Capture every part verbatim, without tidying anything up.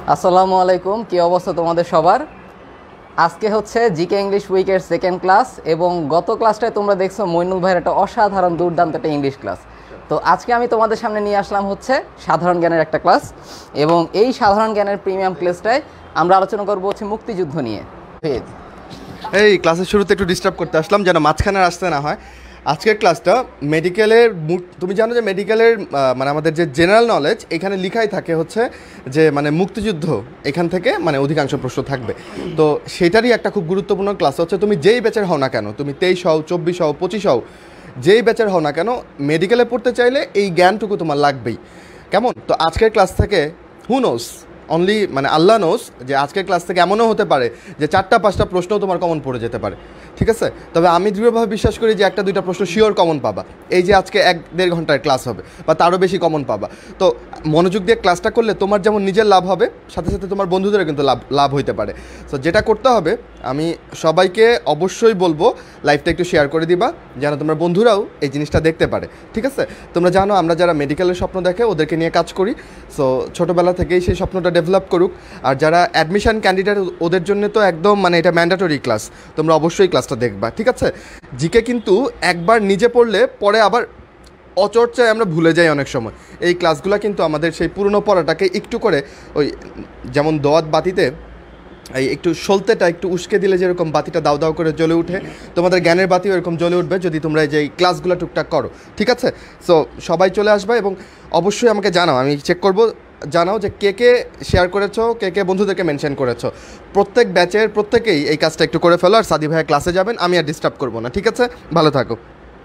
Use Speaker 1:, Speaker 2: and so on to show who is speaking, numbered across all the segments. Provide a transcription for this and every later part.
Speaker 1: আসসালামু আলাইকুম, কি অবস্থা তোমাদের সবার? আজকে হচ্ছে জিকে ইংলিশ উইকের সেকেন্ড ক্লাস এবং গত ক্লাসটায় তোমরা দেখছো মইনুল ভাইয়ের একটা অসাধারণ দুর্দান্ত একটা ইংলিশ ক্লাস। তো আজকে আমি তোমাদের সামনে নিয়ে আসলাম হচ্ছে সাধারণ জ্ঞানের একটা ক্লাস এবং এই সাধারণ জ্ঞানের প্রিমিয়াম ক্লাসটায় আমরা আলোচনা করবো হচ্ছে মুক্তিযুদ্ধ নিয়ে।
Speaker 2: এই ক্লাসের শুরুতে একটু ডিস্টার্ব করতে আসলাম যেন মাঝখানে আসতে না হয়। আজকের ক্লাসটা মেডিকেলের, তুমি জানো যে মেডিকেলের মানে আমাদের যে জেনারেল নলেজ এখানে লিখাই থাকে হচ্ছে যে মানে মুক্তিযুদ্ধ এখান থেকে মানে অধিকাংশ প্রশ্ন থাকবে। তো সেটারই একটা খুব গুরুত্বপূর্ণ ক্লাস হচ্ছে তুমি যেই ব্যাচের হও না কেন, তুমি তেইশ হও, চব্বিশ হও, পঁচিশ হও, যেই ব্যাচের হও না কেন, মেডিকেলে পড়তে চাইলে এই জ্ঞানটুকু তোমার লাগবেই। কেমন? তো আজকের ক্লাস থেকে হু নোস, অনলি মানে আল্লাহ নোস যে আজকের ক্লাস থেকে এমনও হতে পারে যে চারটা পাঁচটা প্রশ্নও তোমার কমন পড়ে যেতে পারে, ঠিক আছে? তবে আমি দৃঢ়ভাবে বিশ্বাস করি যে একটা দুইটা প্রশ্ন শিওর কমন পাবা। এই যে আজকে এক দেড় ঘন্টার ক্লাস হবে বা তারও বেশি কমন পাবা। তো মনোযোগ দিয়ে ক্লাসটা করলে তোমার যেমন নিজের লাভ হবে, সাথে সাথে তোমার বন্ধুদেরও কিন্তু লাভ লাভ হইতে পারে। সো যেটা করতে হবে, আমি সবাইকে অবশ্যই বলবো লাইভটা একটু শেয়ার করে দিবা যেন তোমার বন্ধুরাও এই জিনিসটা দেখতে পারে, ঠিক আছে? তোমরা জানো আমরা যারা মেডিকেলের স্বপ্ন দেখে ওদেরকে নিয়ে কাজ করি। সো ছোটোবেলা থেকেই সেই স্বপ্নটা ডেভেলপ করুক। আর যারা অ্যাডমিশন ক্যান্ডিডেট ওদের জন্য তো একদম মানে এটা ম্যান্ডেটরি ক্লাস, তোমরা অবশ্যই ক্লাসটা দেখবা, ঠিক আছে? জিকে কিন্তু একবার নিজে পড়লে পরে আবার অচর্চায় আমরা ভুলে যাই অনেক সময়। এই ক্লাসগুলো কিন্তু আমাদের সেই পুরনো পড়াটাকে একটু করে ওই যেমন দোয়াত বাতিতে এই একটু সলতেটা একটু উস্কে দিলে যেরকম বাতিটা দাও দাও করে জ্বলে উঠে, তোমাদের জ্ঞানের বাতিও এরকম জ্বলে উঠবে যদি তোমরা এই যে ক্লাসগুলো টুকটাক করো, ঠিক আছে? সো সবাই চলে আসবে এবং অবশ্যই আমাকে জানাও, আমি চেক করব, জানাও যে কে কে শেয়ার করেছো, কে কে বন্ধুদেরকে মেনশন করেছো। প্রত্যেক ব্যাচের প্রত্যেকেই এই কাজটা একটু করে ফেলো। আর সাদি ভাইয়া ক্লাসে যাবেন, আমি আর ডিস্টার্ব করবো না, ঠিক আছে? ভালো থাকো।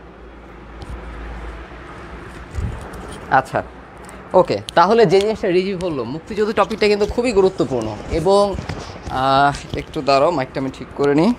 Speaker 1: আচ্ছা, ওকে, তাহলে যে জিনিসটা রিভিউ হলো, মুক্তিযুদ্ধ টপিকটা কিন্তু খুবই গুরুত্বপূর্ণ এবং একটু দাঁড়াও, মাইকটা আমি ঠিক করে নিই।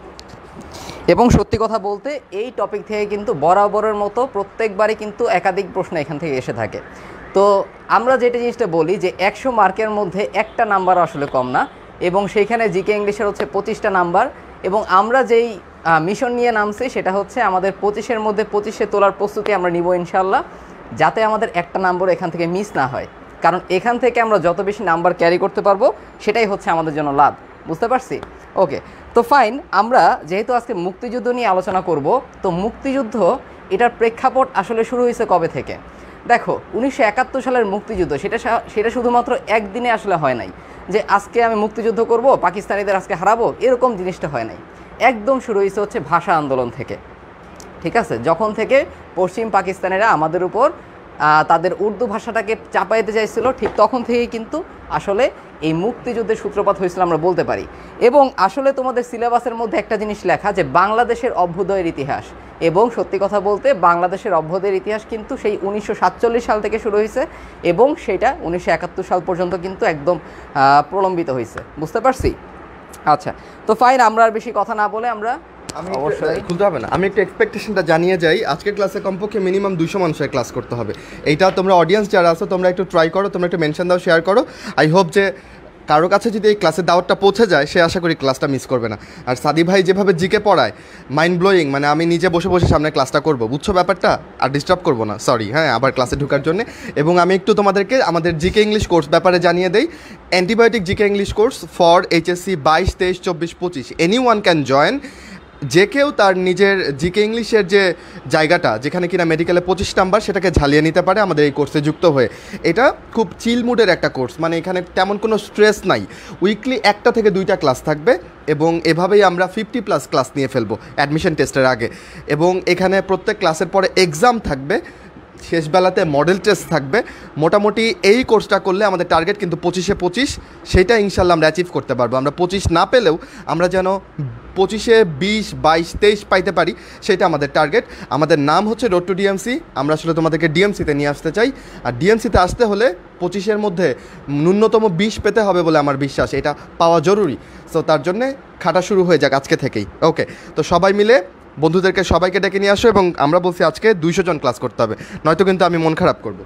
Speaker 1: এবং সত্যি কথা বলতে এই টপিক থেকে কিন্তু বরাবরের মতো প্রত্যেকবারই কিন্তু একাধিক প্রশ্ন এখান থেকে এসে থাকে। তো আমরা যেটা জিনিসটা বলি যে একশো মার্কের মধ্যে একটা নাম্বার আসলে কম না এবং সেইখানে জিকে ইংলিশের হচ্ছে পঁচিশটা নাম্বার এবং আমরা যেই মিশন নিয়ে নামছি সেটা হচ্ছে আমাদের পঁচিশের মধ্যে পঁচিশে তোলার প্রস্তুতি আমরা নিব ইনশাল্লাহ, যাতে আমাদের একটা নাম্বার এখান থেকে মিস না হয়। কারণ এখান থেকে আমরা যত বেশি নাম্বার ক্যারি করতে পারবো সেটাই হচ্ছে আমাদের জন্য লাভ, বুঝতে পারছি? ওকে, তো ফাইন, আমরা যেহেতু আজকে মুক্তিযুদ্ধ নিয়ে আলোচনা করব, তো মুক্তিযুদ্ধ এটার প্রেক্ষাপট আসলে শুরু হয়েছে কবে থেকে? দেখো, উনিশশো একাত্তর সালের মুক্তিযুদ্ধ সেটা সেটা শুধুমাত্র একদিনে আসলে হয় নাই যে আজকে আমি মুক্তিযুদ্ধ করব, পাকিস্তানিদের আজকে হারাবো, এরকম জিনিসটা হয় নাই। একদম শুরু হয়েছে হচ্ছে ভাষা আন্দোলন থেকে, ঠিক আছে? যখন থেকে পশ্চিম পাকিস্তানিরা আমাদের উপর তাদের উর্দু ভাষাটাকে চাপাইতে চাইছিল, ঠিক তখন থেকেই কিন্তু আসলে এই মুক্তিযুদ্ধের সূত্রপাত হয়েছিল আমরা বলতে পারি। এবং আসলে তোমাদের সিলেবাসের মধ্যে একটা জিনিস লেখা যে বাংলাদেশের অভ্যুদয়ের ইতিহাস, এবং সত্যি কথা বলতে বাংলাদেশের অভ্যুদয়ের ইতিহাস কিন্তু সেই উনিশশো সাতচল্লিশ সাল থেকে শুরু হয়েছে এবং সেটা উনিশশো একাত্তর সাল পর্যন্ত কিন্তু একদম প্রলম্বিত হয়েছে, বুঝতে পারছি? আচ্ছা, তো ফাইন, আমরা আর বেশি কথা না বলে আমরা
Speaker 2: অবশ্যই খুলতে হবে না, আমি একটু এক্সপেকটেশনটা জানিয়ে যাই। আজকের ক্লাসে কমপক্ষে মিনিমাম দুশো মানুষের ক্লাস করতে হবে। এইটা তোমরা অডিয়েন্স যারা আছো তোমরা একটু ট্রাই করো, তোমরা একটু মেনশন দাও, শেয়ার করো। আই হোপ যে কারো কাছে যদি এই ক্লাসের দাওয়াতটা পৌঁছে যায় সে আশা করি ক্লাসটা মিস করবে না। আর সাদি ভাই যেভাবে জিকে পড়ায় মাইন্ড ব্লোয়িং, মানে আমি নিজে বসে বসে সামনে ক্লাসটা করবো, বুঝছো ব্যাপারটা? আর ডিস্টার্ব করবো না, সরি হ্যাঁ, আবার ক্লাসে ঢোকার জন্য। এবং আমি একটু তোমাদেরকে আমাদের জিকে ইংলিশ কোর্স ব্যাপারে জানিয়ে দেই। Antibiotic GK English course for HSC বাইশ তেইশ চব্বিশ পঁচিশ, এনি ওয়ান ক্যান জয়েন। যে কেউ তার নিজের জিকে ইংলিশের যে জায়গাটা যেখানে কিনা মেডিকেলে পঁচিশ নাম্বার সেটাকে ঝালিয়ে নিতে পারে আমাদের এই কোর্সে যুক্ত হয়ে। এটা খুব চিল মুডের একটা কোর্স, মানে এখানে তেমন কোনো স্ট্রেস নাই। উইকলি একটা থেকে দুইটা ক্লাস থাকবে এবং এভাবেই আমরা ফিফটি প্লাস ক্লাস নিয়ে ফেলবো অ্যাডমিশন টেস্টের আগে। এবং এখানে প্রত্যেক ক্লাসের পরে এক্সাম থাকবে, শেষবেলাতে মডেল টেস্ট থাকবে। মোটামুটি এই কোর্সটা করলে আমাদের টার্গেট কিন্তু পঁচিশে পঁচিশ, সেটা ইনশাল্লাহ আমরা অ্যাচিভ করতে পারবো। আমরা পঁচিশ না পেলেও আমরা যেন পঁচিশে বিশ বাইশ তেইশ পাইতে পারি, সেটা আমাদের টার্গেট। আমাদের নাম হচ্ছে রোড টু ডিএমসি। আমরা আসলে তোমাদেরকে ডিএমসিতে নিয়ে আসতে চাই। আর ডিএমসিতে আসতে হলে পঁচিশের মধ্যে ন্যূনতম বিশ পেতে হবে বলে আমার বিশ্বাস, এটা পাওয়া জরুরি। সো তার জন্যে খাটা শুরু হয়ে যাক আজকে থেকেই। ওকে, তো সবাই মিলে বন্ধুদেরকে সবাইকে ডেকে নিয়ে আসো এবং আমরা বলছি আজকে দুইশো জন ক্লাস করতে হবে, নয়তো কিন্তু আমি মন খারাপ করব।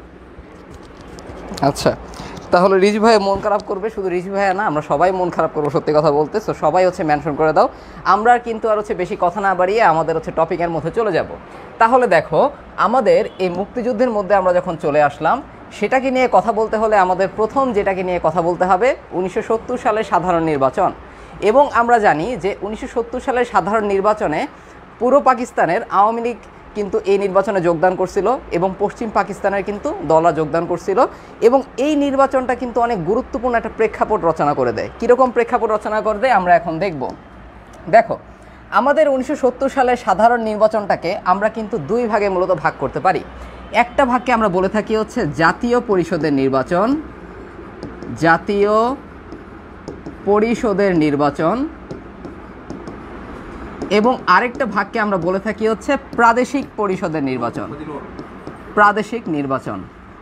Speaker 1: আচ্ছা, তাহলে রিজ ভাই মন খারাপ করবে, শুধু রিজ ভাইয়া না, আমরা সবাই মন খারাপ করবো সত্যি কথা বলতে। সো সবাই হচ্ছে মেনশন করে দাও। আমরা কিন্তু আর হচ্ছে বেশি কথা না বাড়িয়ে আমাদের হচ্ছে টপিকের মধ্যে চলে যাব। তাহলে দেখো, আমাদের এই মুক্তিযুদ্ধের মধ্যে আমরা যখন চলে আসলাম, সেটাকে নিয়ে কথা বলতে হলে আমাদের প্রথম যেটাকে নিয়ে কথা বলতে হবে উনিশশো সত্তর সালের সাধারণ নির্বাচন। এবং আমরা জানি যে উনিশশো সত্তর সালের সাধারণ নির্বাচনে পুরো পাকিস্তানের আওয়ামী লীগ কিন্তু এই নির্বাচনে যোগদান করছিল এবং পশ্চিম পাকিস্তানের কিন্তু দলরা যোগদান করছিল এবং এই নির্বাচনটা কিন্তু অনেক গুরুত্বপূর্ণ একটা প্রেক্ষাপট রচনা করে দেয়। কীরকম প্রেক্ষাপট রচনা করে দেয় আমরা এখন দেখব। দেখো, আমাদের উনিশশো সত্তর সালের সাধারণ নির্বাচনটাকে আমরা কিন্তু দুই ভাগে মূলত ভাগ করতে পারি। একটা ভাগকে আমরা বলে থাকি হচ্ছে জাতীয় পরিষদের নির্বাচন, জাতীয় পরিষদের নির্বাচন, এবং আরেকটা ভাগকে আমরা বলে থাকি হচ্ছে প্রাদেশিক পরিষদের নির্বাচন, প্রাদেশিক নির্বাচন।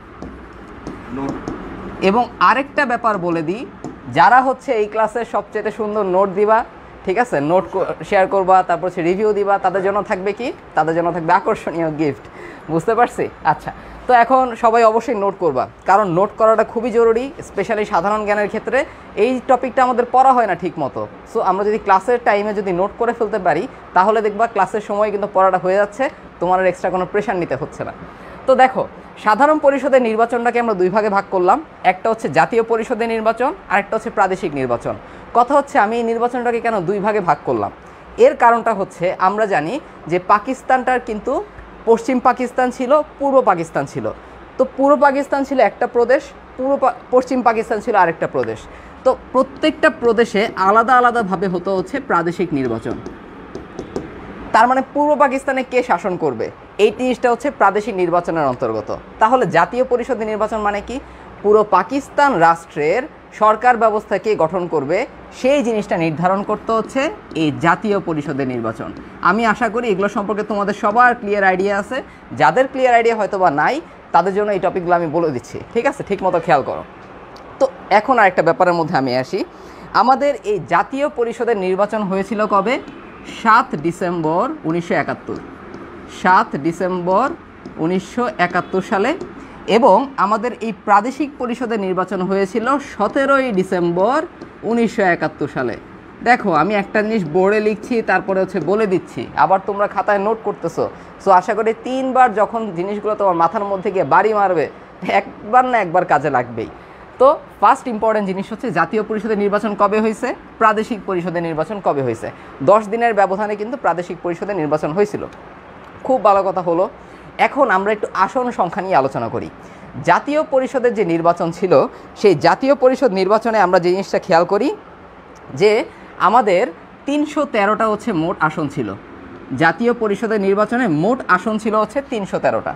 Speaker 1: এবং আরেকটা ব্যাপার বলে দিই, যারা হচ্ছে এই ক্লাসের সবচেয়ে সুন্দর নোট দিবা, ঠিক আছে, নোট শেয়ার করবা, তারপর হচ্ছে রিভিউ দিবা, তাদের জন্য থাকবে কি, তাদের জন্য থাকবে আকর্ষণীয় গিফট। বুঝতে পারছি? আচ্ছা, তো এখন সবাই অবশ্যই নোট করবা, কারণ নোট করাটা খুবই জরুরি, স্পেশালি সাধারণ জ্ঞানের ক্ষেত্রে। এই টপিকটা আমাদের পড়া হয় না ঠিক মতো, সো আমরা যদি ক্লাসের টাইমে যদি নোট করে ফেলতে পারি তাহলে দেখবা ক্লাসের সময় কিন্তু পড়াটা হয়ে যাচ্ছে, তোমার আর এক্সট্রা কোনো প্রেশার নিতে হচ্ছে না। তো দেখো, সাধারণ পরিষদের নির্বাচনটাকে আমরা দুই ভাগে ভাগ করলাম, একটা হচ্ছে জাতীয় পরিষদের নির্বাচন আর একটা হচ্ছে প্রাদেশিক নির্বাচন। কথা হচ্ছে আমি এই নির্বাচনটাকে কেন দুই ভাগে ভাগ করলাম, এর কারণটা হচ্ছে আমরা জানি যে পাকিস্তানটার কিন্তু পশ্চিম পাকিস্তান ছিল, পূর্ব পাকিস্তান ছিল। তো পূর্ব পাকিস্তান ছিল একটা প্রদেশ, পূর্ব পশ্চিম পাকিস্তান ছিল আরেকটা প্রদেশ। তো প্রত্যেকটা প্রদেশে আলাদা আলাদাভাবে হতো হচ্ছে প্রাদেশিক নির্বাচন। তার মানে পূর্ব পাকিস্তানে কে শাসন করবে এই জিনিসটা হচ্ছে প্রাদেশিক নির্বাচনের অন্তর্গত। তাহলে জাতীয় পরিষদের নির্বাচন মানে কি, পুরো পাকিস্তান রাষ্ট্রের সরকার ব্যবস্থা কে গঠন করবে সেই জিনিসটা নির্ধারণ করতে হচ্ছে এই জাতীয় পরিষদের নির্বাচন। আমি আশা করি এগুলো সম্পর্কে তোমাদের সবার ক্লিয়ার আইডিয়া আছে। যাদের ক্লিয়ার আইডিয়া হয়তো বা নাই তাদের জন্য এই টপিকগুলো আমি বলে দিচ্ছি, ঠিক আছে? ঠিক মতো খেয়াল করো। তো এখন আরেকটা ব্যাপারের মধ্যে আমি আসি। আমাদের এই জাতীয় পরিষদের নির্বাচন হয়েছিল কবে? সাত ডিসেম্বর উনিশশো একাত্তর, সাত ডিসেম্বর উনিশশো একাত্তর সালে। এবং আমাদের এই প্রাদেশিক পরিষদের নির্বাচন হয়েছিল সতেরোই ডিসেম্বর উনিশশো একাত্তর সালে। দেখো, আমি একটা জিনিস বোর্ডে লিখছি, তারপরে হচ্ছে বলে দিচ্ছি, আবার তোমরা খাতায় নোট করতেছো। সো আশা করি তিনবার যখন জিনিসগুলো তোমার মাথার মধ্যে গিয়ে বাড়ি মারবে, একবার না একবার কাজে লাগবেই। তো ফার্স্ট ইম্পর্টেন্ট জিনিস হচ্ছে জাতীয় পরিষদের নির্বাচন কবে হয়েছে, প্রাদেশিক পরিষদের নির্বাচন কবে হয়েছে। দশ দিনের ব্যবধানে কিন্তু প্রাদেশিক পরিষদের নির্বাচন হয়েছিল। খুব ভালো কথা হলো। এখন আমরা একটু আসন সংখ্যা নিয়ে আলোচনা করি। জাতীয় পরিষদের যে নির্বাচন ছিল সেই জাতীয় পরিষদ নির্বাচনে আমরা যে জিনিসটা খেয়াল করি যে আমাদের তিনশো তেরোটা হচ্ছে মোট আসন ছিল। জাতীয় পরিষদের নির্বাচনে মোট আসন ছিল হচ্ছে তিনশো তেরোটা।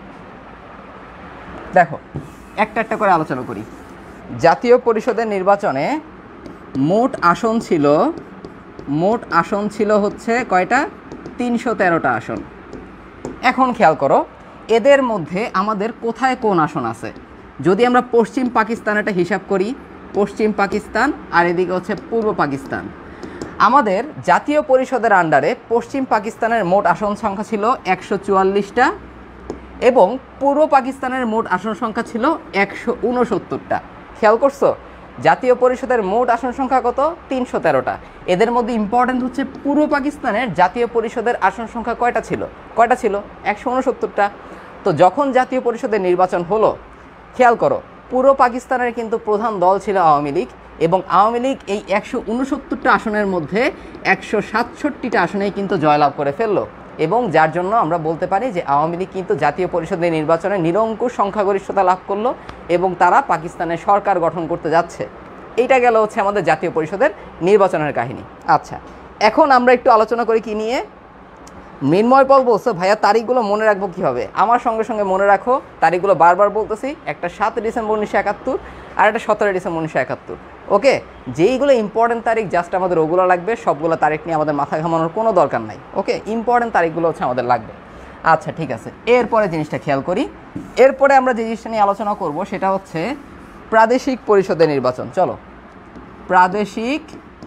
Speaker 1: দেখো, একটা একটা করে আলোচনা করি। জাতীয় পরিষদের নির্বাচনে মোট আসন ছিল মোট আসন ছিল হচ্ছে কয়টা? তিনশো তেরোটা আসন। এখন খেয়াল করো, এদের মধ্যে আমাদের কোথায় কোন আসন আছে। যদি আমরা পশ্চিম পাকিস্তানেরটা হিসাব করি, পশ্চিম পাকিস্তান আর এদিকে হচ্ছে পূর্ব পাকিস্তান, আমাদের জাতীয় পরিষদের আন্ডারে পশ্চিম পাকিস্তানের মোট আসন সংখ্যা ছিল একশো চুয়াল্লিশটা এবং পূর্ব পাকিস্তানের মোট আসন সংখ্যা ছিল একশো উনসত্তরটা। খেয়াল করছো? জাতীয় পরিষদের মোট আসন সংখ্যা কত? তিনশো তেরোটা। এদের মধ্যে ইম্পর্টেন্ট হচ্ছে পূর্ব পাকিস্তানের জাতীয় পরিষদের আসন সংখ্যা কয়টা ছিল? কয়টা ছিল? একশো উনসত্তরটা। তো যখন জাতীয় পরিষদের নির্বাচন হলো, খেয়াল করো, পূর্ব পাকিস্তানের কিন্তু প্রধান দল ছিল আওয়ামী লীগ এবং আওয়ামী লীগ এই একশো উনসত্তরটা আসনের মধ্যে একশো সাতষট্টিটা আসনেই কিন্তু জয়লাভ করে ফেললো এবং যার জন্য আমরা বলতে পারি যে আওয়ামী লীগ কিন্তু জাতীয় পরিষদের নির্বাচনে নিরঙ্কুশ সংখ্যাগরিষ্ঠতা লাভ করলো এবং তারা পাকিস্তানের সরকার গঠন করতে যাচ্ছে। এইটা গেল হচ্ছে আমাদের জাতীয় পরিষদের নির্বাচনের কাহিনী। আচ্ছা, এখন আমরা একটু আলোচনা করি কি নিয়ে। মৃন্ময় পল বলছো ভাইয়া তারিখগুলো মনে রাখবো কীভাবে? আমার সঙ্গে সঙ্গে মনে রাখো, তারিখগুলো বারবার বলতেছি, একটা সাত ডিসেম্বর উনিশশো একাত্তর আর একটা সতেরো ডিসেম্বর উনিশশো একাত্তর। ওকে, যেইগুলো ইম্পর্টেন্ট তারিখ জাস্ট আমাদের ওগুলো লাগবে, সবগুলো তারিখ নিয়ে আমাদের মাথা ঘামানোর কোনো দরকার নাই। ওকে, ইম্পর্টেন্ট তারিখগুলো হচ্ছে আমাদের লাগবে। আচ্ছা ঠিক আছে, এরপরে জিনিসটা খেয়াল করি। এরপরে আমরা যে জিনিসটা নিয়ে আলোচনা করব সেটা হচ্ছে প্রাদেশিক পরিষদের নির্বাচন। চলো, প্রাদেশিক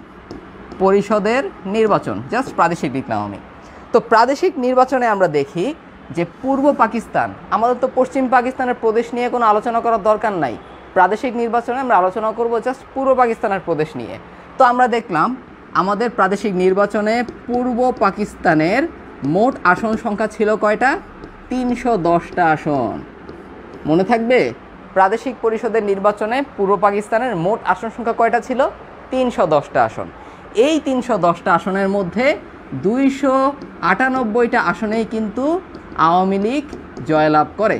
Speaker 1: পরিষদের নির্বাচন, জাস্ট প্রাদেশিক লিখলাম আমি। তো প্রাদেশিক নির্বাচনে আমরা দেখি যে পূর্ব পাকিস্তান, আমাদের তো পশ্চিম পাকিস্তানের প্রদেশ নিয়ে কোনো আলোচনা করার দরকার নাই। প্রাদেশিক নির্বাচনে আমরা আলোচনা করব জাস্ট পূর্ব পাকিস্তানের প্রদেশ নিয়ে। তো আমরা দেখলাম আমাদের প্রাদেশিক নির্বাচনে পূর্ব পাকিস্তানের মোট আসন সংখ্যা ছিল কয়টা? তিনশো দশটা আসন। মনে থাকবে, প্রাদেশিক পরিষদের নির্বাচনে পূর্ব পাকিস্তানের মোট আসন সংখ্যা কয়টা ছিল? তিনশো দশটা আসন। এই তিনশো দশটা আসনের মধ্যে দুইশো আটানব্বইটা আসনেই কিন্তু আওয়ামী লীগ জয়লাভ করে।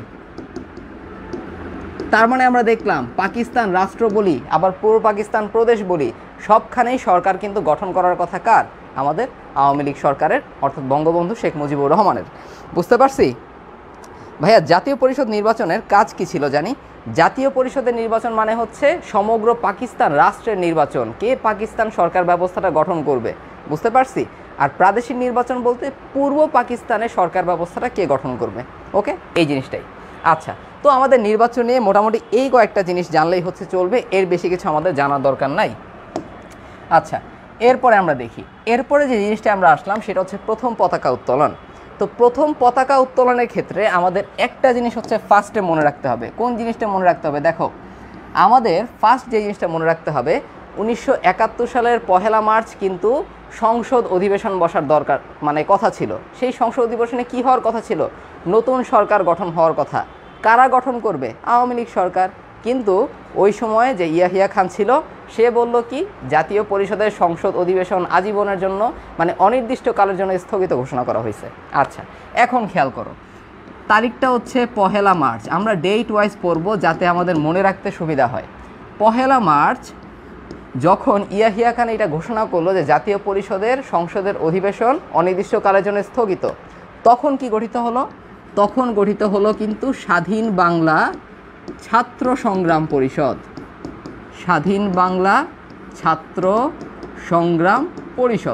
Speaker 1: তার মানে আমরা দেখলাম পাকিস্তান রাষ্ট্র বলি আবার পূর্ব পাকিস্তান প্রদেশ বলি, সবখানেই সরকার কিন্তু গঠন করার কথা কার? আমাদের আওয়ামী লীগ সরকারের, অর্থাৎ বঙ্গবন্ধু শেখ মুজিবুর রহমানের। বুঝতে পারছি ভাইয়া? জাতীয় পরিষদ নির্বাচনের কাজ কি ছিল জানি? জাতীয় পরিষদের নির্বাচন মানে হচ্ছে সমগ্র পাকিস্তান রাষ্ট্রের নির্বাচন, কে পাকিস্তান সরকার ব্যবস্থাটা গঠন করবে। বুঝতে পারছি? আর প্রাদেশিক নির্বাচন বলতে পূর্ব পাকিস্তানের সরকার ব্যবস্থাটা কে গঠন করবে। ওকে, এই জিনিসটাই। আচ্ছা, তো আমাদের নির্বাচন নিয়ে মোটামুটি এই কয়েকটা জিনিস জানলেই হচ্ছে চলবে, এর বেশি কিছু আমাদের জানার দরকার নাই। আচ্ছা, এরপরে আমরা দেখি, এরপরে যে জিনিসটা আমরা আসলাম সেটা হচ্ছে প্রথম পতাকা উত্তোলন। তো প্রথম পতাকা উত্তোলনের ক্ষেত্রে আমাদের একটা জিনিস হচ্ছে ফার্স্টে মনে রাখতে হবে। কোন জিনিসটা মনে রাখতে হবে? দেখো, আমাদের ফার্স্ট যে জিনিসটা মনে রাখতে হবে, উনিশশো একাত্তর সালের পহেলা মার্চ কিন্তু সংসদ অধিবেশন বসার দরকার মানে কথা ছিল। সেই সংসদ অধিবেশনে কি হওয়ার কথা ছিল? নতুন সরকার গঠন হওয়ার কথা। কারা গঠন করবে? আওয়ামী লীগ সরকার। কিন্তু ওই সময়ে যে ইয়াহিয়া খান ছিল, সে বলল কি, জাতীয় পরিষদের সংসদ অধিবেশন আজীবনের জন্য মানে অনির্দিষ্টকালের জন্য স্থগিত ঘোষণা করা হয়েছে। আচ্ছা, এখন খেয়াল করো, তারিখটা হচ্ছে পহেলা মার্চ। আমরা ডেট ওয়াইজ পড়ব যাতে আমাদের মনে রাখতে সুবিধা হয়। পহেলা মার্চ যখন ইয়াহিয়া খান এটা ঘোষণা করলো যে জাতীয় পরিষদের সংসদের অধিবেশন অনির্দিষ্টকালের জন্য স্থগিত, তখন কি গঠিত হলো? তখন গঠিত হলো কিন্তু স্বাধীন বাংলা ছাত্র সংগ্রাম পরিষদ। স্বাধীন বাংলা ছাত্র সংগ্রাম পরিষদ।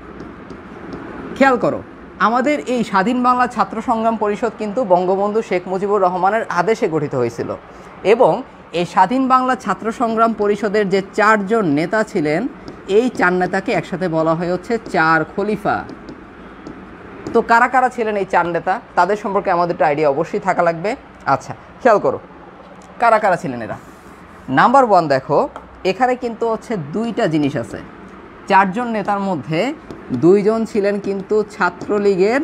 Speaker 1: খেয়াল করো, আমাদের এই স্বাধীন বাংলা ছাত্র সংগ্রাম পরিষদ কিন্তু বঙ্গবন্ধু শেখ মুজিবুর রহমানের আদেশে গঠিত হয়েছিল। এবং এই স্বাধীন বাংলা ছাত্র সংগ্রাম পরিষদের যে চারজন নেতা ছিলেন, এই চার নেতাকে একসাথে বলা হয় হচ্ছে চার খলিফা। তো কারা কারা ছিলেন এই চার নেতা, তাদের সম্পর্কে আমাদের একটা আইডিয়া অবশ্যই থাকা লাগবে। আচ্ছা, খেয়াল করো কারা কারা ছিলেন এরা। নাম্বার ওয়ান, দেখো এখানে কিন্তু হচ্ছে দুইটা জিনিস আছে। চারজন নেতার মধ্যে দুইজন ছিলেন কিন্তু ছাত্রলীগের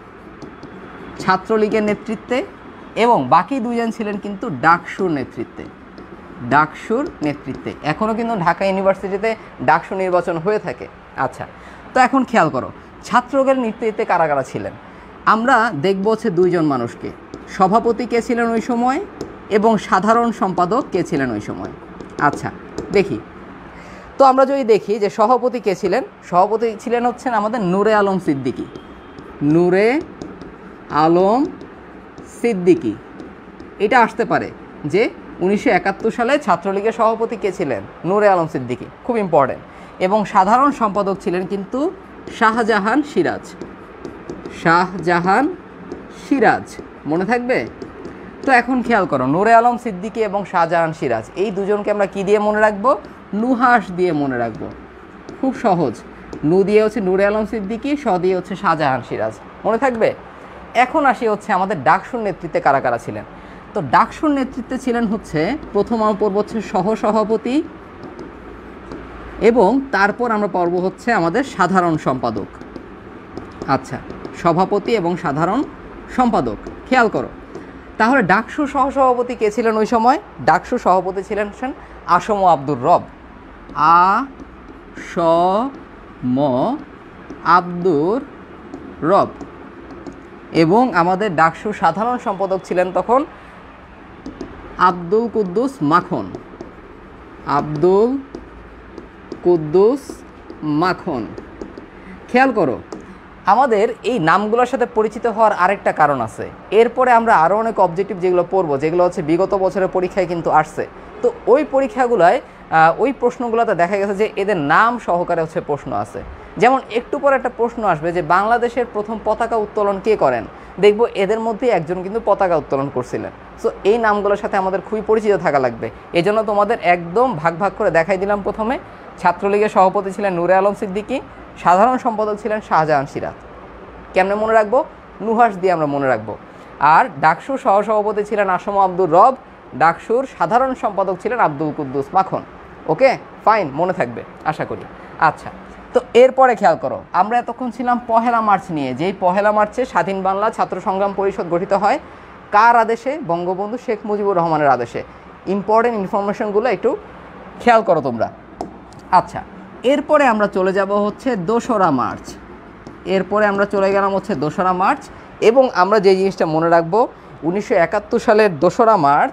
Speaker 1: ছাত্রলীগের নেতৃত্বে এবং বাকি দুইজন ছিলেন কিন্তু ডাকসুর নেতৃত্বে। ডাকসুর নেতৃত্বে এখনও কিন্তু ঢাকা ইউনিভার্সিটিতে ডাকসু নির্বাচন হয়ে থাকে। আচ্ছা, তো এখন খেয়াল করো ছাত্রলীগের নেতৃত্বে কারা কারা ছিলেন। আমরা দেখব হচ্ছে দুইজন মানুষকে, সভাপতি কে ছিলেন ওই সময় এবং সাধারণ সম্পাদক কে ছিলেন ওই সময়। আচ্ছা দেখি, তো আমরা যদি দেখি যে সভাপতি কে ছিলেন, সভাপতি ছিলেন হচ্ছেন আমাদের নূরে আলম সিদ্দিকী। নূরে আলম সিদ্দিকী, এটা আসতে পারে যে উনিশশো একাত্তর সালে ছাত্রলীগের সভাপতি কে ছিলেন? নূরে আলম সিদ্দিকী, খুব ইম্পর্টেন্ট। এবং সাধারণ সম্পাদক ছিলেন কিন্তু শাহজাহান সিরাজ। শাহজাহান সিরাজ মনে থাকবে? তো এখন খেয়াল করো, নূরে আলম সিদ্দিকী এবং শাহজাহান সিরাজ এই দুজনকে আমরা কি দিয়ে মনে রাখবো? নুহাস দিয়ে মনে রাখবো। খুব সহজ, নু দিয়ে হচ্ছে নূরে আলম সিদ্দিকী, স দিয়ে হচ্ছে শাহজাহান সিরাজ, মনে থাকবে। এখন আসি হচ্ছে আমাদের ডাকসুর নেতৃত্বে কারা কারা ছিলেন। তো ডাকসুর নেতৃত্বে ছিলেন হচ্ছে প্রথম আমরা পর্ব হচ্ছে সহসভাপতি এবং তারপর আমরা পর্ব হচ্ছে আমাদের সাধারণ সম্পাদক। আচ্ছা, সভাপতি এবং সাধারণ সম্পাদক খেয়াল করো। তাহলে ডাকসু সহসভাপতি কে ছিলেন ওই সময়? ডাকসু সভাপতি ছিলেন আসম আব্দুর রব। আ স ম আব্দুর রব। এবং আমাদের ডাকসু সাধারণ সম্পাদক ছিলেন তখন আব্দুল কুদ্দুস মাখন। আব্দুল কুদ্দুস মাখন। খেয়াল করো, আমাদের এই নামগুলোর সাথে পরিচিত হওয়ার আরেকটা কারণ আছে। এরপরে আমরা আরও অনেক অবজেক্টিভ যেগুলো পড়বো, যেগুলো হচ্ছে বিগত বছরের পরীক্ষায় কিন্তু আসছে। তো ওই পরীক্ষাগুলোয় ওই প্রশ্নগুলোতে দেখা গেছে যে এদের নাম সহকারে হচ্ছে প্রশ্ন আছে। যেমন একটু পরে একটা প্রশ্ন আসবে যে বাংলাদেশের প্রথম পতাকা উত্তোলন কে করেন, দেখবো এদের মধ্যে একজন কিন্তু পতাকা উত্তোলন করছিলেন। সো এই নামগুলোর সাথে আমাদের খুবই পরিচিত থাকা লাগবে। এই জন্য তোমাদের একদম ভাগ ভাগ করে দেখাই দিলাম। প্রথমে ছাত্রলীগের সভাপতি ছিলেন নূরে আলম সিদ্দিকী, সাধারণ সম্পাদক ছিলেন শাহজাহান সিরাজ। কেমনে মনে রাখবো? নুহাস দিয়ে আমরা মনে রাখবো। আর ডাকসুর সহসভাপতি ছিলেন আসম আব্দুর রব, ডাকসুর সাধারণ সম্পাদক ছিলেন আব্দুল কুদ্দুস মাখন। ওকে ফাইন, মনে থাকবে আশা করি। আচ্ছা, তো এরপরে খেয়াল করো, আমরা এতক্ষণ ছিলাম পহেলা মার্চ নিয়ে, যেই পহেলা মার্চে স্বাধীন বাংলা ছাত্র সংগ্রাম পরিষদ গঠিত হয়। কার আদেশে? বঙ্গবন্ধু শেখ মুজিবুর রহমানের আদেশে। ইম্পর্টেন্ট ইনফরমেশনগুলো একটু খেয়াল করো তোমরা। আচ্ছা, এরপরে আমরা চলে যাব হচ্ছে দোসরা মার্চ। এরপরে আমরা চলে গেলাম হচ্ছে দোসরা মার্চ, এবং আমরা যে জিনিসটা মনে রাখবো, উনিশশো একাত্তর সালের দোসরা মার্চ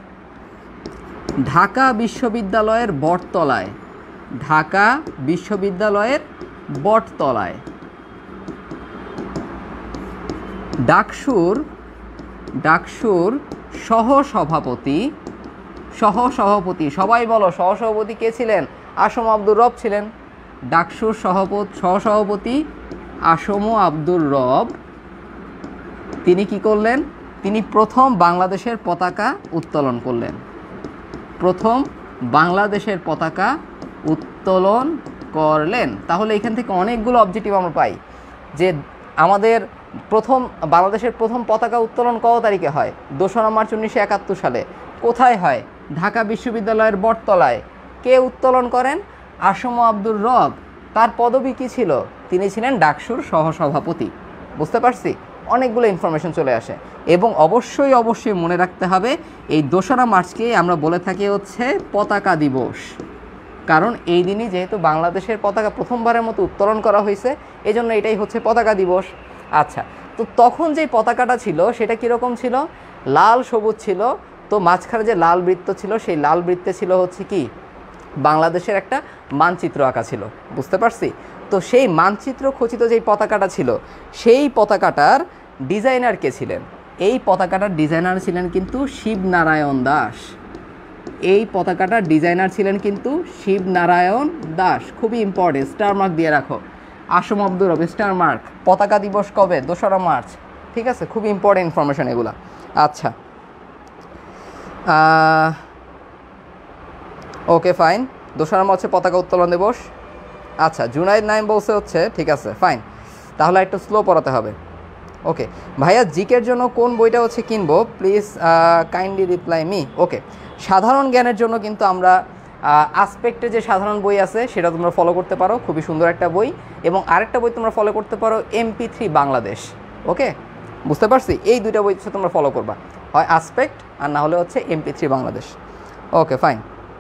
Speaker 1: ঢাকা বিশ্ববিদ্যালয়ের বটতলায়, ঢাকা বিশ্ববিদ্যালয়ের বটতলায় ডাকসুর ডাকসুর সহসভাপতি সহসভাপতি সবাই বলো, সহসভাপতি কে ছিলেন? আসম আব্দুর রব ছিলেন। ডাকসুর সভাপতি সহসভাপতি আসম আব্দুর রব তিনি কি করলেন? তিনি প্রথম বাংলাদেশের পতাকা উত্তোলন করলেন। প্রথম বাংলাদেশের পতাকা উত্তোলন করলেন। তাহলে এখান থেকে অনেকগুলো অবজেক্টিভ আমরা পাই যে আমাদের প্রথম বাংলাদেশের প্রথম পতাকা উত্তোলন কত তারিখে হয়? দোসরা মার্চ উনিশশো একাত্তর সালে। কোথায় হয়? ঢাকা বিশ্ববিদ্যালয়ের বটতলায়। কে উত্তোলন করেন? আসম আব্দুর রব। তার পদবি কী ছিল? তিনি ছিলেন ডাকসুর সহসভাপতি। বুঝতে পারছি? অনেকগুলো ইনফরমেশন চলে আসে, এবং অবশ্যই অবশ্যই মনে রাখতে হবে এই দোসরা মার্চকে আমরা বলে থাকি হচ্ছে পতাকা দিবস, কারণ এই দিনই যেহেতু বাংলাদেশের পতাকা প্রথমবারের মতো উত্তোলন করা হয়েছে, এজন্য এটাই হচ্ছে পতাকা দিবস। আচ্ছা, তো তখন যে পতাকাটা ছিল সেটা কীরকম ছিল? লাল সবুজ ছিল। তো মাঝখানে যে লাল বৃত্ত ছিল, সেই লাল বৃত্তে ছিল হচ্ছে কি বাংলাদেশের একটা মানচিত্র আঁকা ছিল। বুঝতে পারছি? তো সেই মানচিত্র খচিত যেই পতাকাটা ছিল, সেই পতাকাটার ডিজাইনার কে ছিলেন? এই পতাকাটার ডিজাইনার ছিলেন কিন্তু শিবনারায়ণ দাস। এই পতাকাটার ডিজাইনার ছিলেন কিন্তু শিবনারায়ণ দাস। খুবই ইম্পর্টেন্ট, স্টার মার্ক দিয়ে রাখো। আসম আব্দুর রব, স্টার মার্ক। পতাকা দিবস কবে? দোসরা মার্চ। ঠিক আছে, খুবই ইম্পর্টেন্ট ইনফরমেশন এগুলা। আচ্ছা, ওকে ফাইন, দোসরা মার্চে পতাকা উত্তোলন দিবস। আচ্ছা, জুনাইদ নাইম বলছে হচ্ছে, ঠিক আছে ফাইন, তাহলে একটু স্লো পড়াতে হবে। ওকে ভাইয়া, জিকের জন্য কোন বইটা হচ্ছে কিনবো? Please kindly reply me. Okay, সাধারণ জ্ঞানের জন্য কিন্তু আমরা আসপেক্টে যে সাধারণ বই আছে সেটা তোমরা ফলো করতে পারো, খুবই সুন্দর একটা বই। এবং আরেকটা বই তোমরা ফলো করতে পারো, এমপি থ্রি বাংলাদেশ। ওকে, বুঝতে পারছি? এই দুইটা বই হচ্ছে তোমরা ফলো করবা, হয় আসপেক্ট আর না হলে হচ্ছে MP three Bangladesh. Okay fine,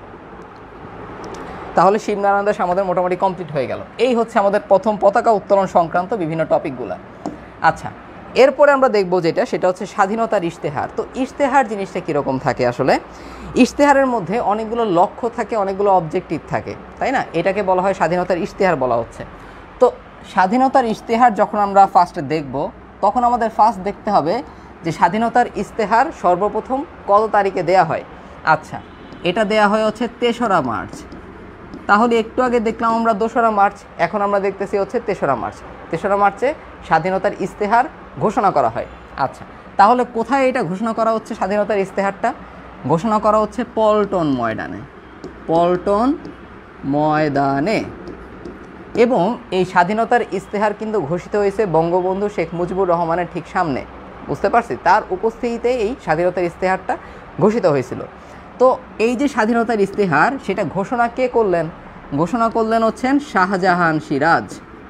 Speaker 1: তাহলে শিবনারায়ণ দাস আমাদের মোটামুটি কমপ্লিট হয়ে গেল। এই হচ্ছে আমাদের প্রথম পতাকা উত্তোলন সংক্রান্ত বিভিন্ন টপিকগুলো। আচ্ছা, এরপরে আমরা দেখব যেটা, সেটা হচ্ছে স্বাধীনতার ইশতেহার। তো ইশতেহার জিনিসটা কীরকম থাকে আসলে? ইশতেহারের মধ্যে অনেকগুলো লক্ষ্য থাকে, অনেকগুলো অবজেক্টিভ থাকে, তাই না? এটাকে বলা হয় স্বাধীনতার ইশতেহার বলা হচ্ছে। তো স্বাধীনতার ইশতেহার যখন আমরা ফার্স্টে দেখব, তখন আমাদের ফার্স্ট দেখতে হবে যে স্বাধীনতার ইশতেহার সর্বপ্রথম কত তারিখে দেয়া হয়। আচ্ছা, এটা দেয়া হয় হচ্ছে তেসরা মার্চ। তাহলে একটু আগে দেখলাম আমরা দোসরা মার্চ, এখন আমরা দেখতেছি হচ্ছে তেসরা মার্চ। তেসরা মার্চে স্বাধীনতার ইশতেহার ঘোষণা করা হয়। আচ্ছা, তাহলে কোথায় এটা ঘোষণা করা হচ্ছে? স্বাধীনতার ইশতেহারটা ঘোষণা করা হচ্ছে পল্টন ময়দানে। পল্টন ময়দানে। এবং এই স্বাধীনতার ইশতেহার কিন্তু ঘোষিত হয়েছে বঙ্গবন্ধু শেখ মুজিবুর রহমানের ঠিক সামনে। বুঝতে পারছি? তার উপস্থিতিতে এই স্বাধীনতার ইশতেহারটা ঘোষিত হয়েছিল। তো এই যে স্বাধীনতার ইশতেহার, সেটা ঘোষণা কে করলেন? ঘোষণা করলেন হচ্ছেন শাহজাহান সিরাজ।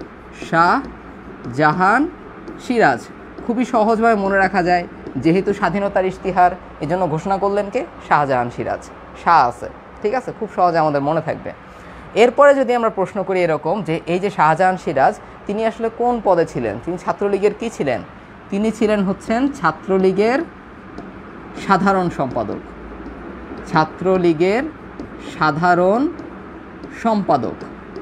Speaker 1: শাহজাহান সিরাজ। খুবই সহজভাবে মনে রাখা যায়, যেহেতু স্বাধীনতার ইশতেহার, এজন্য ঘোষণা করলেন কে? শাহজাহান সিরাজ। শাহ আছে, ঠিক আছে, খুব সহজে আমাদের মনে থাকবে। এরপরে যদি আমরা প্রশ্ন করি এরকম যে এই যে শাহজাহান সিরাজ, তিনি আসলে কোন পদে ছিলেন? তিনি ছাত্রলীগের কি ছিলেন? তিনি ছিলেন হচ্ছেন ছাত্রলীগের সাধারণ সম্পাদক। ছাত্রলীগের সাধারণ সম্পাদক।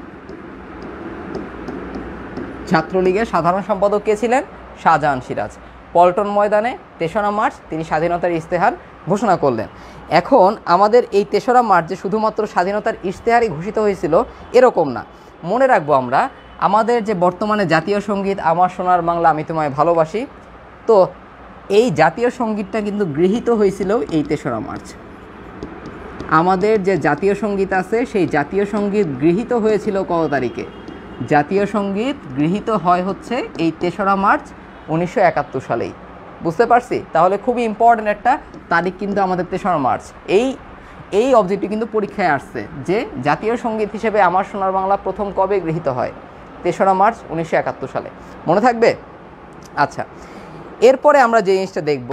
Speaker 1: ছাত্রলীগের সাধারণ সম্পাদক কে ছিলেন? শাহজাহান সিরাজ। পল্টন ময়দানে তেসরা মার্চ তিনি স্বাধীনতার ইশতেহার ঘোষণা করলেন। এখন আমাদের এই তেসরা মার্চ যে শুধুমাত্র স্বাধীনতার ইশতেহারই ঘোষিত হয়েছিল এরকম না, মনে রাখবো আমরা আমাদের যে বর্তমানে জাতীয় সঙ্গীত আমার সোনার বাংলা আমি তোমায় ভালোবাসি, তো এই জাতীয় সঙ্গীতটা কিন্তু গৃহীত হয়েছিল এই তেসরা মার্চ। আমাদের যে জাতীয় সঙ্গীত আছে সেই জাতীয় সঙ্গীত গৃহীত হয়েছিল কত তারিখে? জাতীয় সঙ্গীত গৃহীত হয় হচ্ছে এই তেসরা মার্চ উনিশশো একাত্তর সালেই। বুঝতে পারছি? তাহলে খুবই ইম্পর্ট্যান্ট একটা তারিখ কিন্তু আমাদের তেসরা মার্চ। এই এই অবজেক্টটি কিন্তু পরীক্ষায় আসছে যে জাতীয় সঙ্গীত হিসেবে আমার সোনার বাংলা প্রথম কবে গৃহীত হয়? তেসরা মার্চ উনিশশো একাত্তর সালে। মনে থাকবে? আচ্ছা, এরপরে আমরা যে জিনিসটা দেখব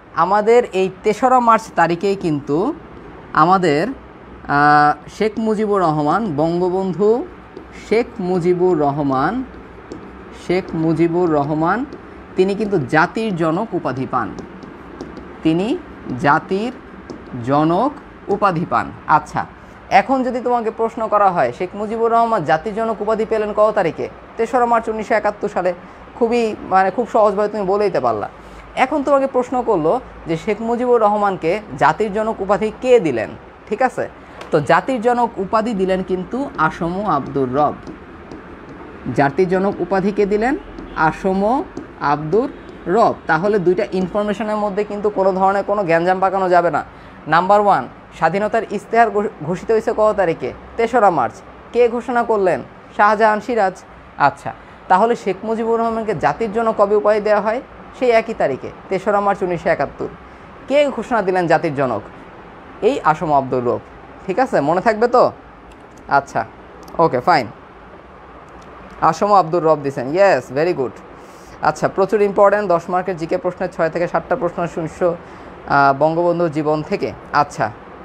Speaker 1: আমাদের এই তেসরা মার্চ তারিখেই কিন্তু আমাদের শেখ মুজিবুর রহমান বঙ্গবন্ধু শেখ মুজিবুর রহমান শেখ মুজিবুর রহমান তিনি কিন্তু জাতির জনক উপাধি পান। তিনি জাতির জনক উপাধি পান। আচ্ছা, এখন যদি তোমাকে প্রশ্ন করা হয় শেখ মুজিবুর রহমান জাতির জনক উপাধি পেলেন কত তারিখে? তেসরা মার্চ উনিশশো একাত্তর সালে। খুবই মানে খুব সহজভাবে তুমি বলে দিতে পারলা। এখন তোমাকে প্রশ্ন করলো যে শেখ মুজিবুর রহমানকে জাতির জনক উপাধি কে দিলেন? ঠিক আছে, তো জাতির জনক উপাধি দিলেন কিন্তু আসম আব্দুর রব। জাতির জনক উপাধি কে দিলেন? আসম আব্দুর রব। তাহলে দুইটা ইনফরমেশনের মধ্যে কিন্তু কোনো ধরনের কোনো গ্যাঞ্জাম পাকানো যাবে না। নাম্বার ওয়ান, স্বাধীনতার ইশতেহার ঘোষিত হয়েছে কত তারিখে? তেসরা মার্চ। কে ঘোষণা করলেন? শাহজাহান সিরাজ। আচ্ছা, তাহলে শেখ মুজিবুর রহমানকে জাতির জন্য কবে উপাধি দেওয়া হয়? সেই একই তারিখে, তেসরা মার্চ উনিশশো একাত্তর। কে ঘোষণা দিলেন জাতির জনক? এই আসম আব্দুর রব। ঠিক আছে, মনে থাকবে তো? আচ্ছা, ওকে ফাইন, আসম আব্দুর রব দিয়েছেন। Yes, very good. আচ্ছা, প্রচুর ইম্পর্ট্যান্ট দশ মার্কের জিকে প্রশ্নের ছয় থেকে সাতটা প্রশ্ন শুনছো বঙ্গবন্ধুর জীবন থেকে। আচ্ছা,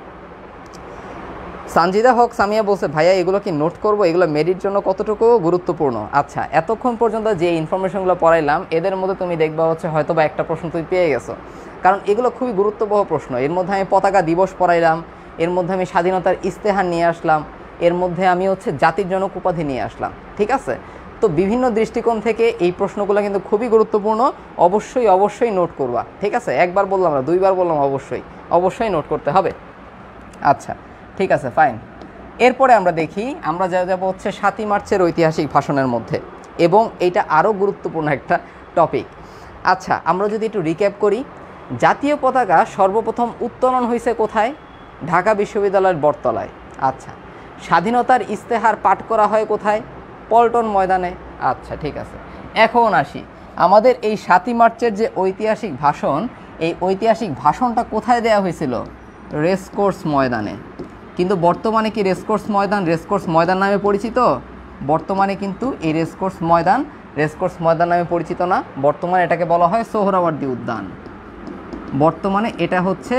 Speaker 1: সানজিদা হক সামিয়া বলছে ভাইয়া এগুলো কি নোট করব? এগুলো মেরিট জন্য কতটুকু গুরুত্বপূর্ণ? আচ্ছা, এতক্ষণ পর্যন্ত যে ইনফরমেশনগুলো পড়াইলাম এদের মধ্যে তুমি দেখবা হচ্ছে হয়তো বা একটা প্রশ্ন তুমি পেয়ে গেছো, কারণ এগুলো খুবই গুরুত্ববহ প্রশ্ন। এর মধ্যে আমি পতাকা দিবস পড়াইলাম, এর মধ্যে আমি স্বাধীনতার ইশতেহার নিয়ে আসলাম, এর মধ্যে আমি হচ্ছে জাতির জনক উপাধি নিয়ে আসলাম। ঠিক আছে, তো বিভিন্ন দৃষ্টিকোণ থেকে এই প্রশ্নগুলো কিন্তু খুবই গুরুত্বপূর্ণ। অবশ্যই অবশ্যই নোট করবা। ঠিক আছে, একবার বললাম না, দুইবার বললাম, অবশ্যই অবশ্যই নোট করতে হবে। আচ্ছা, ঠিক আছে, ফাইন। এরপরে আমরা দেখি, আমরা যা যাবো হচ্ছে সাতই মার্চের ঐতিহাসিক ভাষণের মধ্যে, এবং এটা আরও গুরুত্বপূর্ণ একটা টপিক। আচ্ছা, আমরা যদি একটু রিক্যাপ করি, জাতীয় পতাকা সর্বপ্রথম উত্তোলন হয়েছে কোথায়? ঢাকা বিশ্ববিদ্যালয়ের বটতলায়। আচ্ছা, স্বাধীনতার ইশতেহার পাঠ করা হয় কোথায়? পল্টন ময়দানে। আচ্ছা, ঠিক আছে, এখন আসি আমাদের এই সাতই মার্চের যে ঐতিহাসিক ভাষণ, এই ঐতিহাসিক ভাষণটা কোথায় দেওয়া হয়েছিল? রেসকোর্স ময়দানে। কিন্তু বর্তমানে কি রেসকোর্স ময়দান রেসকোর্স ময়দান নামে পরিচিত? বর্তমানে কিন্তু এই রেসকোর্স ময়দান রেসকোর্স ময়দান নামে পরিচিত না। বর্তমানে এটাকে বলা হয় সোহরাওয়ার্দী উদ্যান। বর্তমানে এটা হচ্ছে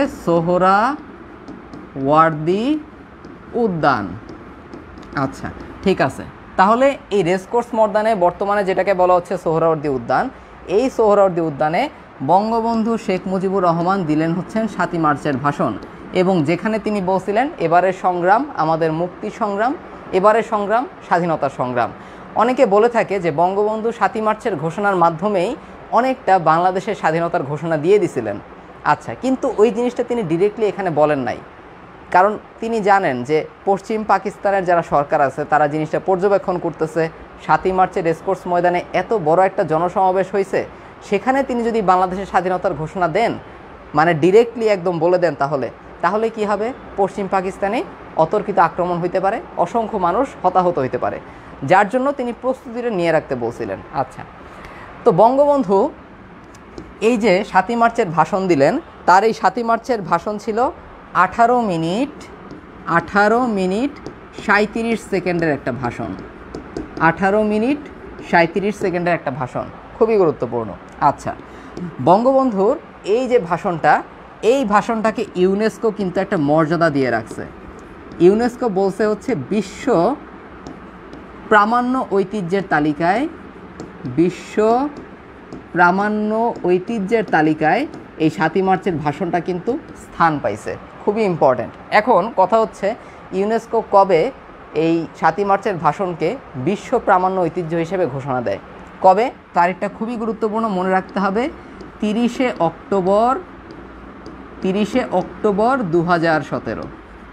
Speaker 1: সোহরাওয়ার্দী উদ্যান। আচ্ছা, ঠিক আছে, তাহলে এই রেসকোর্স ময়দানে বর্তমানে যেটাকে বলা হচ্ছে সোহরাওয়ার্দী উদ্যান, এই সোহরাওয়ার্দী উদ্যানে বঙ্গবন্ধু শেখ মুজিবুর রহমান দিলেন হচ্ছেন সাতই মার্চের ভাষণ, এবং যেখানে তিনি বলছিলেন এবারের সংগ্রাম আমাদের মুক্তি সংগ্রাম, এবারের সংগ্রাম স্বাধীনতার সংগ্রাম। অনেকে বলে থাকে যে বঙ্গবন্ধু সাতই মার্চের ঘোষণার মাধ্যমেই অনেকটা বাংলাদেশের স্বাধীনতার ঘোষণা দিয়ে দিছিলেন। আচ্ছা, কিন্তু ওই জিনিসটা তিনি ডিরেক্টলি এখানে বলেন নাই, কারণ তিনি জানেন যে পশ্চিম পাকিস্তানের যারা সরকার আছে তারা জিনিসটা পর্যবেক্ষণ করতেছে। সাতই মার্চের রেসকোর্স ময়দানে এত বড় একটা জনসমাবেশ হয়েছে, সেখানে তিনি যদি বাংলাদেশের স্বাধীনতার ঘোষণা দেন, মানে ডিরেক্টলি একদম বলে দেন, তাহলে তাহলে কি হবে? পশ্চিম পাকিস্তানে অতর্কিত আক্রমণ হইতে পারে, অসংখ্য মানুষ হতাহত হইতে পারে, যার জন্য তিনি প্রস্তুতিটা নিয়ে রাখতে বলছিলেন। আচ্ছা, তো বঙ্গবন্ধু এই যে সাতই মার্চের ভাষণ দিলেন, তার এই সাতই মার্চের ভাষণ ছিল আঠারো মিনিট আঠারো মিনিট সাঁইত্রিশ সেকেন্ডের একটা ভাষণ। আঠারো মিনিট সাঁইত্রিশ সেকেন্ডের একটা ভাষণ, খুবই গুরুত্বপূর্ণ। আচ্ছা, বঙ্গবন্ধুর এই যে ভাষণটা, এই ভাষণটাকে ইউনেস্কো কিন্তু একটা মর্যাদা দিয়ে রাখছে। ইউনেস্কো বলছে হচ্ছে বিশ্ব প্রামাণ্য ঐতিহ্যের তালিকায় বিশ্ব প্রামাণ্য ঐতিহ্যের তালিকায় এই সাতই মার্চের ভাষণটা কিন্তু স্থান পাইছে। খুবই ইম্পর্ট্যান্ট। এখন কথা হচ্ছে ইউনেস্কো কবে এই সাতই মার্চের ভাষণকে বিশ্ব প্রামাণ্য ঐতিহ্য হিসেবে ঘোষণা দেয়? কবে? তারিখটা খুবই গুরুত্বপূর্ণ, মনে রাখতে হবে। তিরিশে অক্টোবর তিরিশে অক্টোবর দু হাজার সতেরো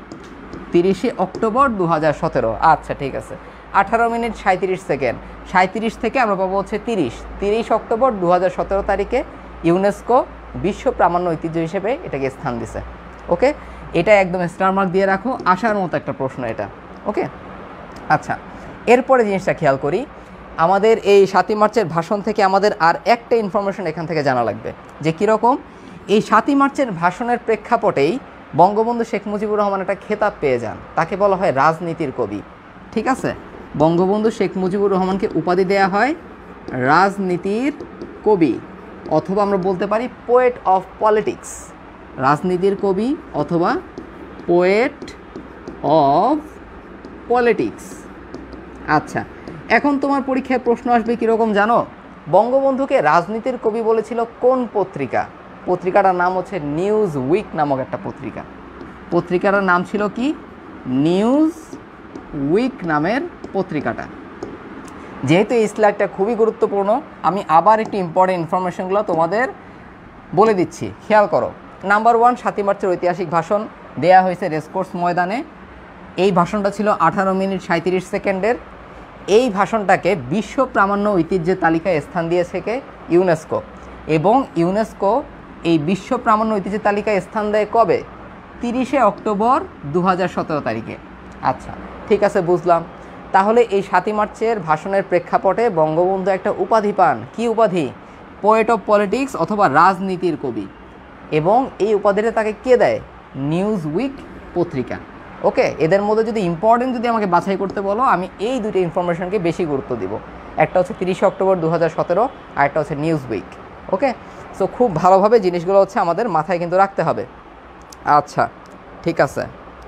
Speaker 1: তিরিশে অক্টোবর দু হাজার সতেরো আচ্ছা, ঠিক আছে, আঠারো মিনিট সাঁইত্রিশ সেকেন্ড, সাঁইত্রিশ থেকে আমরা পাবো হচ্ছে তিরিশ তিরিশ অক্টোবর দু হাজার সতেরো তারিখে ইউনেস্কো বিশ্ব প্রামাণ্য ঐতিহ্য হিসেবে এটাকে স্থান দিছে। ওকে, এটা একদম স্টার মার্ক দিয়ে রাখো, আসার মতো একটা প্রশ্ন এটা। ওকে, আচ্ছা, এরপরে জিনিসটা খেয়াল করি, আমাদের এই সাতই মার্চের ভাষণ থেকে আমাদের আর একটা ইনফরমেশন এখান থেকে জানা লাগবে, যে কীরকম এই সাতই মার্চের ভাষণের প্রেক্ষাপটেই বঙ্গবন্ধু শেখ মুজিবুর রহমান একটা খেতাব পেয়ে যান, তাকে বলা হয় রাজনীতির কবি। ঠিক আছে, বঙ্গবন্ধু শেখ মুজিবুর রহমানকে উপাধি দেয়া হয় রাজনীতির কবি। অথবা আমরা বলতে পারি পোয়েট অফ পলিটিক্স, রাজনীতির কবি অথবা পোয়েট অফ পলিটিক্স। আচ্ছা, এখন তোমার পরীক্ষায় প্রশ্ন আসবে কীরকম জানো? বঙ্গবন্ধুকে রাজনীতির কবি বলেছিল কোন পত্রিকা? পত্রিকাটার নাম হচ্ছে নিউজ উইক নামক একটা পত্রিকা। পত্রিকাটার নাম ছিল কি? নিউজ উইক নামের পত্রিকাটা। যেহেতু এই স্লাইডটা খুবই গুরুত্বপূর্ণ, আমি আবার একটু ইম্পর্টেন্ট ইনফরমেশনগুলো তোমাদের বলে দিচ্ছি, খেয়াল করো। নাম্বার ওয়ান, সাতই মার্চের ঐতিহাসিক ভাষণ দেয়া হয়েছে রেসকোর্স ময়দানে। এই ভাষণটা ছিল আঠারো মিনিট সাঁত্রিশ সেকেন্ডের। এই ভাষণটাকে বিশ্ব প্রামাণ্য ঐতিহ্যের তালিকায় স্থান দিয়েছে কে? ইউনেস্কো। এবং ইউনেস্কো এই বিশ্ব প্রামাণ্য ঐতিহ্যের তালিকায় স্থান দেয় কবে? তিরিশে অক্টোবর দু হাজার সতেরো তারিখে। আচ্ছা, ঠিক আছে, বুঝলাম। তাহলে এই সাতই মার্চের ভাষণের প্রেক্ষাপটে বঙ্গবন্ধু একটা উপাধি পান। কি উপাধি? পোয়েট অফ পলিটিক্স অথবা রাজনীতির কবি। এবং এই উপাধিটা তাকে কে দেয়? নিউজ উইক পত্রিকা। ওকে, এদের মধ্যে যদি ইম্পর্টেন্ট যদি আমাকে বাছাই করতে বলো, আমি এই দুটো ইনফরমেশনকে বেশি গুরুত্ব দিব। একটা হচ্ছে তিরিশে অক্টোবর দু হাজার সতেরো, আর একটা হচ্ছে নিউজ উইক। ওকে, সো খুব ভালোভাবে জিনিসগুলো হচ্ছে আমাদের মাথায় কিন্তু রাখতে হবে। আচ্ছা, ঠিক আছে।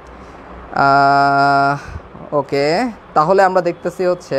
Speaker 1: ওকে, তাহলে আমরা দেখতেছি হচ্ছে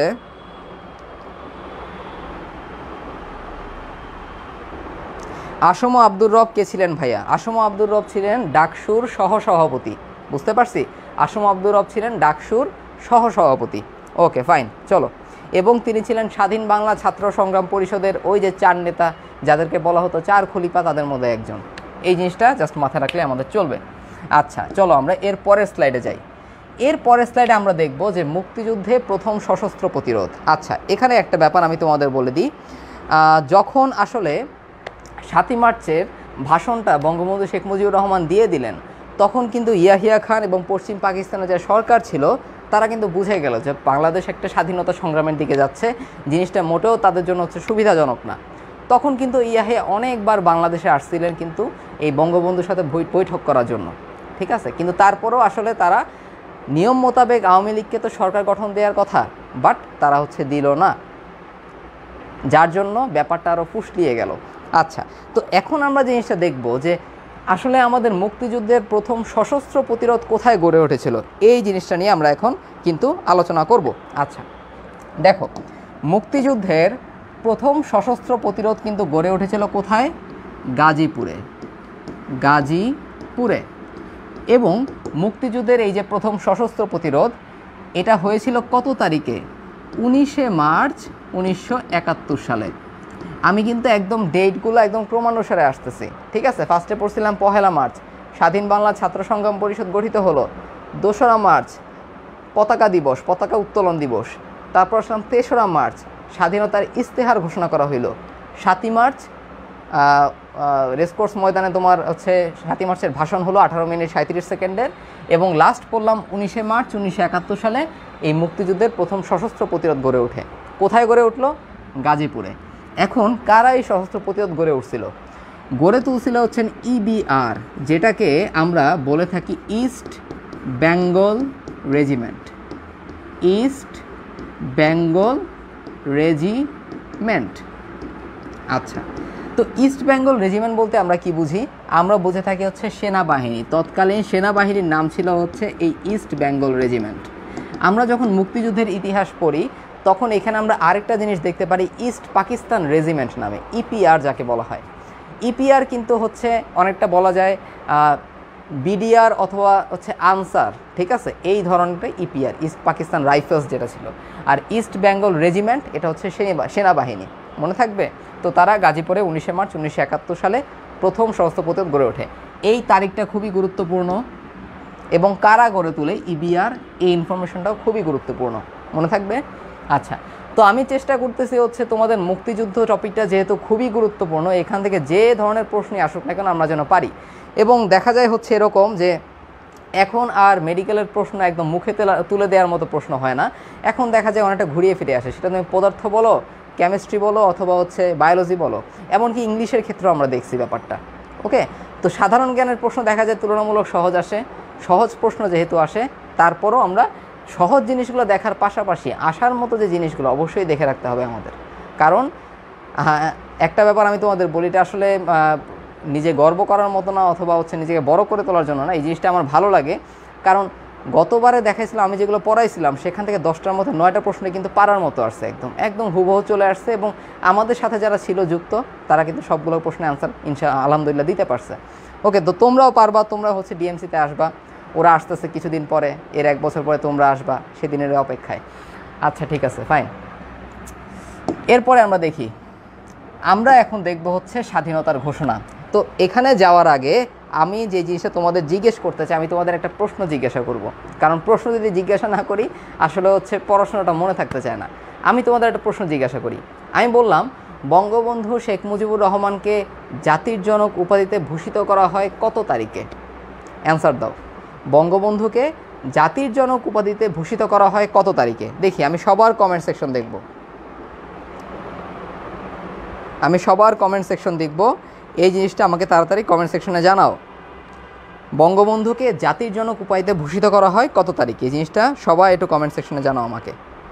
Speaker 1: আসম আব্দুর রব কে ছিলেন ভাইয়া? আসম আব্দুর রব ছিলেন ডাকসুর সহসভাপতি। বুঝতে পারছি, আসম আব্দুর রব ছিলেন ডাকসুর সহসভাপতি। ওকে, ফাইন, চলো। এবং তিনি ছিলেন স্বাধীন বাংলা ছাত্র সংগ্রাম পরিষদের ওই যে চার নেতা যাদেরকে বলা হতো চার খলিফা, তাদের মধ্যে একজন। এই জিনিসটা জাস্ট মাথায় রাখলে আমাদের চলবে। আচ্ছা, চলো আমরা এর পরের স্লাইডে যাই। এর পরের স্লাইডে আমরা দেখব যে মুক্তিযুদ্ধে প্রথম সশস্ত্র প্রতিরোধ। আচ্ছা, এখানে একটা ব্যাপার আমি তোমাদের বলে দিই। যখন আসলে সাতই মার্চের ভাষণটা বঙ্গবন্ধু শেখ মুজিবুর রহমান দিয়ে দিলেন, তখন কিন্তু ইয়াহিয়া খান এবং পশ্চিম পাকিস্তানের যে সরকার ছিল তারা কিন্তু বুঝে গেল যে বাংলাদেশ একটা স্বাধীনতা সংগ্রামের দিকে যাচ্ছে, জিনিসটা মোটেও তাদের জন্য হচ্ছে সুবিধাজনক না। তখন কিন্তু ইয়াহিয়া অনেকবার বাংলাদেশে আসছিলেন কিন্তু এই বঙ্গবন্ধুর সাথে বৈঠক করার জন্য, ঠিক আছে। কিন্তু তারপরেও আসলে তারা নিয়ম মোতাবেক আওয়ামী লীগকে তো সরকার গঠন দেওয়ার কথা, বাট তারা হচ্ছে দিল না, যার জন্য ব্যাপারটা আরও ফুসলিয়ে গেল। আচ্ছা, তো এখন আমরা জিনিসটা দেখব যে আসলে আমাদের মুক্তিযুদ্ধের প্রথম সশস্ত্র প্রতিরোধ কোথায় গড়ে উঠেছিল, এই জিনিসটা নিয়ে আমরা এখন কিন্তু আলোচনা করব। আচ্ছা, দেখো, মুক্তিযুদ্ধের প্রথম সশস্ত্র প্রতিরোধ কিন্তু গড়ে উঠেছিল কোথায়? গাজীপুরে। গাজীপুরে। এবং মুক্তিযুদ্ধের এই যে প্রথম সশস্ত্র প্রতিরোধ, এটা হয়েছিল কত তারিখে? উনিশে মার্চ উনিশশো একাত্তর সালে। আমি কিন্তু একদম ডেটগুলো একদম ক্রমানুসারে আসতেছি, ঠিক আছে। ফার্স্টে পড়ছিলাম পহেলা মার্চ, স্বাধীন বাংলা ছাত্র সংগ্রাম পরিষদ গঠিত হলো। দোসরা মার্চ পতাকা দিবস, পতাকা উত্তোলন দিবস। তারপর আসলাম তেসরা মার্চ, স্বাধীনতার ইস্তেহার ঘোষণা করা হইল। সাতই মার্চ রেসকোর্স ময়দানে তোমার হচ্ছে সাতই মার্চের ভাষণ হলো আঠারো মিনিট সাঁত্রিশ সেকেন্ডের। এবং লাস্ট পড়লাম উনিশে মার্চ উনিশশো একাত্তর সালে এই মুক্তিযুদ্ধের প্রথম সশস্ত্র প্রতিরোধ গড়ে ওঠে। কোথায় গড়ে উঠলো? গাজীপুরে। এখন কারা এই সশস্ত্র প্রতিরোধ গড়ে উঠছিল? গড়ে তুলছিল হচ্ছেন ইবিআর, যেটাকে আমরা বলে থাকি East Bengal regiment. East Bengal regiment. আচ্ছা, তো ইস্ট বেঙ্গল রেজিমেন্ট বলতে আমরা কি বুঝি? আমরা বুঝে থাকি হচ্ছে সেনাবাহিনী। তৎকালীন সেনাবাহিনীর নাম ছিল হচ্ছে এই ইস্ট বেঙ্গল রেজিমেন্ট। আমরা যখন মুক্তিযুদ্ধের ইতিহাস পড়ি তখন এখানে আমরা আরেকটা জিনিস দেখতে পারি, ইস্ট পাকিস্তান রেজিমেন্ট নামে, ইপিআর যাকে বলা হয়। ইপিআর কিন্তু হচ্ছে অনেকটা বলা যায় বিডিআর অথবা হচ্ছে আনসার, ঠিক আছে, এই ধরনের ইপিআর, ইস্ট পাকিস্তান রাইফেলস যেটা ছিল। আর ইস্ট বেঙ্গল রেজিমেন্ট এটা হচ্ছে সেনাবাহিনী, মনে থাকবে। তো তারা গাজীপুরে উনিশে মার্চ উনিশশো একাত্তর সালে প্রথম সশস্ত্র প্রতিরোধ গড়ে ওঠে। এই তারিখটা খুবই গুরুত্বপূর্ণ। এবং কারা গড়ে তোলে ইবিআর, এই ইনফরমেশনটাও খুবই গুরুত্বপূর্ণ, মনে থাকবে। আচ্ছা, তো আমি চেষ্টা করতেছি হচ্ছে তোমাদের মুক্তিযুদ্ধ টপিকটা যেহেতু খুবই গুরুত্বপূর্ণ, এখান থেকে যে ধরনের প্রশ্নই আসুক না কেন আমরা যেন পারি। এবং দেখা যায় হচ্ছে এরকম যে এখন আর মেডিকেলের প্রশ্ন একদম মুখে তুলে দেওয়ার মতো প্রশ্ন হয় না, এখন দেখা যায় অনেকটা ঘুরিয়ে ফিরে আসে। সেটা তুমি পদার্থ বলো, কেমিস্ট্রি বলো, অথবা হচ্ছে বায়োলজি বলো, এমনকি ইংলিশের ক্ষেত্রেও আমরা দেখছি ব্যাপারটা। ওকে, তো সাধারণ জ্ঞানের প্রশ্ন দেখা যায় তুলনামূলক সহজ আসে। সহজ প্রশ্ন যেহেতু আসে, তারপরও আমরা সহজ জিনিসগুলো দেখার পাশাপাশি আসার মতো যে জিনিসগুলো অবশ্যই দেখে রাখতে হবে আমাদের। কারণ হ্যাঁ, একটা ব্যাপার আমি তোমাদের বলি, এটা আসলে নিজে গর্ব করার মতো না, অথবা হচ্ছে নিজেকে বড় করে তোলার জন্য না, এই জিনিসটা আমার ভালো লাগে। কারণ গতবারে দেখাইছিলাম আমি যেগুলো পড়াইছিলাম সেখান থেকে দশটার মধ্যে নয়টা প্রশ্ন কিন্তু পারার মতো আসছে, একদম একদম হুবহু চলে আসছে, এবং আমাদের সাথে যারা ছিল যুক্ত তারা কিন্তু সবগুলো প্রশ্নের অ্যান্সার ইনশা আলহামদুলিল্লাহ দিতে পারছে। ওকে, তো তোমরাও পারবা, তোমরা হচ্ছে ডিএমসিতে আসবা, ওরা আসতেছে কিছুদিন পরে, এর এক বছর পরে তোমরা আসবা, সেদিনের অপেক্ষায়। আচ্ছা ঠিক আছে, ফাইন। এরপরে আমরা দেখি, আমরা এখন দেখব হচ্ছে স্বাধীনতার ঘোষণা। তো এখানে যাওয়ার আগে আমি যে জিনিসটা তোমাদের জিজ্ঞেস করতে চাই, আমি তোমাদের একটা প্রশ্ন জিজ্ঞাসা করব, কারণ প্রশ্ন যদি জিজ্ঞাসা না করি আসলে হচ্ছে পড়াশোনাটা মনে থাকতে চায় না। আমি তোমাদের একটা প্রশ্ন জিজ্ঞাসা করি। আমি বললাম বঙ্গবন্ধু শেখ মুজিবুর রহমানকে জাতির জনক উপাধিতে ভূষিত করা হয় কত তারিখে? অ্যান্সার দাও। বঙ্গবন্ধুকে জাতির জনক উপাধিতে ভূষিত করা হয় কত তারিখে? দেখি আমি সবার কমেন্ট সেকশন দেখব, আমি সবার কমেন্ট সেকশন দেখব, এই জিনিসটা আমাকে তাড়াতাড়ি কমেন্ট সেকশনে জানাও। বঙ্গবন্ধুকে জাতির জনক উপাধিতে ভূষিত করা হয় কত তারিখে? এই জিনিসটা সবাই একটু কমেন্ট সেকশনে জানাও আমাকে।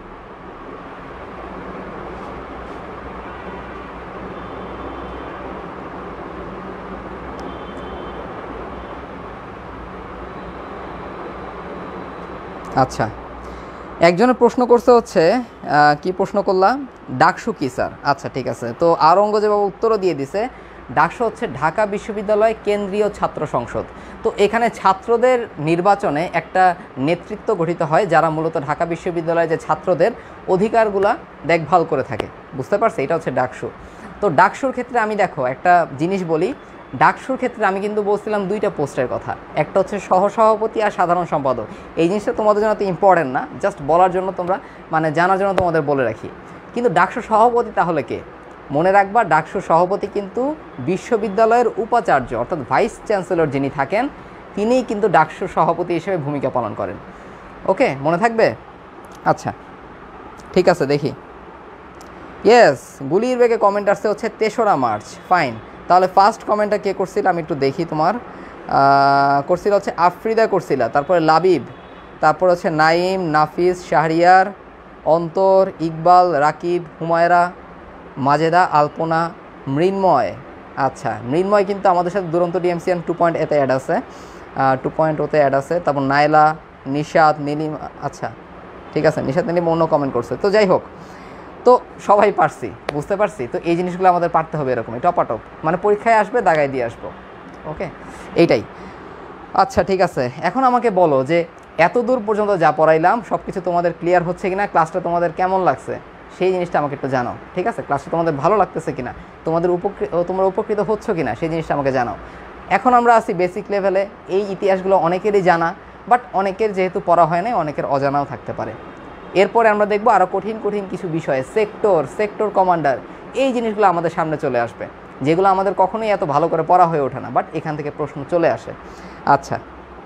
Speaker 1: আচ্ছা, একজনের প্রশ্ন করছে হচ্ছে কি প্রশ্ন করলাম, ডাকসু কি স্যার? আচ্ছা ঠিক আছে, তো আওরঙ্গজেব উত্তরও দিয়ে দিছে, ডাকসু হচ্ছে ঢাকা বিশ্ববিদ্যালয় কেন্দ্রীয় ছাত্র সংসদ। তো এখানে ছাত্রদের নির্বাচনে একটা নেতৃত্ব গঠিত হয়, যারা মূলত ঢাকা বিশ্ববিদ্যালয়ে যে ছাত্রদের অধিকারগুলা দেখভাল করে থাকে, বুঝতে পারছে? এটা হচ্ছে ডাকসু। তো ডাকসুর ক্ষেত্রে আমি দেখো একটা জিনিস বলি, ডাকসুর ক্ষেত্রে আমি কিন্তু বলছিলাম দুইটা পোস্টের কথা, একটা হচ্ছে সহসভাপতি আর সাধারণ সম্পাদক। এই জিনিসটা তোমাদের জন্য তো ইম্পর্টেন্ট না, জাস্ট বলার জন্য, তোমরা মানে জানার জন্য তোমাদের বলে রাখি। কিন্তু ডাকসু সভাপতি তাহলে কে? মনে রাখবা, ডাকসু সভাপতি কিন্তু বিশ্ববিদ্যালয়ের উপাচার্য অর্থাৎ ভাইস চ্যান্সেলর যিনি থাকেন, তিনিই কিন্তু ডাকসু সভাপতি হিসেবে ভূমিকা পালন করেন। ওকে, মনে থাকবে? আচ্ছা ঠিক আছে, দেখি। ইয়েস, গুলির বেগে কমেন্ট আসছে হচ্ছে তেসরা মার্চ। ফাইন, তাহলে ফার্স্ট কমেন্টটা কে করছিল আমি একটু দেখি। তোমার করছিল হচ্ছে আফ্রিদা করছিল, তারপরে লাবিব, তারপর হচ্ছে নাইম, নাফিস, শাহরিয়ার, অন্তর, ইকবাল, রাকিব, হুমায়রা, মাজেদা, আলপনা, মৃন্ময়। আচ্ছা, মৃন্ময় কিন্তু আমাদের সাথে দুরন্ত ডিএমসিএন টু পয়েন্ট এতে অ্যাড আছে, টু পয়েন্ট ওতে অ্যাড আছে। তারপর নাইলা, নিশাদ, নীলিম। আচ্ছা ঠিক আছে, নিশাদ নীলিম অন্য কমেন্ট করছে। তো যাই হোক, তো সবাই পারছি, বুঝতে পারছি। তো এই জিনিসগুলো আমাদের পারতে হবে এরকমই টপাটপ, মানে পরীক্ষায় আসবে দাগায় দিয়ে আসবো। ওকে, এইটাই। আচ্ছা ঠিক আছে, এখন আমাকে বলো যে এত দূর পর্যন্ত যা পড়াইলাম সব কিছু তোমাদের ক্লিয়ার হচ্ছে কিনা, ক্লাসটা তোমাদের কেমন লাগছে সেই জিনিসটা আমাকে একটু জানাও। ঠিক আছে, ক্লাসটা তোমাদের ভালো লাগতেছে কিনা, তোমাদের উপকৃত তোমরা উপকৃত হচ্ছ কিনা সেই জিনিসটা আমাকে জানাও। এখন আমরা আছি বেসিক লেভেলে, এই ইতিহাসগুলো অনেকেরই জানা, বাট অনেকের যেহেতু পড়া হয় না, অনেকের অজানাও থাকতে পারে। এরপরে আমরা দেখব আরও কঠিন কঠিন কিছু বিষয়ে, সেক্টর, সেক্টর কমান্ডার, এই জিনিসগুলো আমাদের সামনে চলে আসবে, যেগুলো আমাদের কখনোই এত ভালো করে পড়া হয়ে ওঠে না, বাট এখান থেকে প্রশ্ন চলে আসে। আচ্ছা,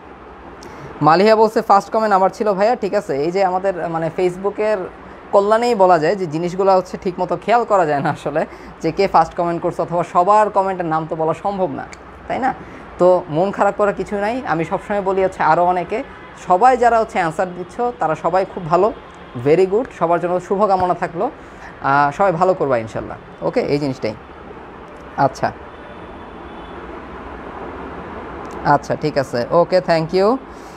Speaker 1: মালিহা বলছে ফার্স্ট কমেন্ট আমার ছিল ভাইয়া। ঠিক আছে, এই যে আমাদের মানে ফেসবুকের কল্যাণেই বলা যায় যে জিনিসগুলো হচ্ছে ঠিকমতো খেয়াল করা যায় না আসলে, যে কে ফার্স্ট কমেন্ট করছে, অথবা সবার কমেন্টের নাম তো বলা সম্ভব না, তাই না? তো মন খারাপ করার কিছু নাই, আমি সবসময় বলি হচ্ছে আরও অনেকে, সবাই যারা হচ্ছে অ্যান্সার দিচ্ছ তারা সবাই খুব ভালো, ভেরি গুড, সবার জন্য শুভকামনা থাকলো, সবাই ভালো করবা ইনশাল্লাহ। ওকে, এই জিনিসটাই। আচ্ছা আচ্ছা ঠিক আছে, ওকে, থ্যাংক ইউ।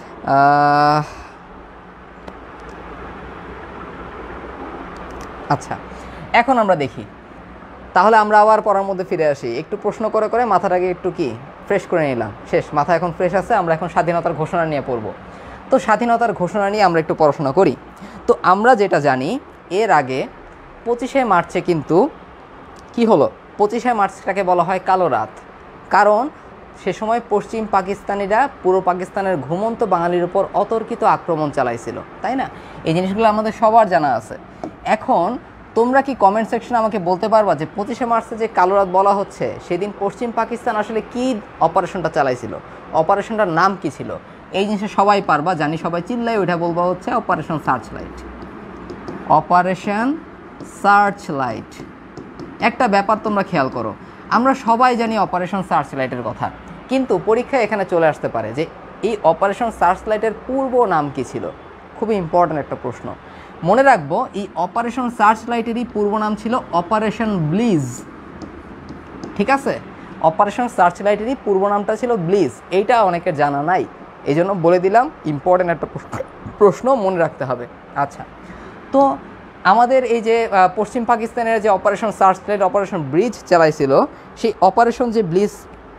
Speaker 1: আচ্ছা, এখন আমরা দেখি, তাহলে আমরা আবার পড়ার মধ্যে ফিরে আসি, একটু প্রশ্ন করে করে মাথাটাকে একটু কি ফ্রেশ করে নিলাম, শেষ, মাথা এখন ফ্রেশ আছে। আমরা এখন স্বাধীনতার ঘোষণা নিয়ে পড়ব। তো স্বাধীনতার ঘোষণা নিয়ে আমরা একটু পড়াশোনা করি। তো আমরা যেটা জানি, এর আগে পঁচিশে মার্চে কিন্তু কি হলো, পঁচিশে মার্চটাকে বলা হয় কালো রাত, কারণ সে সময় পশ্চিম পাকিস্তানিরা পুরো পাকিস্তানের ঘুমন্ত বাঙালির উপর অতর্কিত আক্রমণ চালাইছিল, তাই না? এই জিনিসগুলো আমাদের সবার জানা আছে। এখন তোমরা কি কমেন্ট সেকশনে আমাকে বলতে পারবা যে পঁচিশে মার্চে যে কালো রাত বলা হচ্ছে, সেদিন পশ্চিম পাকিস্তান আসলে কি অপারেশনটা চালাইছিল, অপারেশনটার নাম কি ছিল? এই জিনিসটা সবাই পারবা, জানি সবাই চিল্লাই ওইটা বলবা হচ্ছে operation searchlight. Operation searchlight. একটা ব্যাপার তোমরা খেয়াল করো, আমরা সবাই জানি অপারেশন সার্চ লাইটের কথা, কিন্তু পরীক্ষায় এখানে চলে আসতে পারে যে এই অপারেশন সার্চ লাইটের পূর্ব নাম কী ছিল। খুবই ইম্পর্ট্যান্ট একটা প্রশ্ন। মনে রাখবো এই অপারেশন সার্চ লাইটেরই পূর্ব নাম ছিল অপারেশন ব্লিজ, ঠিক আছে? অপারেশন সার্চ লাইটেরই পূর্ব নামটা ছিল ব্লিজ, এইটা অনেকের জানা নাই, এই জন্য বলে দিলাম, ইম্পর্টেন্ট একটা প্রশ্ন, মনে রাখতে হবে। আচ্ছা, তো আমাদের এই যে পশ্চিম পাকিস্তানের যে operation searchlight operation bridge চালাইছিল, সেই অপারেশন যে ব্লিজ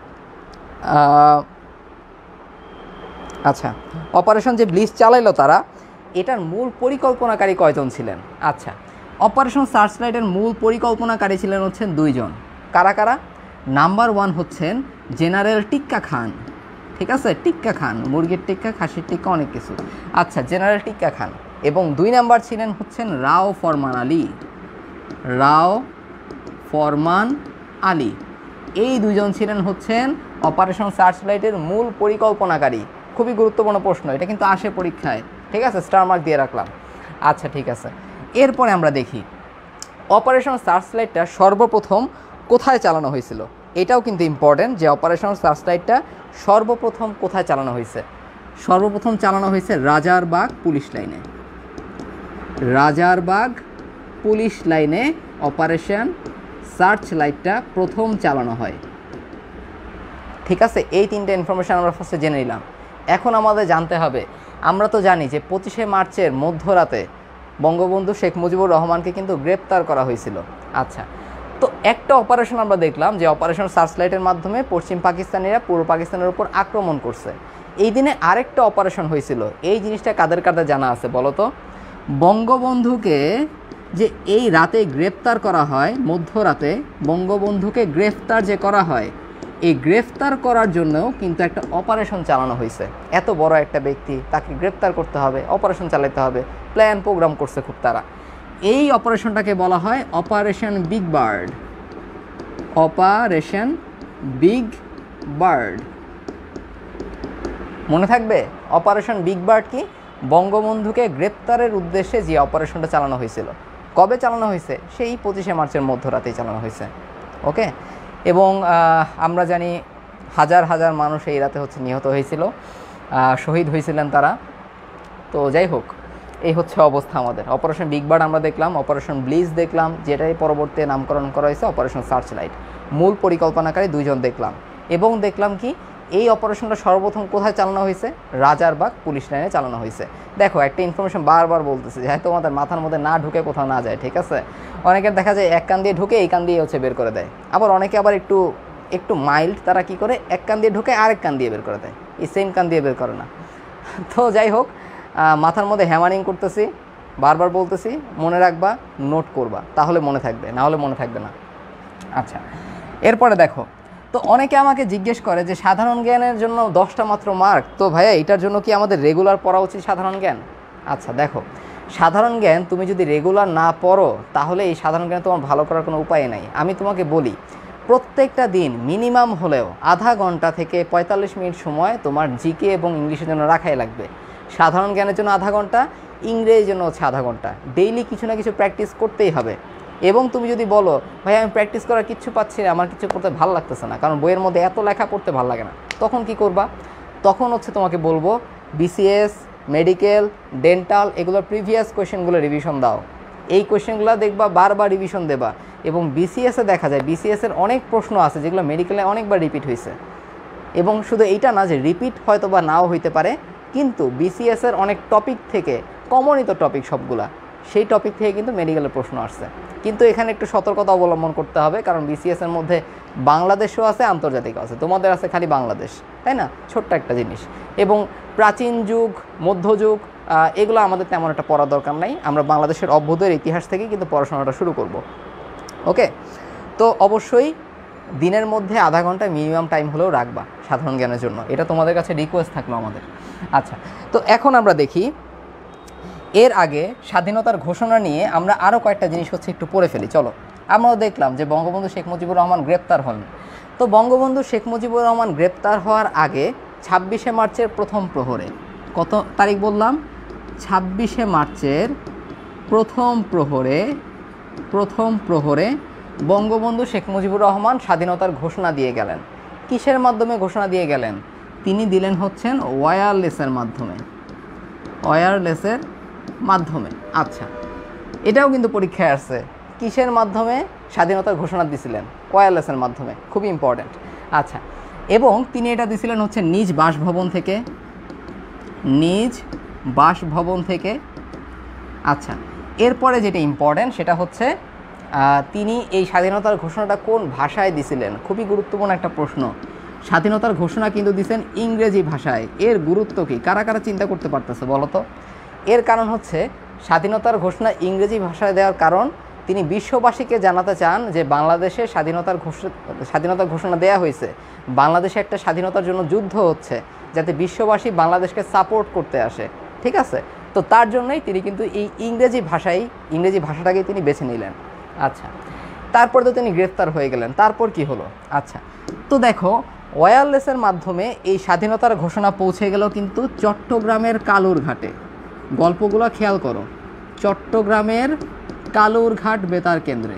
Speaker 1: আচ্ছা অপারেশন যে ব্লিজ চালাইলো তারা, এটার মূল পরিকল্পনাকারী কয়জন ছিলেন? আচ্ছা, অপারেশন সার্চ লাইটের মূল পরিকল্পনাকারী ছিলেন হচ্ছেন দুইজন। কারা কারা? নাম্বার ওয়ান হচ্ছেন জেনারেল টিক্কা খান, ঠিক আছে? টিক্কা খান, মুরগির টিক্কা, খাসির টিক্কা, অনেক কিছু। আচ্ছা, জেনারেল টিক্কা খান। এবং দুই নাম্বার ছিলেন হচ্ছেন রাও ফরমান আলী, রাও ফরমান আলী। এই দুইজন ছিলেন হচ্ছেন অপারেশন সার্চ লাইটের মূল পরিকল্পনাকারী। খুবই গুরুত্বপূর্ণ প্রশ্ন, এটা কিন্তু আসে পরীক্ষায়, ঠিক আছে? স্টার মার্ক দিয়ে রাখলাম। আচ্ছা, ঠিক আছে। এরপরে আমরা দেখি অপারেশন সার্চ লাইটটা সর্বপ্রথম কোথায় চালানো হয়েছিল। এটাও কিন্তু ইম্পর্টেন্ট যে অপারেশন সার্চ লাইটটা সর্বপ্রথম কোথায় চালানো হয়েছে। সর্বপ্রথম চালানো হয়েছে রাজারবাগ পুলিশ লাইনে। রাজারবাগ পুলিশ লাইনে অপারেশন সার্চ লাইটটা প্রথম চালানো হয়, ঠিক আছে? এই তিনটে ইনফরমেশান আমরা ফার্স্টে জেনে নিলাম। এখন আমাদের জানতে হবে, আমরা তো জানি যে পঁচিশে মার্চের মধ্যরাতে বঙ্গবন্ধু শেখ মুজিবুর রহমানকে কিন্তু গ্রেপ্তার করা হয়েছিল। আচ্ছা, তো একটা অপারেশন আমরা দেখলাম যে অপারেশন সার্চ লাইটের মাধ্যমে পশ্চিম পাকিস্তানিরা পূর্ব পাকিস্তানের উপর আক্রমণ করছে। এই দিনে আরেকটা অপারেশন হয়েছিল, এই জিনিসটা কাদের কাদের জানা আছে বলো তো? বঙ্গবন্ধুকে যে এই রাতে গ্রেপ্তার করা হয়, মধ্যরাতে বঙ্গবন্ধুকে গ্রেফতার যে করা হয়, এই গ্রেফতার করার জন্যও কিন্তু একটা অপারেশন চালানো হয়েছে। এত বড় একটা ব্যক্তি, তাকে গ্রেফতার করতে হবে, অপারেশন চালাতে হবে, প্ল্যান প্রোগ্রাম করছে খুব তারা। এই অপারেশনটাকে বলা হয় operation big bird. Operation big bird মনে থাকবে? অপারেশন বিগ বার্ড কি? বঙ্গবন্ধুকে গ্রেপ্তারের উদ্দেশ্যে যে অপারেশনটা চালানো হয়েছিল। কবে চালানো হয়েছে? সেই পঁচিশে মার্চের মধ্যরাতেই চালানো হয়েছে, ওকে? এবং আমরা জানি হাজার হাজার মানুষ এই রাতে হচ্ছে নিহত হয়েছিল, শহীদ হয়েছিলেন তারা। তো যাই হোক, এই হচ্ছে অবস্থা আমাদের। অপারেশন বিগ বার্ড আমরা দেখলাম, অপারেশন ব্লিজ দেখলাম, যেটাই পরবর্তী নামকরণ করা হয়েছে অপারেশন সার্চ লাইট। মূল পরিকল্পনাকারী দুইজন দেখলাম, এবং দেখলাম কি এই অপারেশনটা সর্বপ্রথম কোথায় চালানো হয়েছে? রাজারবাগ পুলিশ লাইনে চালানো হয়েছে। দেখো, একটা ইনফরমেশন বারবার বলতেছে, যাতে তোমাদের মাথার মধ্যে না ঢুকে কোথাও না যায়, ঠিক আছে? অনেকের দেখা যায় এক কান দিয়ে ঢুকে এই কান দিয়ে হচ্ছে বের করে দেয়, আবার অনেকে আবার একটু একটু মাইল্ড, তারা কি করে এক কান দিয়ে ঢুকে আরেক কান দিয়ে বের করে দেয়, এই সেম কান দিয়ে বের করে না। তো যাই হোক, মাথার মধ্যে হ্যামারিং করতেছি, বারবার বলতেছি, মনে রাখবা, নোট করবা, তাহলে মনে থাকবে, না হলে মনে থাকবে না। আচ্ছা, এরপরে দেখো, তো অনেকে আমাকে জিজ্ঞেস করে যে সাধারণ জ্ঞানের জন্য দশটা মাত্র মার্ক, তো ভাইয়া এটার জন্য কি আমাদের রেগুলার পড়া উচিত সাধারণ জ্ঞান? আচ্ছা দেখো, সাধারণ জ্ঞান তুমি যদি রেগুলার না পড়ো, তাহলে এই সাধারণ জ্ঞান তোমার ভালো করার কোনো উপায় নাই। আমি তোমাকে বলি, প্রত্যেকটা দিন মিনিমাম হলেও আধা ঘন্টা থেকে পঁয়তাল্লিশ মিনিট সময় তোমার জিকে এবং ইংলিশের জন্য রাখাই লাগবে। সাধারণ জ্ঞানের জন্য আধা ঘন্টা, ইংরেজির জন্য হচ্ছে আধা ঘন্টা। ডেইলি কিছু না কিছু প্র্যাকটিস করতেই হবে। এবং তুমি যদি বলো ভাই আমি প্র্যাকটিস করার কিচ্ছু পাচ্ছি না, আমার কিছু করতে ভালো লাগতেছে না, কারণ বইয়ের মধ্যে এত লেখা পড়তে ভালো লাগে না, তখন কি করবা? তখন হচ্ছে তোমাকে বলবো বিসিএস, মেডিকেল, ডেন্টাল এগুলোর প্রিভিয়াস কোয়েশ্চেনগুলো রিভিশন দাও। এই কোয়েশ্চেনগুলো দেখবা, বারবার রিভিশন দেবা। এবং বিসিএসে দেখা যায় বিসিএসের অনেক প্রশ্ন আছে যেগুলো মেডিকেলে অনেকবার রিপিট হয়েছে। এবং শুধু এইটা না যে রিপিট হয়তো বা নাও হইতে পারে, কিন্তু বিসিএসের অনেক টপিক থেকে, কমনই তো টপিক সবগুলা, সেই টপিক থেকে কিন্তু মেডিকেলের প্রশ্ন আসছে। কিন্তু এখানে একটু সতর্কতা অবলম্বন করতে হবে, কারণ বিসিএসের মধ্যে বাংলাদেশও আছে, আন্তর্জাতিকও আছে, তোমাদের আছে খালি বাংলাদেশ, তাই না? ছোট্ট একটা জিনিস। এবং প্রাচীন যুগ, মধ্যযুগ এগুলো আমাদের তেমন একটা পড়া দরকার নাই। আমরা বাংলাদেশের অভ্যুদয়ের ইতিহাস থেকেই কিন্তু পড়াশোনাটা শুরু করব। ওকে, তো অবশ্যই দিনের মধ্যে আধা ঘন্টা মিনিমাম টাইম হলেও রাখবা সাধারণ জ্ঞানের জন্য, এটা তোমাদের কাছে রিকোয়েস্ট থাকলো আমাদের। আচ্ছা, তো এখন আমরা দেখি, এর আগে স্বাধীনতার ঘোষণা নিয়ে আমরা আরও কয়েকটা জিনিস হচ্ছে একটু পড়ে ফেলি। চলো, আমরাও দেখলাম যে বঙ্গবন্ধু শেখ মুজিবুর রহমান গ্রেপ্তার হন। তো বঙ্গবন্ধু শেখ মুজিবুর রহমান গ্রেপ্তার হওয়ার আগে ছাব্বিশে মার্চের প্রথম প্রহরে, কত তারিখ বললাম? ছাব্বিশে মার্চের প্রথম প্রহরে প্রথম প্রহরে বঙ্গবন্ধু শেখ মুজিবুর রহমান স্বাধীনতার ঘোষণা দিয়ে গেলেন। কিসের মাধ্যমে ঘোষণা দিয়ে গেলেন? তিনি দিলেন হচ্ছেন ওয়্যারলেসের মাধ্যমে। ওয়্যারলেসের মাধ্যমে। আচ্ছা, এটাও কিন্তু পরীক্ষায় আসছে। কিসের মাধ্যমে স্বাধীনতার ঘোষণা দিছিলেন? ওয়্যারলেসের মাধ্যমে, খুবই ইম্পর্ট্যান্ট। আচ্ছা, এবং তিনি এটা দিছিলেন হচ্ছে নিজ বাসভবন থেকে, নিজ বাসভবন থেকে। আচ্ছা, এরপরে যেটা ইম্পর্ট্যান্ট সেটা হচ্ছে তিনি এই স্বাধীনতার ঘোষণাটা কোন ভাষায় দিছিলেন? খুবই গুরুত্বপূর্ণ একটা প্রশ্ন। স্বাধীনতার ঘোষণা কিন্তু দিছেন ইংরেজি ভাষায়। এর গুরুত্ব কি কারা কারা চিন্তা করতে পারতেছে বলো তো? এর কারণ হচ্ছে স্বাধীনতার ঘোষণা ইংরেজি ভাষায় দেওয়ার কারণ তিনি বিশ্ববাসীকে জানাতে চান যে বাংলাদেশে স্বাধীনতার ঘোষণা স্বাধীনতার ঘোষণা দেওয়া হয়েছে, বাংলাদেশে একটা স্বাধীনতার জন্য যুদ্ধ হচ্ছে, যাতে বিশ্ববাসী বাংলাদেশকে সাপোর্ট করতে আসে। ঠিক আছে, তো তার জন্যই তিনি কিন্তু এই ইংরেজি ভাষায় ইংরেজি ভাষাটাকেই তিনি বেছে নিলেন। আচ্ছা, তারপর তো তিনি গ্রেফতার হয়ে গেলেন। তারপর কি হলো? আচ্ছা, তো দেখো ওয়্যারলেসের মাধ্যমে এই স্বাধীনতার ঘোষণা পৌঁছে গেল কিন্তু চট্টগ্রামের কালুরঘাটে। গল্পগুলো খেয়াল করো, চট্টগ্রামের কালুরঘাট বেতার কেন্দ্রে।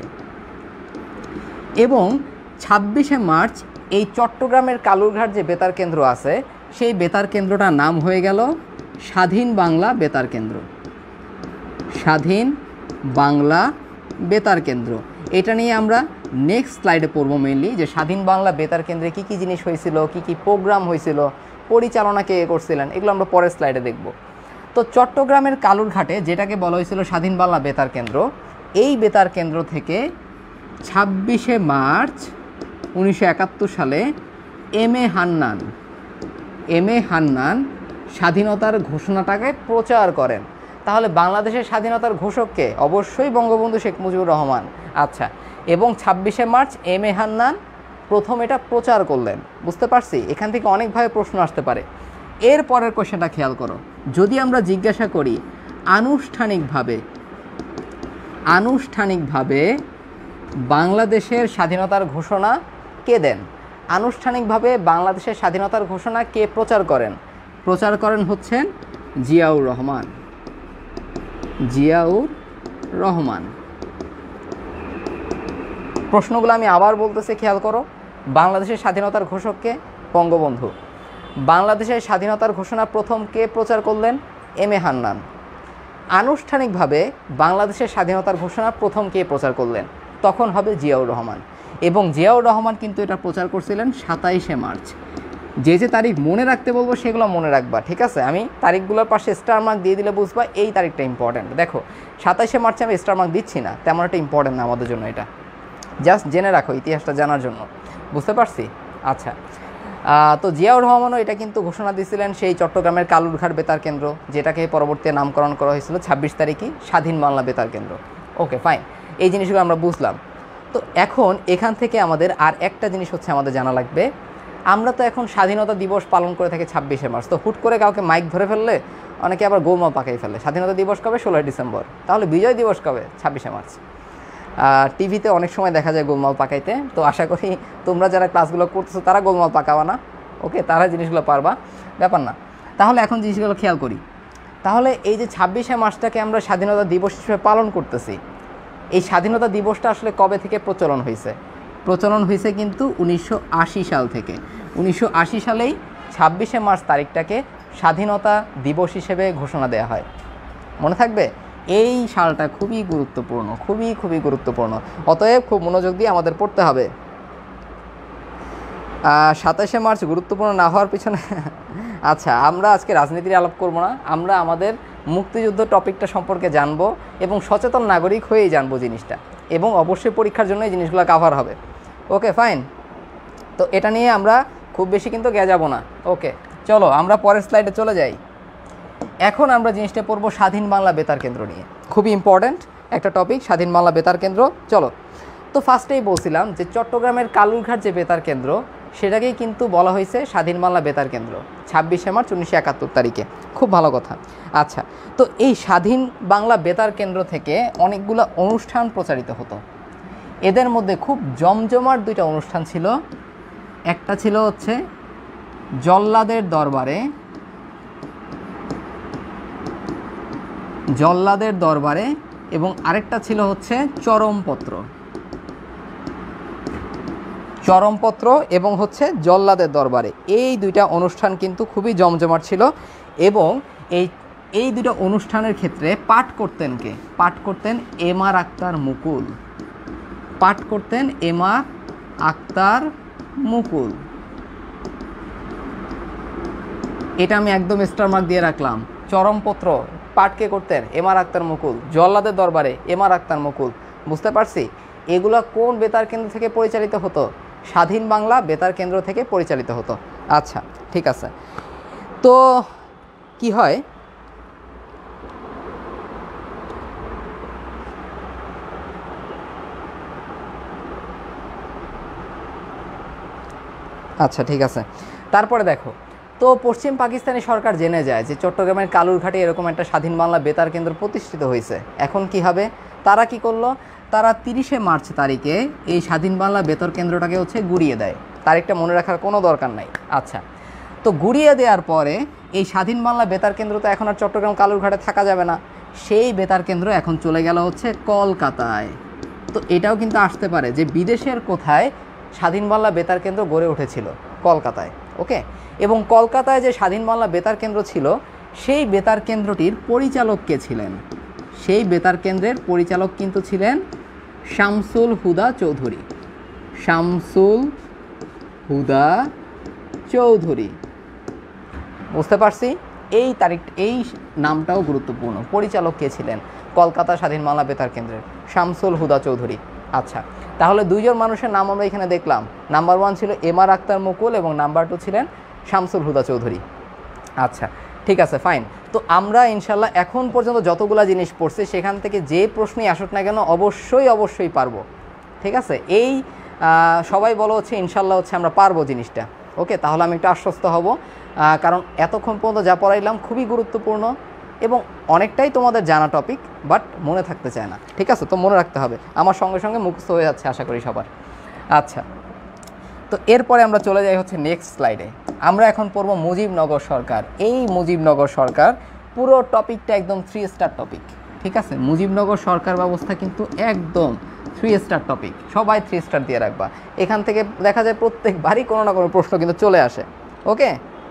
Speaker 1: এবং ছাব্বিশে মার্চ এই চট্টগ্রামের কালুরঘাট যে বেতার কেন্দ্র আছে, সেই বেতার কেন্দ্রটার নাম হয়ে গেল স্বাধীন বাংলা বেতার কেন্দ্র। স্বাধীন বাংলা বেতার কেন্দ্র। এটা নিয়ে আমরা নেক্সট স্লাইডে পড়বো মেইনলি, যে স্বাধীন বাংলা বেতার কেন্দ্রে কী কী জিনিস হয়েছিল, কী কী প্রোগ্রাম হয়েছিল, পরিচালনা কে করছিলেন, এগুলো আমরা পরের স্লাইডে দেখব। তো চট্টগ্রামের কালুরঘাটে যেটাকে বলা হয়েছিল স্বাধীন বাংলা বেতার কেন্দ্র, এই বেতার কেন্দ্র থেকে ছাব্বিশে মার্চ উনিশশো একাত্তর সালে M A Hannan M A Hannan স্বাধীনতার ঘোষণাটাকে প্রচার করেন। তাহলে বাংলাদেশের স্বাধীনতার ঘোষককে অবশ্যই বঙ্গবন্ধু শেখ মুজিবুর রহমান। আচ্ছা, এবং ছাব্বিশে মার্চ এম এ হান্নান প্রথম এটা প্রচার করলেন। বুঝতে পারছি? এখান থেকে অনেকভাবে প্রশ্ন আসতে পারে। এর পরের কোশ্চেনটা খেয়াল করো, যদি আমরা জিজ্ঞাসা করি আনুষ্ঠানিকভাবে আনুষ্ঠানিকভাবে বাংলাদেশের স্বাধীনতার ঘোষণা কে দেন? আনুষ্ঠানিকভাবে বাংলাদেশের স্বাধীনতার ঘোষণা কে প্রচার করেন? প্রচার করেন হচ্ছেন জিয়াউর রহমান। জিয়াউর রহমান। প্রশ্নগুলো আমি আবার বলতেছি, খেয়াল করো। বাংলাদেশের স্বাধীনতার ঘোষককে বঙ্গবন্ধু। বাংলাদেশের স্বাধীনতার ঘোষণা প্রথম কে প্রচার করলেন? M A Hannan. আনুষ্ঠানিকভাবে বাংলাদেশের স্বাধীনতার ঘোষণা প্রথম কে প্রচার করলেন? তখন হবে জিয়াউর রহমান। এবং জিয়াউর রহমান কিন্তু এটা প্রচার করছিলেন সাতাইশে মার্চ। যে যে তারিখ মনে রাখতে বলবো সেগুলো মনে রাখবা, ঠিক আছে? আমি তারিখগুলোর পাশে স্টার মার্ক দিয়ে দিলে বুঝবা এই তারিখটা ইম্পর্ট্যান্ট। দেখো সাতাইশে মার্চে আমি স্টার মার্ক দিচ্ছি না, তেমন একটা ইম্পর্ট্যান্ট না আমাদের জন্য, এটা জাস্ট জেনে রাখো ইতিহাসটা জানার জন্য। বুঝতে পারছি? আচ্ছা, তো জিয়াউর রহমানও এটা কিন্তু ঘোষণা দিয়েছিলেন সেই চট্টগ্রামের কালুরঘাট বেতার কেন্দ্র, যেটাকে পরবর্তীতে নামকরণ করা হয়েছিল ছাব্বিশ তারিখই স্বাধীন বাংলা বেতার কেন্দ্র। ওকে, ফাইন, এই জিনিসগুলো আমরা বুঝলাম। তো এখন এখান থেকে আমাদের আর একটা জিনিস হচ্ছে আমাদের জানা লাগবে, আমরা তো এখন স্বাধীনতা দিবস পালন করে থাকি ছাব্বিশে মার্চ। তো হুট করে কাউকে মাইক ধরে ফেললে অনেকে আবার গোলমাল পাকাই ফেলে। স্বাধীনতা দিবস কবে? ষোলোই ডিসেম্বর। তাহলে বিজয় দিবস কবে? ছাব্বিশে মার্চ। টিভিতে অনেক সময় দেখা যায় গোলমাল পাকাইতে। তো আশা করি তোমরা যারা ক্লাসগুলো করতেছো তারা গোলমাল পাকাবা না। ওকে, তারা জিনিসগুলো পারবা, ব্যাপার না। তাহলে এখন জিনিসগুলো খেয়াল করি। তাহলে এই যে ছাব্বিশে মার্চটাকে আমরা স্বাধীনতা দিবস হিসেবে পালন করতেছি, এই স্বাধীনতা দিবসটা আসলে কবে থেকে প্রচলন হয়েছে? প্রচলন হয়েছে কিন্তু উনিশশো আশি সাল থেকে। উনিশশো আশি সালেই ছাব্বিশে মার্চ তারিখটাকে স্বাধীনতা দিবস হিসেবে ঘোষণা দেওয়া হয়। মনে থাকবে? এই সালটা খুবই গুরুত্বপূর্ণ, খুবই খুবই গুরুত্বপূর্ণ। অতএব খুব মনোযোগ দিয়ে আমাদের পড়তে হবে। সাতাশে মার্চ গুরুত্বপূর্ণ না হওয়ার পিছনে আচ্ছা, আমরা আজকে রাজনীতির আলাপ করব না, আমরা আমাদের মুক্তিযুদ্ধ টপিকটা সম্পর্কে জানবো এবং সচেতন নাগরিক হয়েই জানবো জিনিসটা, এবং অবশ্যই পরীক্ষার জন্য এই জিনিসগুলো কাভার হবে। Okay, fine. তো এটা নিয়ে আমরা খুব বেশি কিন্তু গে যাব না। ওকে, চলো আমরা পরের স্লাইডে চলে যাই। এখন আমরা জিনিসটা পড়বো স্বাধীন বাংলা বেতার কেন্দ্র নিয়ে। খুবই ইম্পর্ট্যান্ট একটা টপিক, স্বাধীন বাংলা বেতার কেন্দ্র। চলো, তো ফার্স্টেই বলছিলাম যে চট্টগ্রামের কালুরঘাট যে বেতার কেন্দ্র, সেটাকেই কিন্তু বলা হয়েছে স্বাধীন বাংলা বেতার কেন্দ্র ছাব্বিশে মার্চ উনিশশো একাত্তর তারিখে। খুব ভালো কথা। আচ্ছা, তো এই স্বাধীন বাংলা বেতার কেন্দ্র থেকে অনেকগুলো অনুষ্ঠান প্রচারিত হতো। এদের মধ্যে খুব জমজমাট দুইটা অনুষ্ঠান ছিল। একটা ছিল হচ্ছে জল্লাদের দরবারে জল্লাদের দরবারে এবং আরেকটা ছিল হচ্ছে চরমপত্র চরমপত্র এবং হচ্ছে জল্লাদের দরবারে। এই দুইটা অনুষ্ঠান কিন্তু খুবই জমজমাট ছিল। এবং এই এই দুটো অনুষ্ঠানের ক্ষেত্রে পাঠ করতেন কে? পাঠ করতেন এম আর আক্তার মুকুল। পাঠ করতেন এম আর আক্তার মুকুল। এটা আমি একদম স্টার মার্ক দিয়ে রাখলাম। চরমপত্র পাঠ কে করতেন? এম আর আক্তার মুকুল। জল্লাদের দরবারে এম আর আক্তার মুকুল। বুঝতে পারছি? এগুলো কোন বেতার কেন্দ্র থেকে পরিচালিত হতো? স্বাধীন বাংলা বেতার কেন্দ্র থেকে পরিচালিত হতো। আচ্ছা, ঠিক আছে। তো কি হয়, আচ্ছা ঠিক আছে। তারপরে দেখো, তো পশ্চিম পাকিস্তানি সরকার জেনে যায় যে চট্টগ্রামের কালুরঘাটে এরকম একটা স্বাধীন বাংলা বেতার কেন্দ্র প্রতিষ্ঠিত হয়েছে। এখন কি হবে? তারা কি করলো? তারা তিরিশে মার্চ তারিখে এই স্বাধীন বাংলা বেতার কেন্দ্রটাকে হচ্ছে গুড়িয়ে দেয়। তারিখটা মনে রাখার কোনো দরকার নাই। আচ্ছা, তো গুড়িয়ে দেওয়ার পরে এই স্বাধীন বাংলা বেতার কেন্দ্র তো এখন আর চট্টগ্রাম কালুরঘাটে থাকা যাবে না। সেই বেতার কেন্দ্র এখন চলে গেল হচ্ছে কলকাতায়। তো এটাও কিন্তু আসতে পারে যে বিদেশের কোথায় স্বাধীন বাংলা বেতার কেন্দ্র গড়ে উঠেছিল? কলকাতায়। ওকে, এবং কলকাতায় যে স্বাধীন বাংলা বেতার কেন্দ্র ছিল, সেই বেতার কেন্দ্রটির পরিচালক কে ছিলেন? সেই বেতার কেন্দ্রের পরিচালক কিন্তু ছিলেন শামসুল হুদা চৌধুরী। শামসুল হুদা চৌধুরী। বুঝতে পারছি? এই তারিখ, এই নামটাও গুরুত্বপূর্ণ। পরিচালক কে ছিলেন কলকাতা স্বাধীন বাংলা বেতার কেন্দ্রের? শামসুল হুদা চৌধুরী। আচ্ছা, তাহলে দুইজন মানুষের নাম আমরা এখানে দেখলাম। নাম্বার ওয়ান ছিল এম আর আক্তার মুকুল এবং নাম্বার টু ছিলেন শামসুল হুদা চৌধুরী। আচ্ছা, ঠিক আছে, ফাইন। তো আমরা ইনশাল্লাহ এখন পর্যন্ত যতগুলা জিনিস পড়ছি সেখান থেকে যে প্রশ্নই আসুক না কেন অবশ্যই অবশ্যই পারবো। ঠিক আছে? এই সবাই বলো হচ্ছে ইনশাল্লাহ হচ্ছে আমরা পারবো জিনিসটা। ওকে, তাহলে আমি একটু আশ্বস্ত হব, কারণ এতক্ষণ পর্যন্ত যা পড়াইলাম খুবই গুরুত্বপূর্ণ এবং অনেকটাই তোমাদের জানা টপিক, বাট মনে থাকতে চায় না। ঠিক আছে? তো মনে রাখতে হবে। আমার সঙ্গে সঙ্গে মুখস্থ হয়ে যাচ্ছে আশা করি সবার। আচ্ছা, তো এরপরে আমরা চলে যাই হচ্ছে নেক্সট স্লাইডে। আমরা এখন পড়ব মুজিবনগর সরকার। এই মুজিবনগর সরকার পুরো টপিকটা একদম থ্রি স্টার টপিক। ঠিক আছে? মুজিবনগর সরকার ব্যবস্থা কিন্তু একদম থ্রি স্টার টপিক। সবাই থ্রি স্টার দিয়ে রাখবা। এখান থেকে দেখা যায় প্রত্যেকবারই কোনো না কোনো প্রশ্ন কিন্তু চলে আসে। ওকে,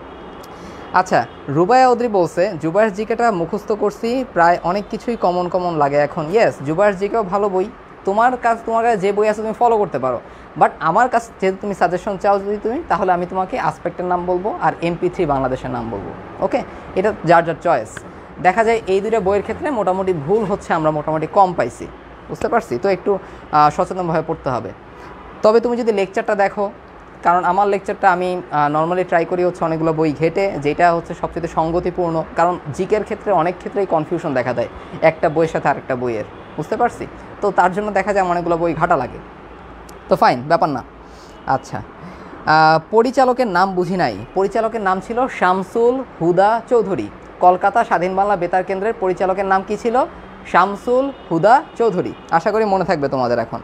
Speaker 1: আচ্ছা, রুবায়া অদ্রি বলছে জুবাইর জিকেটা মুখস্থ করছি, প্রায় অনেক কিছুই কমন কমন লাগে এখন। ইয়েস, জুবাইর জিকেও ভালো বই। তোমার কাজ, তোমার কাছে যে বই আছে তুমি ফলো করতে পারো, বাট আমার কাছে যেহেতু তুমি সাজেশন চাও যদি তুমি, তাহলে আমি তোমাকে আসপেক্টের নাম বলবো আর এমপি থ্রি বাংলাদেশের নাম বলবো। ওকে, এটা যার যার চয়েস। দেখা যায় এই দুইটা বইয়ের ক্ষেত্রে মোটামুটি ভুল হচ্ছে আমরা মোটামুটি কম পাইছি। বুঝতে পারছি? তো একটু সচেতনভাবে পড়তে হবে। তবে তুমি যদি লেকচারটা দেখো, কারণ আমার লেকচারটা আমি নর্মালি ট্রাই করি হচ্ছে অনেকগুলো বই ঘেটে, যেটা হচ্ছে সবচেয়ে সঙ্গতিপূর্ণ। কারণ জিকের ক্ষেত্রে অনেক ক্ষেত্রেই কনফিউশন দেখা দেয় একটা বইয়ের সাথে আরেকটা বইয়ের। বুঝতে পারছি? তো তার জন্য দেখা যায় অনেকগুলো বই ঘাটা লাগে। তো ফাইন, ব্যাপার না। আচ্ছা, পরিচালকের নাম বুঝি নাই। পরিচালকের নাম ছিল শামসুল হুদা চৌধুরী। কলকাতা স্বাধীন বাংলা বেতার কেন্দ্রের পরিচালকের নাম কি ছিল? শামসুল হুদা চৌধুরী। আশা করি মনে থাকবে তোমাদের এখন।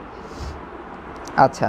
Speaker 1: আচ্ছা,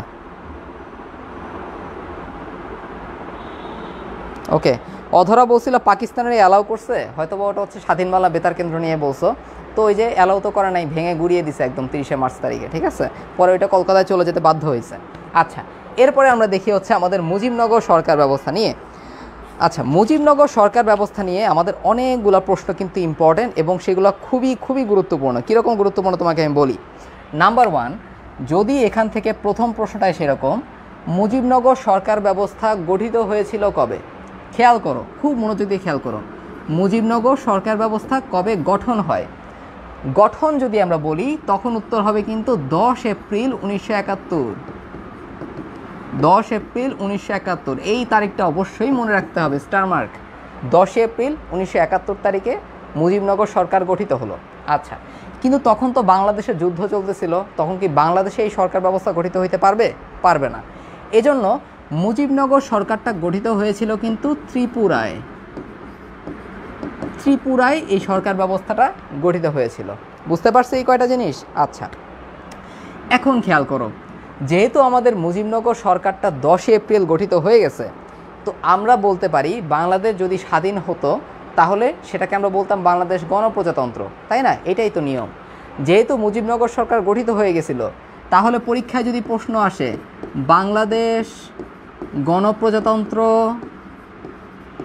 Speaker 1: ওকে, অধরা বলছিল পাকিস্তানের অ্যালাউ করছে, হয়তো বা ওটা হচ্ছে স্বাধীন বাংলা বেতার কেন্দ্র নিয়ে বলছো। তো ওই যে অ্যালাউ তো করে নাই, ভেঙে গুড়িয়ে দিছে একদম তিরিশে মার্চ তারিখে। ঠিক আছে? পরে ওইটা কলকাতায় চলে যেতে বাধ্য হয়েছে। আচ্ছা, এরপরে আমরা দেখি হচ্ছে আমাদের মুজিবনগর সরকার ব্যবস্থা নিয়ে। আচ্ছা, মুজিবনগর সরকার ব্যবস্থা নিয়ে আমাদের অনেকগুলো প্রশ্ন কিন্তু ইম্পর্টেন্ট এবং সেগুলো খুবই খুবই গুরুত্বপূর্ণ। কীরকম গুরুত্বপূর্ণ তোমাকে আমি বলি। নাম্বার ওয়ান, যদি এখান থেকে প্রথম প্রশ্নটাই সেরকম, মুজিবনগর সরকার ব্যবস্থা গঠিত হয়েছিল কবে? খেয়াল করো, খুব মনোযোগ দিয়ে খেয়াল করো। মুজিবনগর সরকার ব্যবস্থা কবে গঠন হয়? গঠন যদি আমরা বলি তখন উত্তর হবে কিন্তু দশ এপ্রিল উনিশশো একাত্তর। দশ এপ্রিল উনিশশো একাত্তর এই তারিখটা অবশ্যই মনে রাখতে হবে, স্টার মার্ক। দশ এপ্রিল উনিশশো একাত্তর তারিখে মুজিবনগর সরকার গঠিত হলো। আচ্ছা, কিন্তু তখন তো বাংলাদেশে যুদ্ধ চলতেছিল, তখন কি বাংলাদেশে এই সরকার ব্যবস্থা গঠিত হইতে পারবে? পারবে না। এজন্য মুজিবনগর সরকারটা গঠিত হয়েছিল কিন্তু ত্রিপুরায়। ত্রিপুরায় এই সরকার ব্যবস্থাটা গঠিত হয়েছিল। বুঝতে পারছি এই কয়টা জিনিস? আচ্ছা, এখন খেয়াল করো, যেহেতু আমাদের মুজিবনগর সরকারটা দশই এপ্রিল গঠিত হয়ে গেছে, তো আমরা বলতে পারি বাংলাদেশ যদি স্বাধীন হতো তাহলে সেটাকে আমরা বলতাম বাংলাদেশ গণপ্রজাতন্ত্র, তাই না? এটাই তো নিয়ম। যেহেতু মুজিবনগর সরকার গঠিত হয়ে গেছিল, তাহলে পরীক্ষায় যদি প্রশ্ন আসে বাংলাদেশ গণপ্রজাতন্ত্র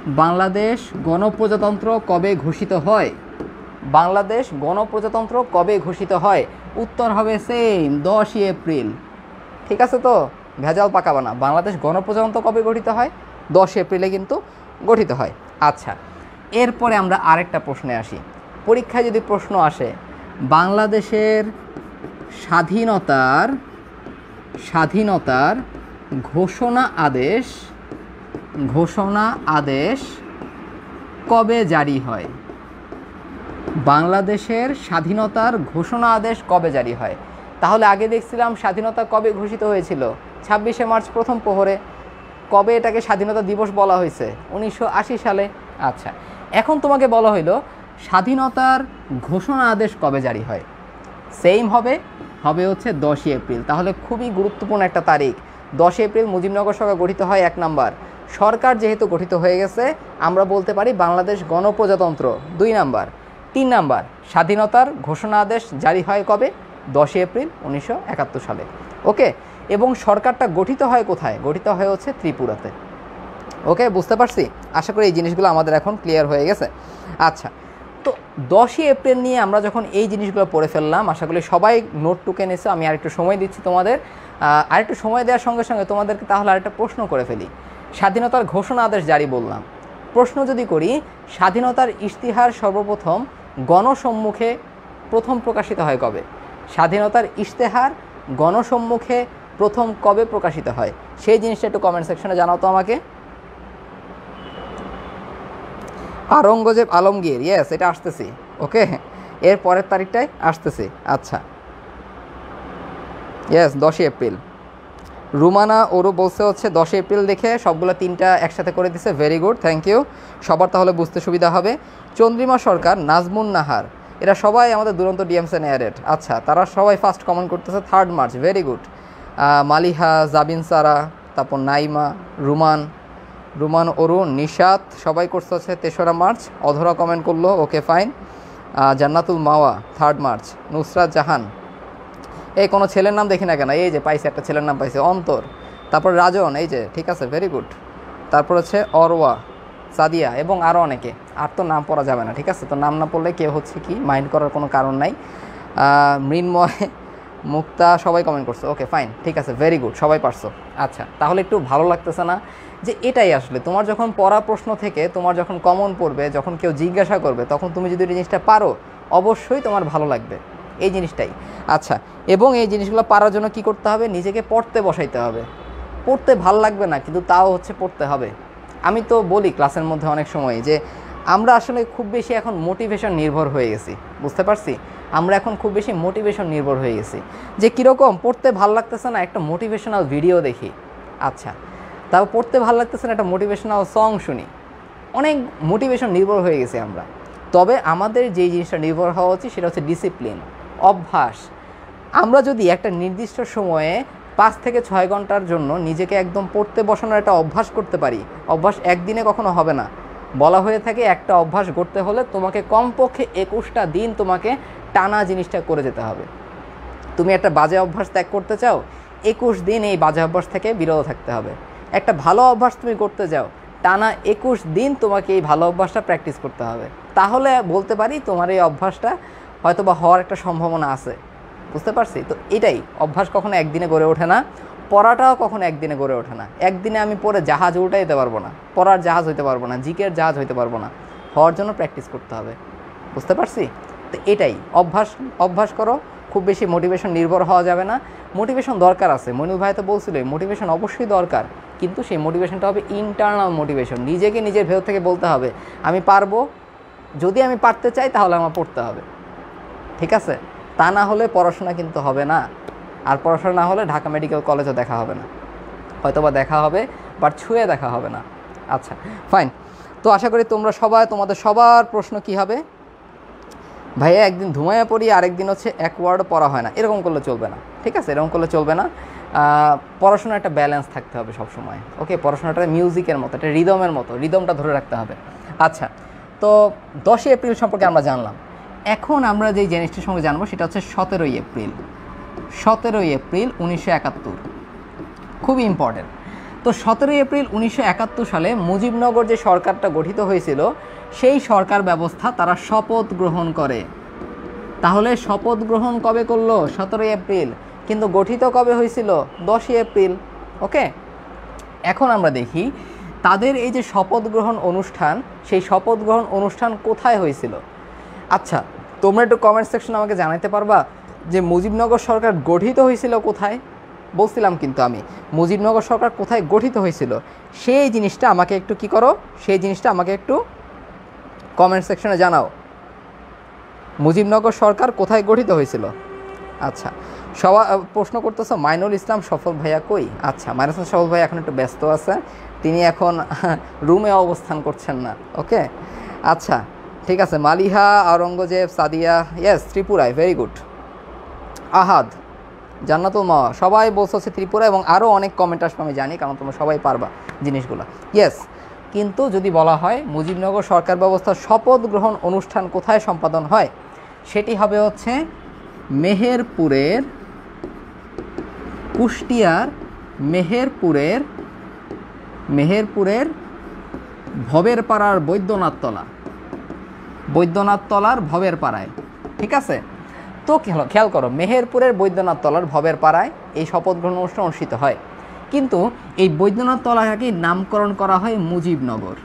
Speaker 1: বাংলাদেশ গণপ্রজাতন্ত্র কবে ঘোষিত হয়? বাংলাদেশ গণপ্রজাতন্ত্র কবে ঘোষিত হয়? উত্তর হবে সেম, দশই এপ্রিল। ঠিক আছে, তো ভেজাল পাকাবা না। বাংলাদেশ গণপ্রজাতন্ত্র কবে গঠিত হয়? দশই এপ্রিলে কিন্তু গঠিত হয়। আচ্ছা, এরপরে আমরা আরেকটা প্রশ্নে আসি। পরীক্ষায় যদি প্রশ্ন আসে বাংলাদেশের স্বাধীনতার স্বাধীনতার ঘোষণা আদেশ ঘোষণা আদেশ কবে জারি হয়? বাংলাদেশের স্বাধীনতার ঘোষণা আদেশ কবে জারি হয়? তাহলে আগে দেখছিলাম স্বাধীনতা কবে ঘোষিত হয়েছিল? ছাব্বিশে মার্চ প্রথম প্রহরে। কবে এটাকে স্বাধীনতা দিবস বলা হয়েছে? উনিশশো আশি সালে। আচ্ছা, এখন তোমাকে বলা হইলো স্বাধীনতার ঘোষণা আদেশ কবে জারি হয়? সেম হবে, হবে হচ্ছে দশই এপ্রিল। তাহলে খুবই গুরুত্বপূর্ণ একটা তারিখ। দশই এপ্রিল মুজিবনগর সরকার গঠিত হয়, এক নাম্বার। সরকার যেহেতু গঠিত হয়ে গেছে আমরা বলতে পারি বাংলাদেশ গণপ্রজাতন্ত্র, দুই নাম্বার। তিন নাম্বার, স্বাধীনতার ঘোষণা আদেশ জারি হয় কবে? দশই এপ্রিল উনিশশো একাত্তর সালে। ওকে, এবং সরকারটা গঠিত হয় কোথায়? গঠিত হয় হচ্ছে ত্রিপুরাতে। ওকে, বুঝতে পারছি? আশা করি এই জিনিসগুলো আমাদের এখন ক্লিয়ার হয়ে গেছে। আচ্ছা, তো দশই এপ্রিল নিয়ে আমরা যখন এই জিনিসগুলো পড়ে ফেললাম, আশা করি সবাই নোট টুকে নিয়েছো। আমি আরেকটু সময় দিচ্ছি তোমাদের। আরেকটু সময় দেওয়ার সঙ্গে সঙ্গে তোমাদেরকে তাহলে আরেকটা প্রশ্ন করে ফেলি। স্বাধীনতার ঘোষণা আদেশ জারি বললাম, প্রশ্ন যদি করি স্বাধীনতার ইশতিহার সর্বপ্রথম গণসম্মুখে প্রথম প্রকাশিত হয় কবে? স্বাধীনতার ইশতেহার গণসম্মুখে প্রথম কবে প্রকাশিত হয়? সেই জিনিসটা একটু কমেন্ট সেকশনে জানাও তো আমাকে। আওরঙ্গজেব আলমগীর, ইয়েস, এটা আসতেছি। ওকে, এর পরের তারিখটাই আসতেছি। আচ্ছা, ইয়েস, দশই এপ্রিল। রুমানা ওরু বলছে হচ্ছে দশই এপ্রিল দেখে সবগুলো তিনটা একসাথে করে দিছে। Very good, thank you. সবার তাহলে বুঝতে সুবিধা হবে। চন্দ্রিমা সরকার, নাজমুন নাহার, এরা সবাই আমাদের দুরন্ত ডিএমসে নেয়ারেট। আচ্ছা, তারা সবাই ফার্স্ট কমেন্ট করতেছে third March. Very good. Maliha, Jabin Sara, তারপর নাইমা, রুমান রুমান অরুণ, নিশাত সবাই করতে হচ্ছে তেসরা মার্চ। অধরা কমেন্ট করলো, okay fine. Jannatul Mawa third March. Nusrat Jahan, এই কোনো ছেলের নাম দেখি না কেন, এই যে পাইছে একটা ছেলের নাম পাইছে, অন্তর। তারপর রাজন, এই যে, ঠিক আছে, ভেরি গুড। তারপর হচ্ছে অরওয়া, সাদিয়া এবং আরও অনেকে। আর তো নাম পড়া যাবে না, ঠিক আছে? তো নাম না পড়লে কেউ হচ্ছে কি মাইন্ড করার কোনো কারণ নাই। মৃন্ময়, মুক্তা সবাই কমেন্ট করছো, ওকে ফাইন, ঠিক আছে, ভেরি গুড, সবাই পারছো। আচ্ছা, তাহলে একটু ভালো লাগতেছে না যে এটাই আসলে তোমার যখন পড়া প্রশ্ন থেকে তোমার যখন কমন পড়বে, যখন কেউ জিজ্ঞাসা করবে, তখন তুমি যদি এই জিনিসটা পারো অবশ্যই তোমার ভালো লাগবে, এই জিনিসটাই। আচ্ছা, এবং এই জিনিসগুলো পারার জন্য কি করতে হবে? নিজেকে পড়তে বসাইতে হবে। পড়তে ভাল লাগবে না, কিন্তু তাও হচ্ছে পড়তে হবে। আমি তো বলি ক্লাসের মধ্যে অনেক সময় যে আমরা আসলে খুব বেশি এখন মোটিভেশন নির্ভর হয়ে গেছি, বুঝতে পারছি? আমরা এখন খুব বেশি মোটিভেশন নির্ভর হয়ে গেছি যে কীরকম পড়তে ভাল লাগতেছে না, একটা মোটিভেশনাল ভিডিও দেখি। আচ্ছা, তাও পড়তে ভাল লাগতেছে না, একটা মোটিভেশনাল সং শুনি। অনেক মোটিভেশন নির্ভর হয়ে গেছি আমরা। তবে আমাদের যেই জিনিসটা নির্ভর হওয়া উচিত সেটা হচ্ছে ডিসিপ্লিন, অভ্যাস। আমরা যদি একটা নির্দিষ্ট সময়ে পাঁচ থেকে ছয় ঘন্টার জন্য নিজেকে একদম পড়তে বসানোর একটা অভ্যাস করতে পারি, অভ্যাস একদিনে কখনো হবে না। বলা হয়ে থাকে একটা অভ্যাস করতে হলে তোমাকে কমপক্ষে একুশটা দিন তোমাকে টানা জিনিসটা করে যেতে হবে। তুমি একটা বাজে অভ্যাস ত্যাগ করতে চাও, একুশ দিন এই বাজে অভ্যাস থেকে বিরত থাকতে হবে। একটা ভালো অভ্যাস তুমি করতে যাও, টানা একুশ দিন তোমাকে এই ভালো অভ্যাসটা প্র্যাকটিস করতে হবে। তাহলে বলতে পারি তোমার এই অভ্যাসটা হয়তো বা হওয়ার একটা সম্ভাবনা আছে, বুঝতে পারছি? তো এটাই, অভ্যাস কখনো একদিনে গড়ে ওঠে না, পড়াটাও কখনো একদিনে গড়ে ওঠে না। একদিনে আমি পড়ে জাহাজ উল্টাইতে পারবো না, পড়ার জাহাজ হইতে পারবো না, জিকের জাহাজ হইতে পারবো না। হওয়ার জন্য প্র্যাকটিস করতে হবে, বুঝতে পারছি? তো এটাই, অভ্যাস অভ্যাস করো। খুব বেশি মোটিভেশন নির্ভর হওয়া যাবে না। মোটিভেশন দরকার আছে, মনির ভাই তো বলছিল মোটিভেশন অবশ্যই দরকার, কিন্তু সেই মোটিভেশনটা হবে ইন্টারনাল মোটিভেশন। নিজেকে নিজের ভেতর থেকে বলতে হবে আমি পারবো, যদি আমি পারতে চাই তাহলে আমার পড়তে হবে, ঠিক আছে? তা না হলে পড়াশোনা কিন্তু হবে না। আর পড়াশোনা না হলে ঢাকা মেডিকেল কলেজও দেখা হবে না, হয়তো বা দেখা হবে বাট ছুঁয়ে দেখা হবে না। আচ্ছা ফাইন। তো আশা করি তোমরা সবাই, তোমাদের সবার প্রশ্ন কি হবে, ভাইয়া একদিন ধুমাইয়া পড়ি আরেকদিন হচ্ছে এক ওয়ার্ডও পড়া হয় না, এরকম করলে চলবে না, ঠিক আছে? এরকম করলে চলবে না। পড়াশোনার একটা ব্যালেন্স থাকতে হবে সব সময়, ওকে? পড়াশোনাটা মিউজিকের মতো, একটা রিদমের মতো, রিদমটা ধরে রাখতে হবে। আচ্ছা, তো দশই এপ্রিল সম্পর্কে আমরা জানলাম। এখন আমরা যেই জিনিসটির সঙ্গে জানবো সেটা হচ্ছে সতেরোই এপ্রিল। সতেরোই এপ্রিল উনিশশো একাত্তর, খুবই ইম্পর্টেন্ট। তো সতেরোই এপ্রিল উনিশশো একাত্তর সালে মুজিবনগর যে সরকারটা গঠিত হয়েছিল সেই সরকার ব্যবস্থা তারা শপথ গ্রহণ করে। তাহলে শপথ গ্রহণ কবে করলো? সতেরোই এপ্রিল। কিন্তু গঠিত কবে হয়েছিল? দশই এপ্রিল। ওকে, এখন আমরা দেখি তাদের এই যে শপথ গ্রহণ অনুষ্ঠান, সেই শপথ গ্রহণ অনুষ্ঠান কোথায় হয়েছিল? আচ্ছা, তোমরা একটু কমেন্ট সেকশনে আমাকে জানাতে পারবা যে মুজিবনগর সরকার গঠিত হয়েছিল কোথায়? বলছিলাম কিন্তু আমি মুজিবনগর সরকার কোথায় গঠিত হয়েছিল সেই জিনিসটা আমাকে একটু কি করো, সেই জিনিসটা আমাকে একটু কমেন্ট সেকশনে জানাও। মুজিবনগর সরকার কোথায় গঠিত হয়েছিল? আচ্ছা, সবাই প্রশ্ন করতেছ মাইনুল ইসলাম সফল ভাইয়া কই? আচ্ছা, মাইনুল ইসলাম সফল ভাইয়া এখন একটু ব্যস্ত আছে, তিনি এখন রুমে অবস্থান করছেন না। ওকে, আচ্ছা ঠিক আছে। মালিহা, আওরঙ্গজেব, সাদিয়া, ইয়েস ত্রিপুরায়, ভেরি গুড। আহাদ, জান্নাতুল মা, সবাই বলছে হচ্ছে ত্রিপুরা, এবং আরও অনেক কমেন্ট আসবে আমি জানি, কারণ তোমরা সবাই পারবা জিনিসগুলো। ইয়েস, কিন্তু যদি বলা হয় মুজিবনগর সরকার ব্যবস্থার শপথ গ্রহণ অনুষ্ঠান কোথায় সম্পাদন হয়, সেটি হবে হচ্ছে মেহেরপুরের, কুষ্টিয়ার মেহেরপুরের মেহেরপুরের ভবের পাড়ার বৈদ্যনাথ তলা, বৈদ্যনাথ তলার ভবের পাড়ায়। ঠিক আছে, তো খেয়াল করো, মেহেরপুরের বৈদ্যনাথ তলার ভবের পাড়ায় এই শপথ গ্রহণ অনুষ্ঠান অনুষ্ঠিত হয়। কিন্তু এই বৈদ্যনাথ তলাকে নামকরণ করা হয় মুজিবনগর।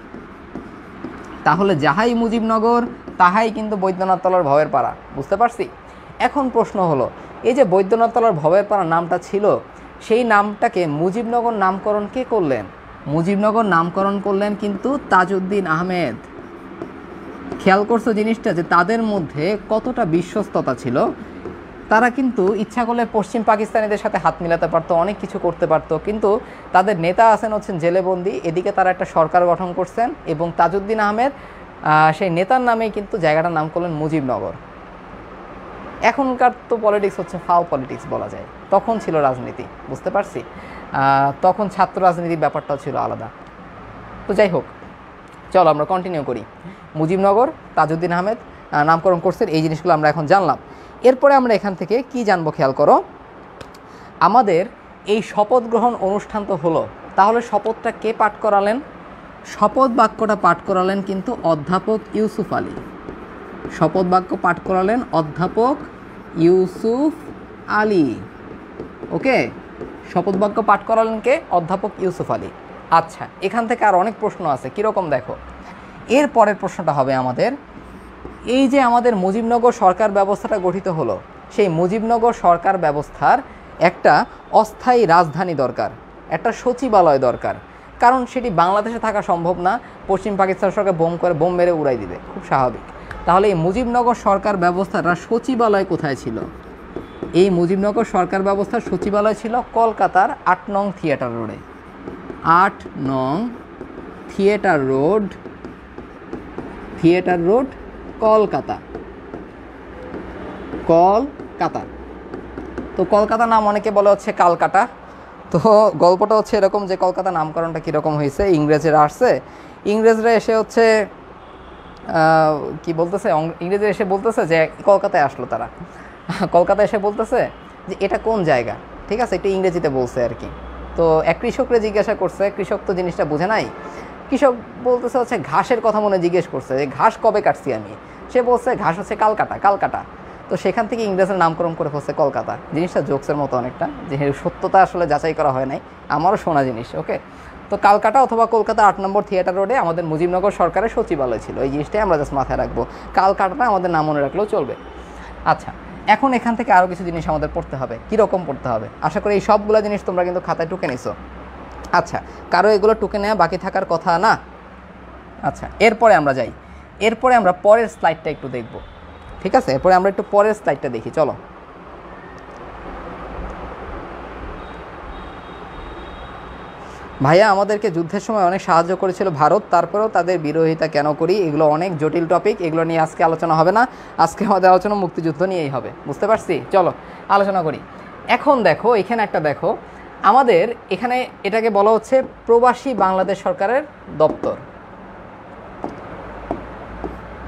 Speaker 1: তাহলে যাহাই মুজিবনগর তাহাই কিন্তু বৈদ্যনাথ তলার ভবের পাড়া। বুঝতে পারছি? এখন প্রশ্ন হলো, এই যে বৈদ্যনাথ তলার ভবের পাড়া নামটা ছিল, সেই নামটাকে মুজিবনগর নামকরণ কে করলেন? মুজিবনগর নামকরণ করলেন কিন্তু তাজউদ্দিন আহমেদ। খেয়াল করছো জিনিসটা, যে তাদের মধ্যে কতটা বিশ্বস্ততা ছিল। তারা কিন্তু ইচ্ছা করলে পশ্চিম পাকিস্তানিদের সাথে হাত মিলাতে পারতো, অনেক কিছু করতে পারতো, কিন্তু তাদের নেতা আছেন হচ্ছেন জেলেবন্দি, এদিকে তারা একটা সরকার গঠন করছেন, এবং তাজউদ্দিন আহমেদ সেই নেতার নামেই কিন্তু জায়গাটার নাম করলেন মুজিবনগর। এখনকার তো পলিটিক্স হচ্ছে ফাও পলিটিক্স বলা যায়, তখন ছিল রাজনীতি। বুঝতে পারছি? তখন ছাত্র রাজনীতির ব্যাপারটাও ছিল আলাদা। তো যাই হোক, চলো আমরা কন্টিনিউ করি। মুজিবনগর তাজউদ্দিন আহমেদ নামকরণ করছেন, এই জিনিসগুলো আমরা এখন জানলাম। এরপরে আমরা এখান থেকে কি জানবো খেয়াল করো, আমাদের এই শপথ গ্রহণ অনুষ্ঠান তো হলো, তাহলে শপথটা কে পাঠ করালেন? শপথ বাক্যটা পাঠ করালেন কিন্তু অধ্যাপক ইউসুফ আলী। শপথ বাক্য পাঠ করালেন অধ্যাপক ইউসুফ আলী। ওকে, শপথ বাক্য পাঠ করালেন কে? অধ্যাপক ইউসুফ আলী। আচ্ছা, এখান থেকে আর অনেক প্রশ্ন আছে, কীরকম দেখো। এর পরের প্রশ্নটা হবে আমাদের, এই যে আমাদের মুজিবনগর সরকার ব্যবস্থাটা গঠিত হলো, সেই মুজিবনগর সরকার ব্যবস্থার একটা অস্থায়ী রাজধানী দরকার, একটা সচিবালয় দরকার, কারণ সেটি বাংলাদেশে থাকা সম্ভব না, পশ্চিম পাকিস্তান সরকার বোম করে বোম মেরে উড়াই দিবে, খুব স্বাভাবিক। তাহলে এই মুজিবনগর সরকার ব্যবস্থাটা সচিবালয় কোথায় ছিল? এই মুজিবনগর সরকার ব্যবস্থার সচিবালয় ছিল কলকাতার আট নং থিয়েটার রোডে। আট নং theatre road, theatre road Kolkata, Kolkata. তো কলকাতা নাম অনেকে বলে হচ্ছে কালকাটা। তো গল্পটা হচ্ছে এরকম যে কলকাতা নামকরণটা কীরকম হয়েছে, ইংরেজরা আসছে, ইংরেজরা এসে হচ্ছে কি বলতেছে, ইংরেজরা এসে বলতেছে যে কলকাতায় আসলো, তারা কলকাতায় এসে বলতেছে যে এটা কোন জায়গা, ঠিক আছে, একটু ইংরেজিতে বলছে আর কি। তো এক কৃষকরে জিজ্ঞাসা করছে, কৃষক তো জিনিসটা বুঝে নাই, কৃষক বলতেছে হচ্ছে ঘাসের কথা মনে জিজ্ঞেস করছে যে ঘাস কবে কাটছি আমি, সে বলছে ঘাস হচ্ছে কালকাটা, কালকাটা। তো সেখান থেকে ইংরেজের নামকরণ করে ফেলছে কলকাতা। জিনিসটা জোকসের মতো অনেকটা, যে সত্যতা আসলে যাচাই করা হয় নাই, আমারও শোনা জিনিস। ওকে, তো কালকাটা অথবা কলকাতা আট নম্বর থিয়েটার রোডে আমাদের মুজিবনগর সরকারের সচিবালয় ছিল, এই জিনিসটাই আমরা জাস্ট মাথায় রাখবো, কালকাটাটা আমাদের নাম মনে রাখলেও চলবে। আচ্ছা, এখন এখান থেকে আরও কিছু জিনিস আমাদের পড়তে হবে। কীরকম পড়তে হবে? আশা করি এই সবগুলো জিনিস তোমরা কিন্তু খাতায় টুকে নিছো। আচ্ছা, কারো এগুলো টুকে নেওয়া বাকি থাকার কথা না। আচ্ছা, এরপরে আমরা যাই, এরপরে আমরা পরের স্লাইডটা একটু দেখব, ঠিক আছে? এরপরে আমরা একটু পরের স্লাইডটা দেখি, চলো। ভাইয়া, আমাদেরকে যুদ্ধের সময় অনেক সাহায্য করেছিল ভারত, তারপরেও তাদের বিরোধিতা কেন করি? এগুলো অনেক জটিল টপিক, এগুলো নিয়ে আজকে আলোচনা হবে না, আজকে আমাদের আলোচনা মুক্তিযুদ্ধ নিয়েই হবে। বুঝতে পারছি? চলো আলোচনা করি। এখন দেখো, এখানে একটা দেখো, আমাদের এখানে এটাকে বলা হচ্ছে প্রবাসী বাংলাদেশ সরকারের দপ্তর।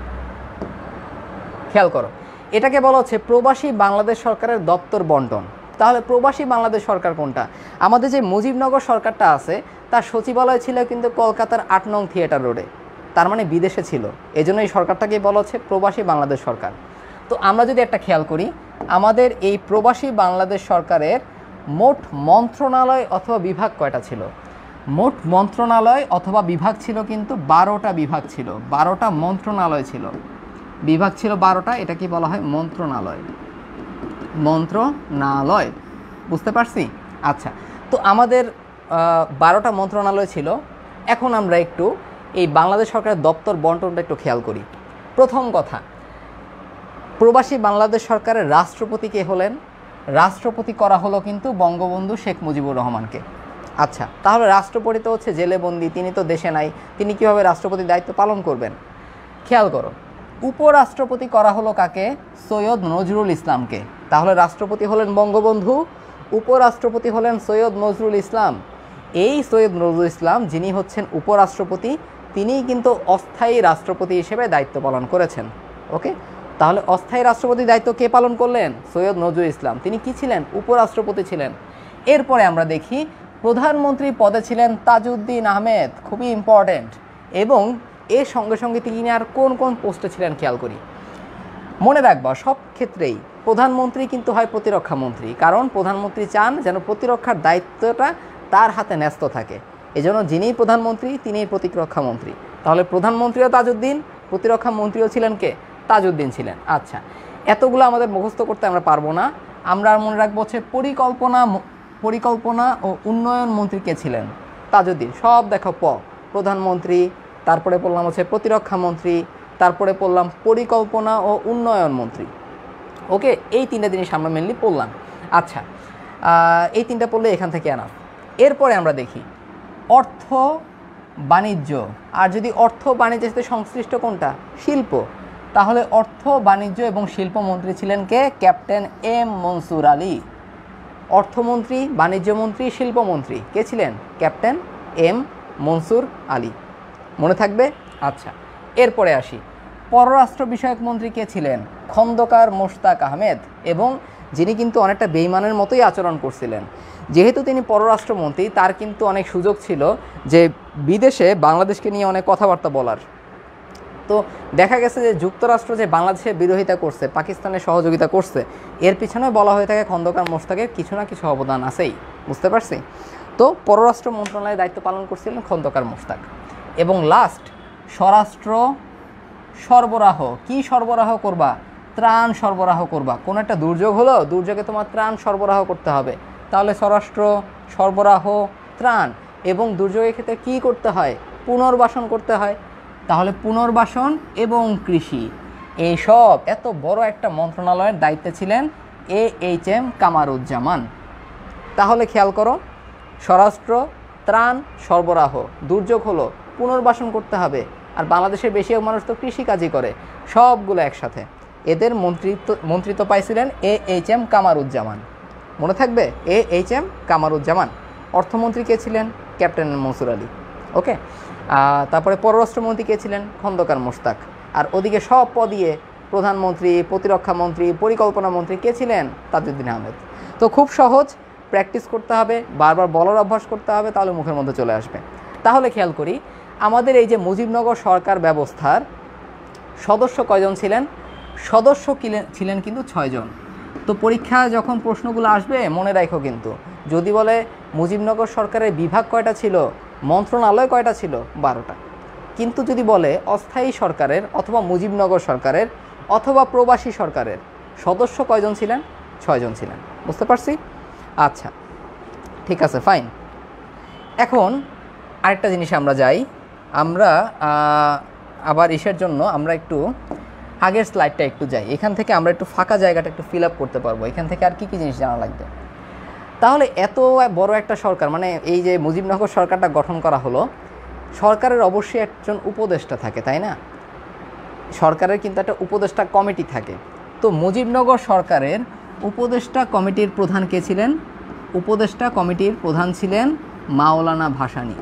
Speaker 1: খেয়াল করো, এটাকে বলা হচ্ছে প্রবাসী বাংলাদেশ সরকারের দপ্তর বন্টন। তাহলে প্রবাসী বাংলাদেশ সরকার কোনটা? আমাদের যে মুজিবনগর সরকারটা আছে তার সচিবালয় ছিল কিন্তু কলকাতার আট নং থিয়েটার রোডে, তার মানে বিদেশে ছিল, এই জন্য এই সরকারটাকে বলা হচ্ছে প্রবাসী বাংলাদেশ সরকার। তো আমরা যদি একটা খেয়াল করি, আমাদের এই প্রবাসী বাংলাদেশ সরকারের মোট মন্ত্রণালয় অথবা বিভাগ কয়টা ছিল? মোট মন্ত্রণালয় অথবা বিভাগ ছিল কিন্তু বারোটা বিভাগ ছিল, বারোটা মন্ত্রণালয় ছিল, বিভাগ ছিল বারোটা, এটা কি বলা হয়? মন্ত্রণালয়, মন্ত্রণালয়, বুঝতে পারছি? আচ্ছা, তো আমাদের বারোটা মন্ত্রণালয় ছিল। এখন আমরা একটু এই বাংলাদেশ সরকারের দপ্তর বন্টনটা একটু খেয়াল করি। প্রথম কথা, প্রবাসী বাংলাদেশ সরকারের রাষ্ট্রপতি কে হলেন? রাষ্ট্রপতি করা হলো কিন্তু বঙ্গবন্ধু শেখ মুজিবুর রহমানকে। আচ্ছা, তাহলে রাষ্ট্রপতি তো হচ্ছে জেলে বন্দি, তিনি তো দেশে নাই, তিনি কীভাবে রাষ্ট্রপতির দায়িত্ব পালন করবেন? খেয়াল করো, উপরাষ্ট্রপতি করা হলো কাকে? সৈয়দ নজরুল ইসলামকে। তাহলে রাষ্ট্রপতি হলেন বঙ্গবন্ধু, উপরাষ্ট্রপতি হলেন সৈয়দ নজরুল ইসলাম। এই সৈয়দ নজরুল ইসলাম যিনি হচ্ছেন উপরাষ্ট্রপতি, তিনিই কিন্তু অস্থায়ী রাষ্ট্রপতি হিসেবে দায়িত্ব পালন করেছেন। ওকে, তাহলে অস্থায়ী রাষ্ট্রপতির দায়িত্ব কে পালন করলেন? সৈয়দ নজরুল ইসলাম। তিনি কি ছিলেন? উপরাষ্ট্রপতি ছিলেন। এরপরে আমরা দেখি প্রধানমন্ত্রী পদে ছিলেন তাজউদ্দিন আহমেদ, খুবই ইম্পর্টেন্ট। এবং এর সঙ্গে সঙ্গে তিনি আর কোন কোন পোস্টে ছিলেন খেয়াল করি। মনে রাখবা, সব ক্ষেত্রেই প্রধানমন্ত্রী কিন্তু হয় প্রতিরক্ষা মন্ত্রী, কারণ প্রধানমন্ত্রী চান যেন প্রতিরক্ষার দায়িত্বটা তার হাতে ন্যস্ত থাকে। এজন্য যিনিই প্রধানমন্ত্রী তিনিই প্রতিরক্ষা মন্ত্রী। তাহলে প্রধানমন্ত্রীও তাজউদ্দিন, প্রতিরক্ষা মন্ত্রীও ছিলেন কে? তাজউদ্দিন ছিলেন। আচ্ছা, এতগুলো আমাদের মুখস্থ করতে আমরা পারবো না। আমরা মনে রাখবো হচ্ছে পরিকল্পনা পরিকল্পনা ও উন্নয়ন মন্ত্রী কে ছিলেন? তাজউদ্দিন। সব দেখো, প প্রধানমন্ত্রী, তারপরে বললাম হচ্ছে প্রতিরক্ষা মন্ত্রী, তারপরে পড়লাম পরিকল্পনা ও উন্নয়ন মন্ত্রী। ওকে, এই তিনটা জিনিস আমরা মেনলি পড়লাম। আচ্ছা, এই তিনটা পড়লে এখান থেকে আনা। এরপরে আমরা দেখি অর্থ বাণিজ্য, আর যদি অর্থ বাণিজ্যের সাথে সংশ্লিষ্ট কোনটা? শিল্প। তাহলে অর্থ বাণিজ্য এবং শিল্প মন্ত্রী ছিলেন কে? Captain M Mansur Ali. অর্থমন্ত্রী, বাণিজ্য মন্ত্রী, শিল্পমন্ত্রী কে ছিলেন? Captain M Mansur Ali. মনে থাকবে? আচ্ছা, এরপরে আসি পররাষ্ট্র বিষয়ক মন্ত্রী কে ছিলেন? খন্দকার মোশতাক আহমেদ। এবং যিনি কিন্তু অনেকটা বেইমানের মতোই আচরণ করছিলেন। যেহেতু তিনি পররাষ্ট্রমন্ত্রী, তার কিন্তু অনেক সুযোগ ছিল যে বিদেশে বাংলাদেশকে নিয়ে অনেক কথাবার্তা বলার। তো দেখা গেছে যে যুক্তরাষ্ট্র যে বাংলাদেশের বিরোধিতা করছে, পাকিস্তানের সহযোগিতা করছে, এর পিছনে বলা হয়ে থাকে খন্দকার মোশতাকের কিছু না কিছু অবদান আছেই। বুঝতে পারছি? তো পররাষ্ট্র মন্ত্রণালয়ে দায়িত্ব পালন করছিলেন খন্দকার মোশতাক। এবং লাস্ট স্বরাষ্ট্র সরবরাহ। কি সরবরাহ করবা? ত্রাণ সরবরাহ করবা। কোনো একটা দুর্যোগ হলো, দুর্যোগে তোমার ত্রাণ সরবরাহ করতে হবে, তাহলে স্বরাষ্ট্র সরবরাহ, ত্রাণ। এবং দুর্যোগের ক্ষেত্রে কী করতে হয়? পুনর্বাসন করতে হয়, তাহলে পুনর্বাসন এবং কৃষি। এইসব এত বড় একটা মন্ত্রণালয়ের দায়িত্বে ছিলেন এ এইচ এম কামারুজ্জামান। তাহলে খেয়াল করো, স্বরাষ্ট্র, ত্রাণ সরবরাহ, দুর্যোগ হলো, পুনর্বাসন করতে হবে, আর বাংলাদেশের বেশিরভাগ মানুষ তো কৃষিকাজই করে, সবগুলো একসাথে। এদের মন্ত্রিত্ব মন্ত্রিত্ব পাইছিলেন এ এইচ এম কামারুজ্জামান। মনে থাকবে? A H M Kamaruzzaman. অর্থমন্ত্রী কে ছিলেন? ক্যাপ্টেন মনসুর আলী। ওকে, তারপরে পররাষ্ট্রমন্ত্রী কে ছিলেন? খন্দকার মোশতাক। আর ওদিকে সব পদিয়ে প্রধানমন্ত্রী, প্রতিরক্ষা মন্ত্রী, পরিকল্পনা মন্ত্রী কে ছিলেন? তাজউদ্দিন আহমেদ। তো খুব সহজ, প্র্যাকটিস করতে হবে, বারবার বলার অভ্যাস করতে হবে, তাহলে মুখের মধ্যে চলে আসবে। তাহলে খেয়াল করি, আমাদের এই যে মুজিবনগর সরকার ব্যবস্থার সদস্য কয়জন ছিলেন? সদস্য ছিলেন কিন্তু ছয়জন। তো পরীক্ষা যখন প্রশ্নগুলো আসবে মনে রাখো, কিন্তু যদি বলে মুজিবনগর সরকারের বিভাগ কয়টা ছিল, মন্ত্রণালয় কয়টা ছিল? বারোটা। কিন্তু যদি বলে অস্থায়ী সরকারের অথবা মুজিবনগর সরকারের অথবা প্রবাসী সরকারের সদস্য কয়জন ছিলেন? ছয়জন ছিলেন। বুঝতে পারছি? আচ্ছা, ঠিক আছে, ফাইন। এখন আরেকটা জিনিস আমরা যাই, আমরা আবার ইসের জন্য আমরা একটু আগের স্লাইডটা একটু যাই, এখান থেকে আমরা একটু ফাঁকা জায়গাটা একটু ফিল আপ করতে পারবো। এখান থেকে আর কী কী জিনিস জানা লাগবে? তাহলে এত বড় একটা সরকার, মানে এই যে মুজিবনগর সরকারটা গঠন করা হলো, সরকারের অবশ্যই একজন উপদেষ্টা থাকে, তাই না? সরকারের কিন্তু একটা উপদেষ্টা কমিটি থাকে। তো মুজিবনগর সরকারের উপদেষ্টা কমিটির প্রধান কে ছিলেন? উপদেষ্টা কমিটির প্রধান ছিলেন মাওলানা ভাসানী।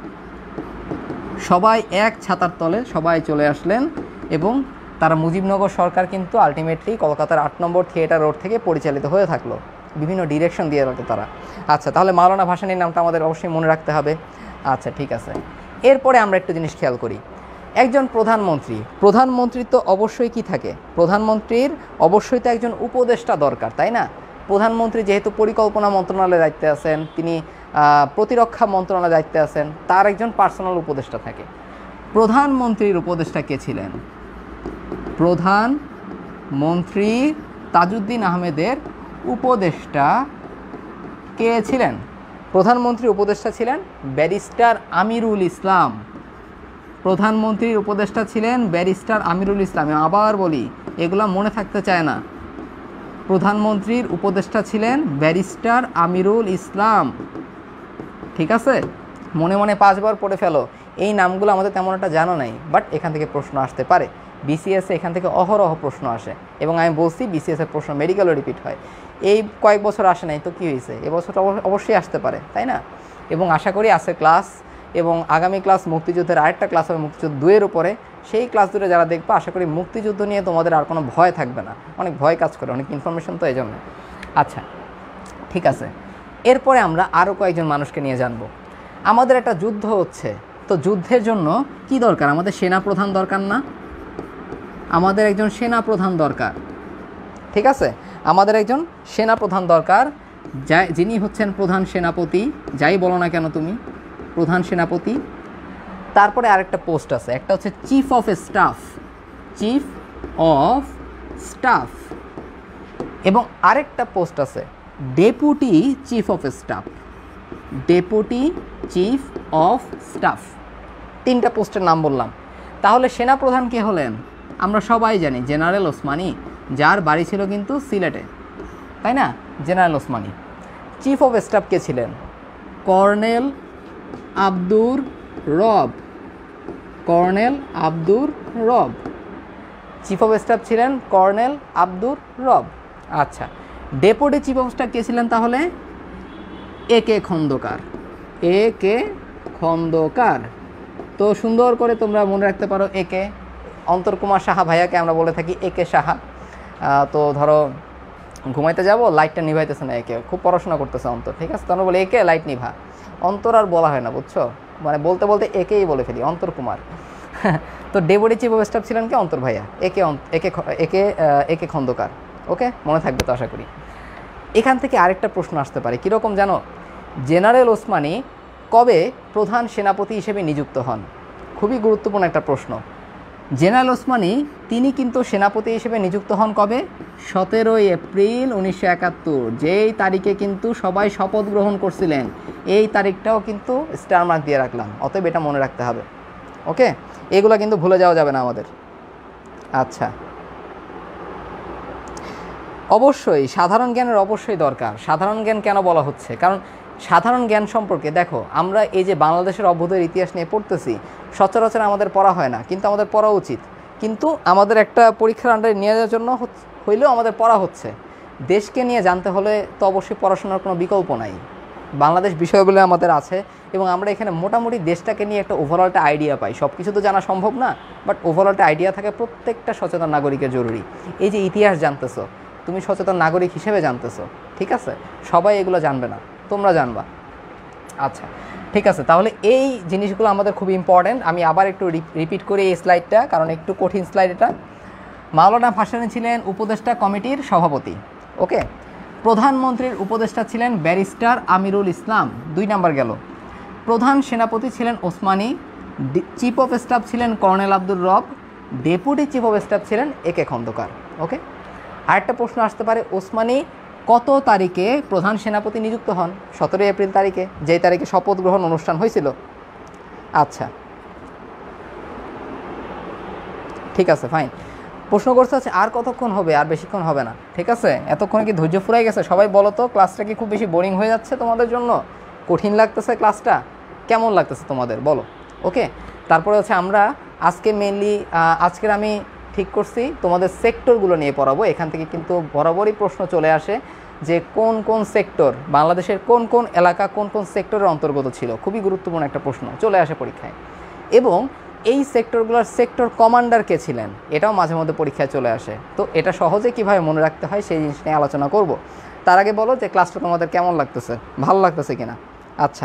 Speaker 1: সবাই এক ছাতার তলে সবাই চলে আসলেন এবং তারা মুজিবনগর সরকার কিন্তু আলটিমেটলি কলকাতার আট নম্বর থিয়েটার রোড থেকে পরিচালিত হয়ে থাকলো। বিভিন্ন ডিরেকশন দিয়ে রাখে তারা। আচ্ছা, তাহলে মাওলানা ভাসানীর নামটা আমাদের অবশ্যই মনে রাখতে হবে। আচ্ছা, ঠিক আছে। এরপরে আমরা একটা জিনিস খেয়াল করি, একজন প্রধানমন্ত্রী, প্রধানমন্ত্রী তো অবশ্যই কি থাকে, প্রধানমন্ত্রীর অবশ্যই তো একজন উপদেষ্টা দরকার, তাই না? প্রধানমন্ত্রী যেহেতু পরিকল্পনা মন্ত্রণালয়ের দায়িত্বে আছেন, তিনি প্রতিরক্ষা মন্ত্রণালয়ের দায়িত্বে আছেন, তার একজন পার্সোনাল উপদেষ্টা থাকে। প্রধানমন্ত্রীর উপদেষ্টা কে ছিলেন? প্রধানমন্ত্রী তাজউদ্দিন আহমেদের উপদেষ্টা কে ছিলেন? প্রধানমন্ত্রীর উপদেষ্টা ছিলেন ব্যারিস্টার আমিরুল ইসলাম। প্রধানমন্ত্রীর উপদেষ্টা ছিলেন ব্যারিস্টার আমিরুল ইসলাম। আবার বলি, এগুলো মনে থাকতে চায় না। প্রধানমন্ত্রীর উপদেষ্টা ছিলেন ব্যারিস্টার আমিরুল ইসলাম। ঠিক আছে, মনে মনে পাঁচবার পড়ে ফেলো। এই নামগুলো আমাদের তেমন একটা জানা নাই, বাট এখান থেকে প্রশ্ন আসতে পারে। বিসিএস এখান থেকে অহরহ প্রশ্ন আসে, এবং আমি বলছি বিসিএসের প্রশ্ন মেডিকেলও রিপিট হয়। এই কয়েক বছর আসে নাই তো কী হয়েছে, এবছর অবশ্যই আসতে পারে, তাই না? এবং আশা করি আছে ক্লাস, এবং আগামী ক্লাস মুক্তিযুদ্ধের আরেকটা ক্লাস হবে মুক্তিযুদ্ধ দুইয়ের উপরে। সেই ক্লাস দুটো যারা দেখবে, আশা করি মুক্তিযুদ্ধ নিয়ে তোমাদের আর কোনো ভয় থাকবে না। অনেক ভয় কাজ করে, অনেক ইনফরমেশন তো এই জন্য। আচ্ছা, ঠিক আছে। এরপরে আমরা আরও কয়েকজন মানুষকে নিয়ে জানবো। আমাদের একটা যুদ্ধ হচ্ছে, তো যুদ্ধের জন্য কি দরকার? আমাদের সেনা প্রধান দরকার না? আমাদের একজন সেনা প্রধান দরকার, ঠিক আছে? আমাদের একজন সেনা প্রধান দরকার, যা যিনি হচ্ছেন প্রধান সেনাপতি, যাই বলো না কেন তুমি, প্রধান সেনাপতি। তারপরে আরেকটা পোস্ট আছে, একটা হচ্ছে chief of staff, chief of staff, এবং আরেকটা পোস্ট আছে deputy chief of staff, deputy chief of staff. তিনটা পোস্টের নাম বললাম। তাহলে সেনাপ্রধান কে হলেন? আমরা সবাই জানি জেনারেল ওসমানী, যার বাড়ি ছিল কিন্তু সিলেটে, তাই না? General Osmani. Chief of staff কে ছিলেন? Colonel Abdur Rob, colonel Abdur Rob. Chief of staff ছিলেন কর্নেল আব্দুর রব। আচ্ছা, ডেপুটি চিফ অফ স্টাফ কে ছিলেন তাহলে? এ কে খন্দকার, এ কে খন্দকার। তো সুন্দর করে তোমরা মনে রাখতে পারো, এ কে অন্তর কুমার সাহা ভাইয়াকে আমরা বলে থাকি এ কে সাহা। তো ধরো ঘুমাইতে যাব, লাইটটা নিভাইতেছে না, একে খুব পড়াশোনা করতেছে অন্তর, ঠিক আছে? তখন বলে একে লাইট নিভা, অন্তর আর বলা হয় না, বুঝছো? মানে বলতে বলতে একেই বলে ফেলি, অন্তর কুমার। তো ডেপুটি চিফ অফ স্টাফ ছিলেন কে? অন্তর ভাইয়া, একে একে একে একে খন্দকার। ওকে, মনে থাকবে তো আশা করি। এখান থেকে আরেকটা প্রশ্ন আসতে পারে, কীরকম জানো? জেনারেল ওসমানী কবে প্রধান সেনাপতি হিসেবে নিযুক্ত হন? খুবই গুরুত্বপূর্ণ একটা প্রশ্ন। জেনারেল ওসমানী তিনি কিন্তু সেনাপতি হিসেবে নিযুক্ত হন কবে? সতেরোই এপ্রিল উনিশশো একাত্তর, যেই তারিখে কিন্তু সবাই শপথ গ্রহণ করছিলেন। এই তারিখটাও কিন্তু স্টার মার্ক দিয়ে রাখলাম, অতএব এটা মনে রাখতে হবে। ওকে, এগুলো কিন্তু ভুলে যাওয়া যাবে না আমাদের। আচ্ছা, অবশ্যই সাধারণ জ্ঞানের অবশ্যই দরকার। সাধারণ জ্ঞান কেন বলা হচ্ছে? কারণ সাধারণ জ্ঞান সম্পর্কে দেখো, আমরা এই যে বাংলাদেশের অভ্যুদয়ের ইতিহাস নিয়ে পড়তেছি, সচরাচর আমাদের পড়া হয় না, কিন্তু আমাদের পড়া উচিত। কিন্তু আমাদের একটা পরীক্ষার আন্ডারে নিয়ে যাওয়ার জন্য হইলেও আমাদের পড়া হচ্ছে। দেশকে নিয়ে জানতে হলে তো অবশ্যই পড়াশোনার কোনো বিকল্প নাই। বাংলাদেশ বিষয় বলে আমাদের আছে, এবং আমরা এখানে মোটামুটি দেশটাকে নিয়ে একটা ওভারঅল একটা আইডিয়া পাই। সব কিছু তো জানা সম্ভব না, বাট ওভারঅল একটা আইডিয়া থাকে প্রত্যেকটা সচেতন নাগরিকের জরুরি। এই যে ইতিহাস জানতেছো, তুমি সচেতন নাগরিক হিসেবে জানতেছো, ঠিক আছে? সবাই এগুলো জানবে না, তোমরা জানবা। আচ্ছা, ঠিক আছে। তাহলে এই জিনিসগুলো আমাদের খুব ইম্পর্ট্যান্ট। আমি আবার একটু রিপিট করি এই স্লাইডটা, কারণ একটু কঠিন স্লাইড এটা। মাওলানা ভাসানী ছিলেন উপদেষ্টা কমিটির সভাপতি। ওকে, প্রধানমন্ত্রীর উপদেষ্টা ছিলেন ব্যারিস্টার আমিরুল ইসলাম, দুই নাম্বার গেল। প্রধান সেনাপতি ছিলেন ওসমানী, চিফ অফ স্টাফ ছিলেন colonel Abdur Rob, deputy chief of staff ছিলেন এ কে খন্দকার। ওকে, আরেকটা প্রশ্ন আসতে পারে, ওসমানী কত তারিখে প্রধান সেনাপতি নিযুক্ত হন? সতেরোই এপ্রিল তারিখে, যেই তারিখে শপথ গ্রহণ অনুষ্ঠান হয়েছিল। আচ্ছা, ঠিক আছে, ফাইন। প্রশ্ন করতে হচ্ছে আর কতক্ষণ হবে? আর বেশিক্ষণ হবে না, ঠিক আছে? এতক্ষণে কি ধৈর্য ফুরাই গেছে? সবাই বলো তো, ক্লাসটা কি খুব বেশি বোরিং হয়ে যাচ্ছে তোমাদের জন্য? কঠিন লাগতেছে ক্লাসটা? কেমন লাগতেছে তোমাদের বলো? ওকে, তারপরে হচ্ছে আমরা আজকে মেনলি আজকের আমি ঠিক করছি তোমাদের সেক্টরগুলো নিয়ে পড়াবো। এখান থেকে কিন্তু বরাবরই প্রশ্ন চলে আসে যে কোন কোন সেক্টর, বাংলাদেশের কোন কোন এলাকা কোন কোন সেক্টরের অন্তর্গত ছিল। খুবই গুরুত্বপূর্ণ একটা প্রশ্ন চলে আসে পরীক্ষায়। এবং এই সেক্টরগুলোর সেক্টর কমান্ডার কে ছিলেন, এটাও মাঝে মধ্যে পরীক্ষায় চলে আসে। তো এটা সহজে কিভাবে মনে রাখতে হয় সেই জিনিস নিয়ে আলোচনা করব। তার আগে বলো যে ক্লাসটা তোমাদের কেমন লাগতেছে, ভালো লাগতেছে কিনা। আচ্ছা,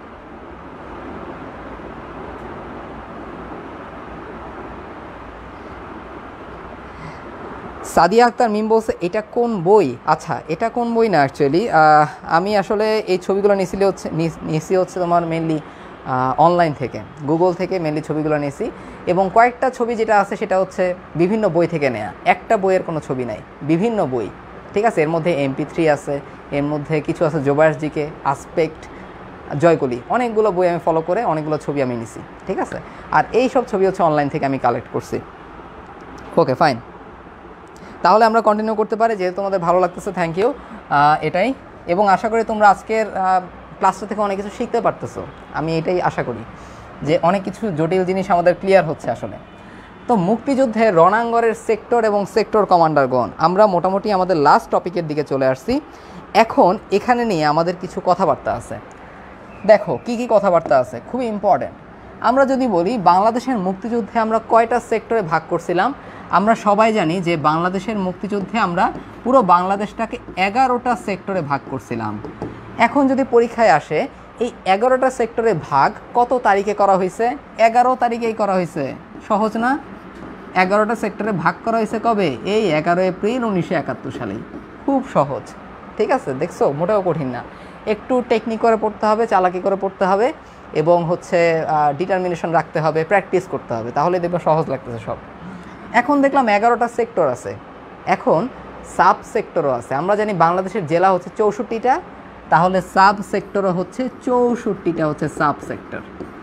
Speaker 1: সাদিয়া আক্তার মিম বলছে এটা কোন বই। আচ্ছা, এটা কোন বই না, অ্যাকচুয়ালি আমি আসলে এই ছবিগুলো নিয়েছি হচ্ছে নিয়েছি হচ্ছে তোমার মেনলি অনলাইন থেকে, গুগল থেকে মেনলি ছবিগুলো নিয়েছি। এবং কয়েকটা ছবি যেটা আছে সেটা হচ্ছে বিভিন্ন বই থেকে নেয়া, একটা বইয়ের কোনো ছবি নাই, বিভিন্ন বই, ঠিক আছে। এর মধ্যে এমপি থ্রি আছে, এর মধ্যে কিছু আছে জোবায়াস জিকে, আসপেক্ট, জয়কলি, অনেকগুলো বই আমি ফলো করে অনেকগুলো ছবি আমি নিছি, ঠিক আছে। আর এই সব ছবি হচ্ছে অনলাইন থেকে আমি কালেক্ট করছি। ওকে ফাইন, তাহলে আমরা কন্টিনিউ করতে পারি, যেহেতু তোমাদের ভালো লাগতেছে, থ্যাংক ইউ, এটাই। এবং আশা করি তোমরা আজকের ক্লাসটা থেকে অনেক কিছু শিখতে পারতেছো, আমি এটাই আশা করি যে অনেক কিছু জটিল জিনিস আমাদের ক্লিয়ার হচ্ছে আসলে। তো মুক্তিযুদ্ধে রণাঙ্গনের সেক্টর এবং সেক্টর কমান্ডারগণ, আমরা মোটামুটি আমাদের লাস্ট টপিকের দিকে চলে আসছি। এখন এখানে নিয়ে আমাদের কিছু কথাবার্তা আছে। দেখো কি কি কথাবার্তা আছে, খুবই ইম্পর্ট্যান্ট। আমরা যদি বলি বাংলাদেশের মুক্তিযুদ্ধে আমরা কয়টা সেক্টরে ভাগ করছিলাম, আমরা সবাই জানি যে বাংলাদেশের মুক্তিযুদ্ধে আমরা পুরো বাংলাদেশটাকে এগারোটা সেক্টরে ভাগ করছিলাম। এখন যদি পরীক্ষায় আসে এই এগারোটা সেক্টরে ভাগ কত তারিখে করা হয়েছে, এগারো তারিখেই করা হয়েছে, সহজ না? এগারোটা সেক্টরে ভাগ করা হয়েছে কবে, এই এগারো এপ্রিল উনিশশো একাত্তর সালেই, খুব সহজ, ঠিক আছে। দেখছো, মোটেও কঠিন না, একটু টেকনিক করে পড়তে হবে, চালাকি করে পড়তে হবে, এবং হচ্ছে ডিটারমিনেশন রাখতে হবে, প্র্যাকটিস করতে হবে, তাহলে দেখবে সহজ লাগতেছে সব। এখন দেখলাম এগারোটা সেক্টর আছে, এখন সাব সেক্টরও আছে। আমরা জানি বাংলাদেশের জেলা হচ্ছে চৌষট্টিটা, তাহলে সাব সেক্টরও হচ্ছে চৌষট্টিটা হচ্ছে সাব সেক্টর।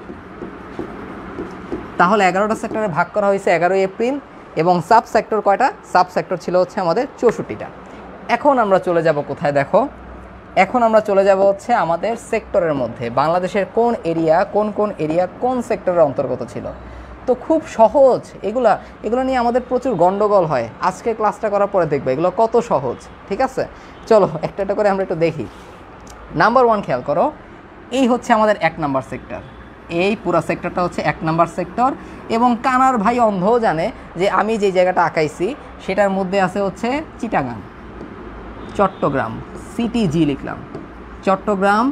Speaker 1: তাহলে এগারোটা সেক্টরে ভাগ করা হয়েছে এগারোই এপ্রিল, এবং সাব সেক্টর কয়টা, সাব সেক্টর ছিল হচ্ছে আমাদের চৌষট্টিটা। এখন আমরা চলে যাব কোথায়, দেখো এখন আমরা চলে যাব হচ্ছে আমাদের সেক্টরের মধ্যে, বাংলাদেশের কোন এরিয়া কোন কোন এরিয়া কোন সেক্টরের অন্তর্গত ছিল। তো খুব সহজ, এগুলা এগুলো নিয়ে আমাদের প্রচুর গন্ডগোল হয়, আজকে ক্লাসটা করার পরে দেখবে এগুলো কত সহজ, ঠিক আছে। চলো একটা একটা করে আমরা একটু দেখি। নাম্বার ওয়ান খেয়াল করো, এই হচ্ছে আমাদের এক নাম্বার সেক্টর, এই পুরো সেক্টরটা হচ্ছে এক নাম্বার সেক্টর। এবং কানার ভাই অন্ধও জানে যে আমি যে জায়গাটা আঁকাইছি সেটার মধ্যে আছে হচ্ছে চিটাগাং, চট্টগ্রাম, সিটিজি লিখলাম, চট্টগ্রাম,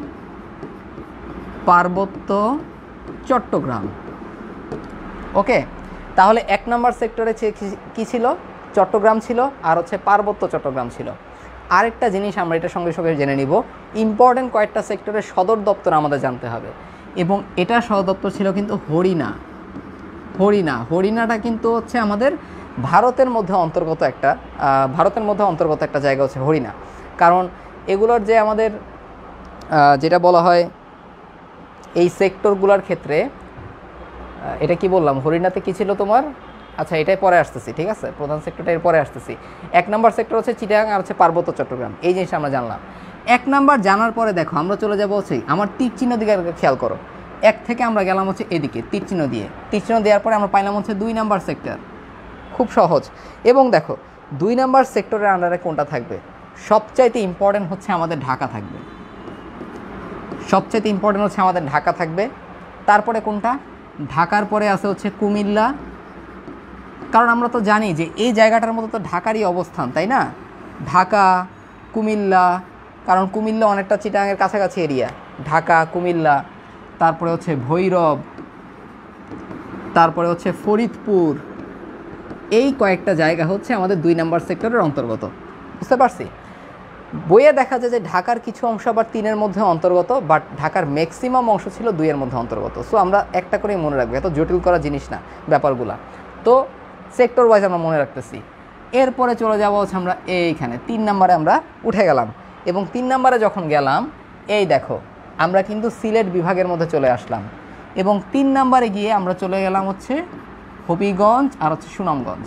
Speaker 1: পার্বত্য চট্টগ্রাম। ওকে, তাহলে এক নম্বর সেক্টরে কি ছিল, চট্টগ্রাম ছিল, আর হচ্ছে পার্বত্য চট্টগ্রাম ছিল। আরেকটা জিনিস আমরা এটার সঙ্গে সঙ্গে জেনে নিব, ইম্পর্টেন্ট কয়েকটা সেক্টরের সদর দপ্তর আমাদের জানতে হবে। এবং এটা সদর দপ্তর ছিল কিন্তু হরিণা, হরিণা হরিণাটা কিন্তু হচ্ছে আমাদের ভারতের মধ্যে অন্তর্গত একটা ভারতের মধ্যে অন্তর্গত একটা জায়গা হচ্ছে হরিণা। কারণ এগুলোর যে আমাদের যেটা বলা হয় এই সেক্টরগুলোর ক্ষেত্রে, এটা কি বললাম, হরিণাতে কি ছিল তোমার, আচ্ছা এটাই পরে আসতেছি, ঠিক আছে, প্রধান সেক্টরটা এর পরে আসতেছি। এক নাম্বার সেক্টর হচ্ছে চিটাগাং আর হচ্ছে পার্বত্য চট্টগ্রাম, এই জিনিসটা আমরা জানলাম। এক নাম্বার জানার পরে দেখো আমরা চলে যাবো হচ্ছে আমার তীর চিহ্ন দিকে খেয়াল করো, এক থেকে আমরা গেলাম হচ্ছে এদিকে তীর চিহ্ন দিয়ে, তীর চিহ্ন দেওয়ার পরে আমরা পাইলাম হচ্ছে দুই নাম্বার সেক্টর, খুব সহজ। এবং দেখো দুই নাম্বার সেক্টরের আন্ডারে কোনটা থাকবে, সবচাইতে ইম্পর্টেন্ট হচ্ছে আমাদের ঢাকা থাকবে, সবচাইতে ইম্পর্টেন্ট হচ্ছে আমাদের ঢাকা থাকবে। তারপরে কোনটা, ঢাকার পরে আছে হচ্ছে কুমিল্লা, কারণ আমরা তো জানি যে এই জায়গাটার মতো তো ঢাকারই অবস্থান, তাই না, ঢাকা কুমিল্লা, কারণ কুমিল্লা অনেকটা চিটাগাংয়ের কাছাকাছি এরিয়া, ঢাকা কুমিল্লা, তারপরে হচ্ছে ভৈরব, তারপরে হচ্ছে ফরিদপুর, এই কয়েকটা জায়গা হচ্ছে আমাদের দুই নাম্বার সেক্টরের অন্তর্গত, বুঝতে পারছি। বইয়ে দেখা যায় যে ঢাকার কিছু অংশ আবার তিনের মধ্যে অন্তর্গত, বাট ঢাকার ম্যাক্সিমাম অংশ ছিল দুইয়ের মধ্যে অন্তর্গত। সো আমরা একটা করেই মনে রাখবো, এত জটিল করা জিনিস না ব্যাপারগুলা, তো সেক্টর ওয়াইজ আমরা মনে রাখতেছি। এরপরে চলে যাবো হচ্ছে আমরা এইখানে তিন নাম্বারে আমরা উঠে গেলাম, এবং তিন নাম্বারে যখন গেলাম এই দেখো আমরা কিন্তু সিলেট বিভাগের মধ্যে চলে আসলাম, এবং তিন নাম্বারে গিয়ে আমরা চলে গেলাম হচ্ছে হবিগঞ্জ আর হচ্ছে সুনামগঞ্জ,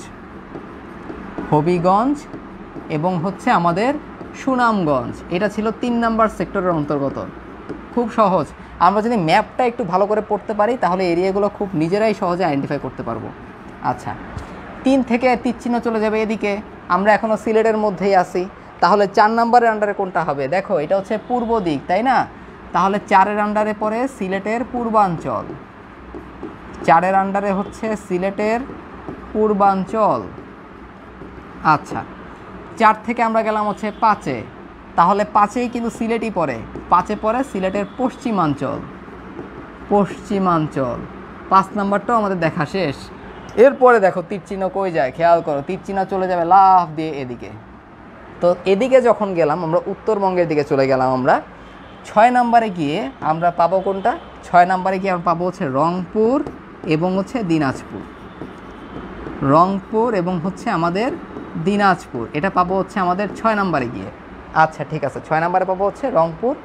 Speaker 1: হবিগঞ্জ এবং হচ্ছে আমাদের সুনামগঞ্জ, এটা ছিল তিন নাম্বার সেক্টরের অন্তর্গত। খুব সহজ, আমরা যদি ম্যাপটা একটু ভালো করে পড়তে পারি তাহলে এরিয়াগুলো খুব নিজেরাই সহজে আইডেন্টিফাই করতে পারবো। আচ্ছা, তিন থেকে তীর চিহ্ন চলে যাবে এদিকে, আমরা এখনও সিলেটের মধ্যেই আছি, তাহলে চার নাম্বারের আন্ডারে কোনটা হবে, দেখো এটা হচ্ছে পূর্ব দিক, তাই না, তাহলে চারের আন্ডারে পড়ে সিলেটের পূর্বাঞ্চল, চারের আন্ডারে হচ্ছে সিলেটের পূর্বাঞ্চল। আচ্ছা, চার থেকে আমরা গেলাম হচ্ছে পাঁচে, তাহলে পাঁচেই কিন্তু সিলেটই পড়ে, পাঁচে পড়ে সিলেটের পশ্চিমাঞ্চল, পশ্চিমাঞ্চল পাঁচ নাম্বারটাও আমাদের দেখা শেষ। এরপরে দেখো তীরচিহ্ন কই যায়, খেয়াল করো, তীরচিহ্ন চলে যাবে লাফ দিয়ে এদিকে। তো এদিকে যখন গেলাম আমরা উত্তরবঙ্গের দিকে চলে গেলাম, আমরা ছয় নাম্বারে গিয়ে আমরা পাবো কোনটা, ছয় নাম্বারে গিয়ে আমরা পাবো হচ্ছে রংপুর এবং হচ্ছে দিনাজপুর, রংপুর এবং হচ্ছে আমাদের দিনাজপুর, এটা পাবো হচ্ছে আমাদের ছয় নাম্বারে গিয়ে। আচ্ছা ঠিক আছে, ছয় নাম্বারে পাবো হচ্ছে রংপুর।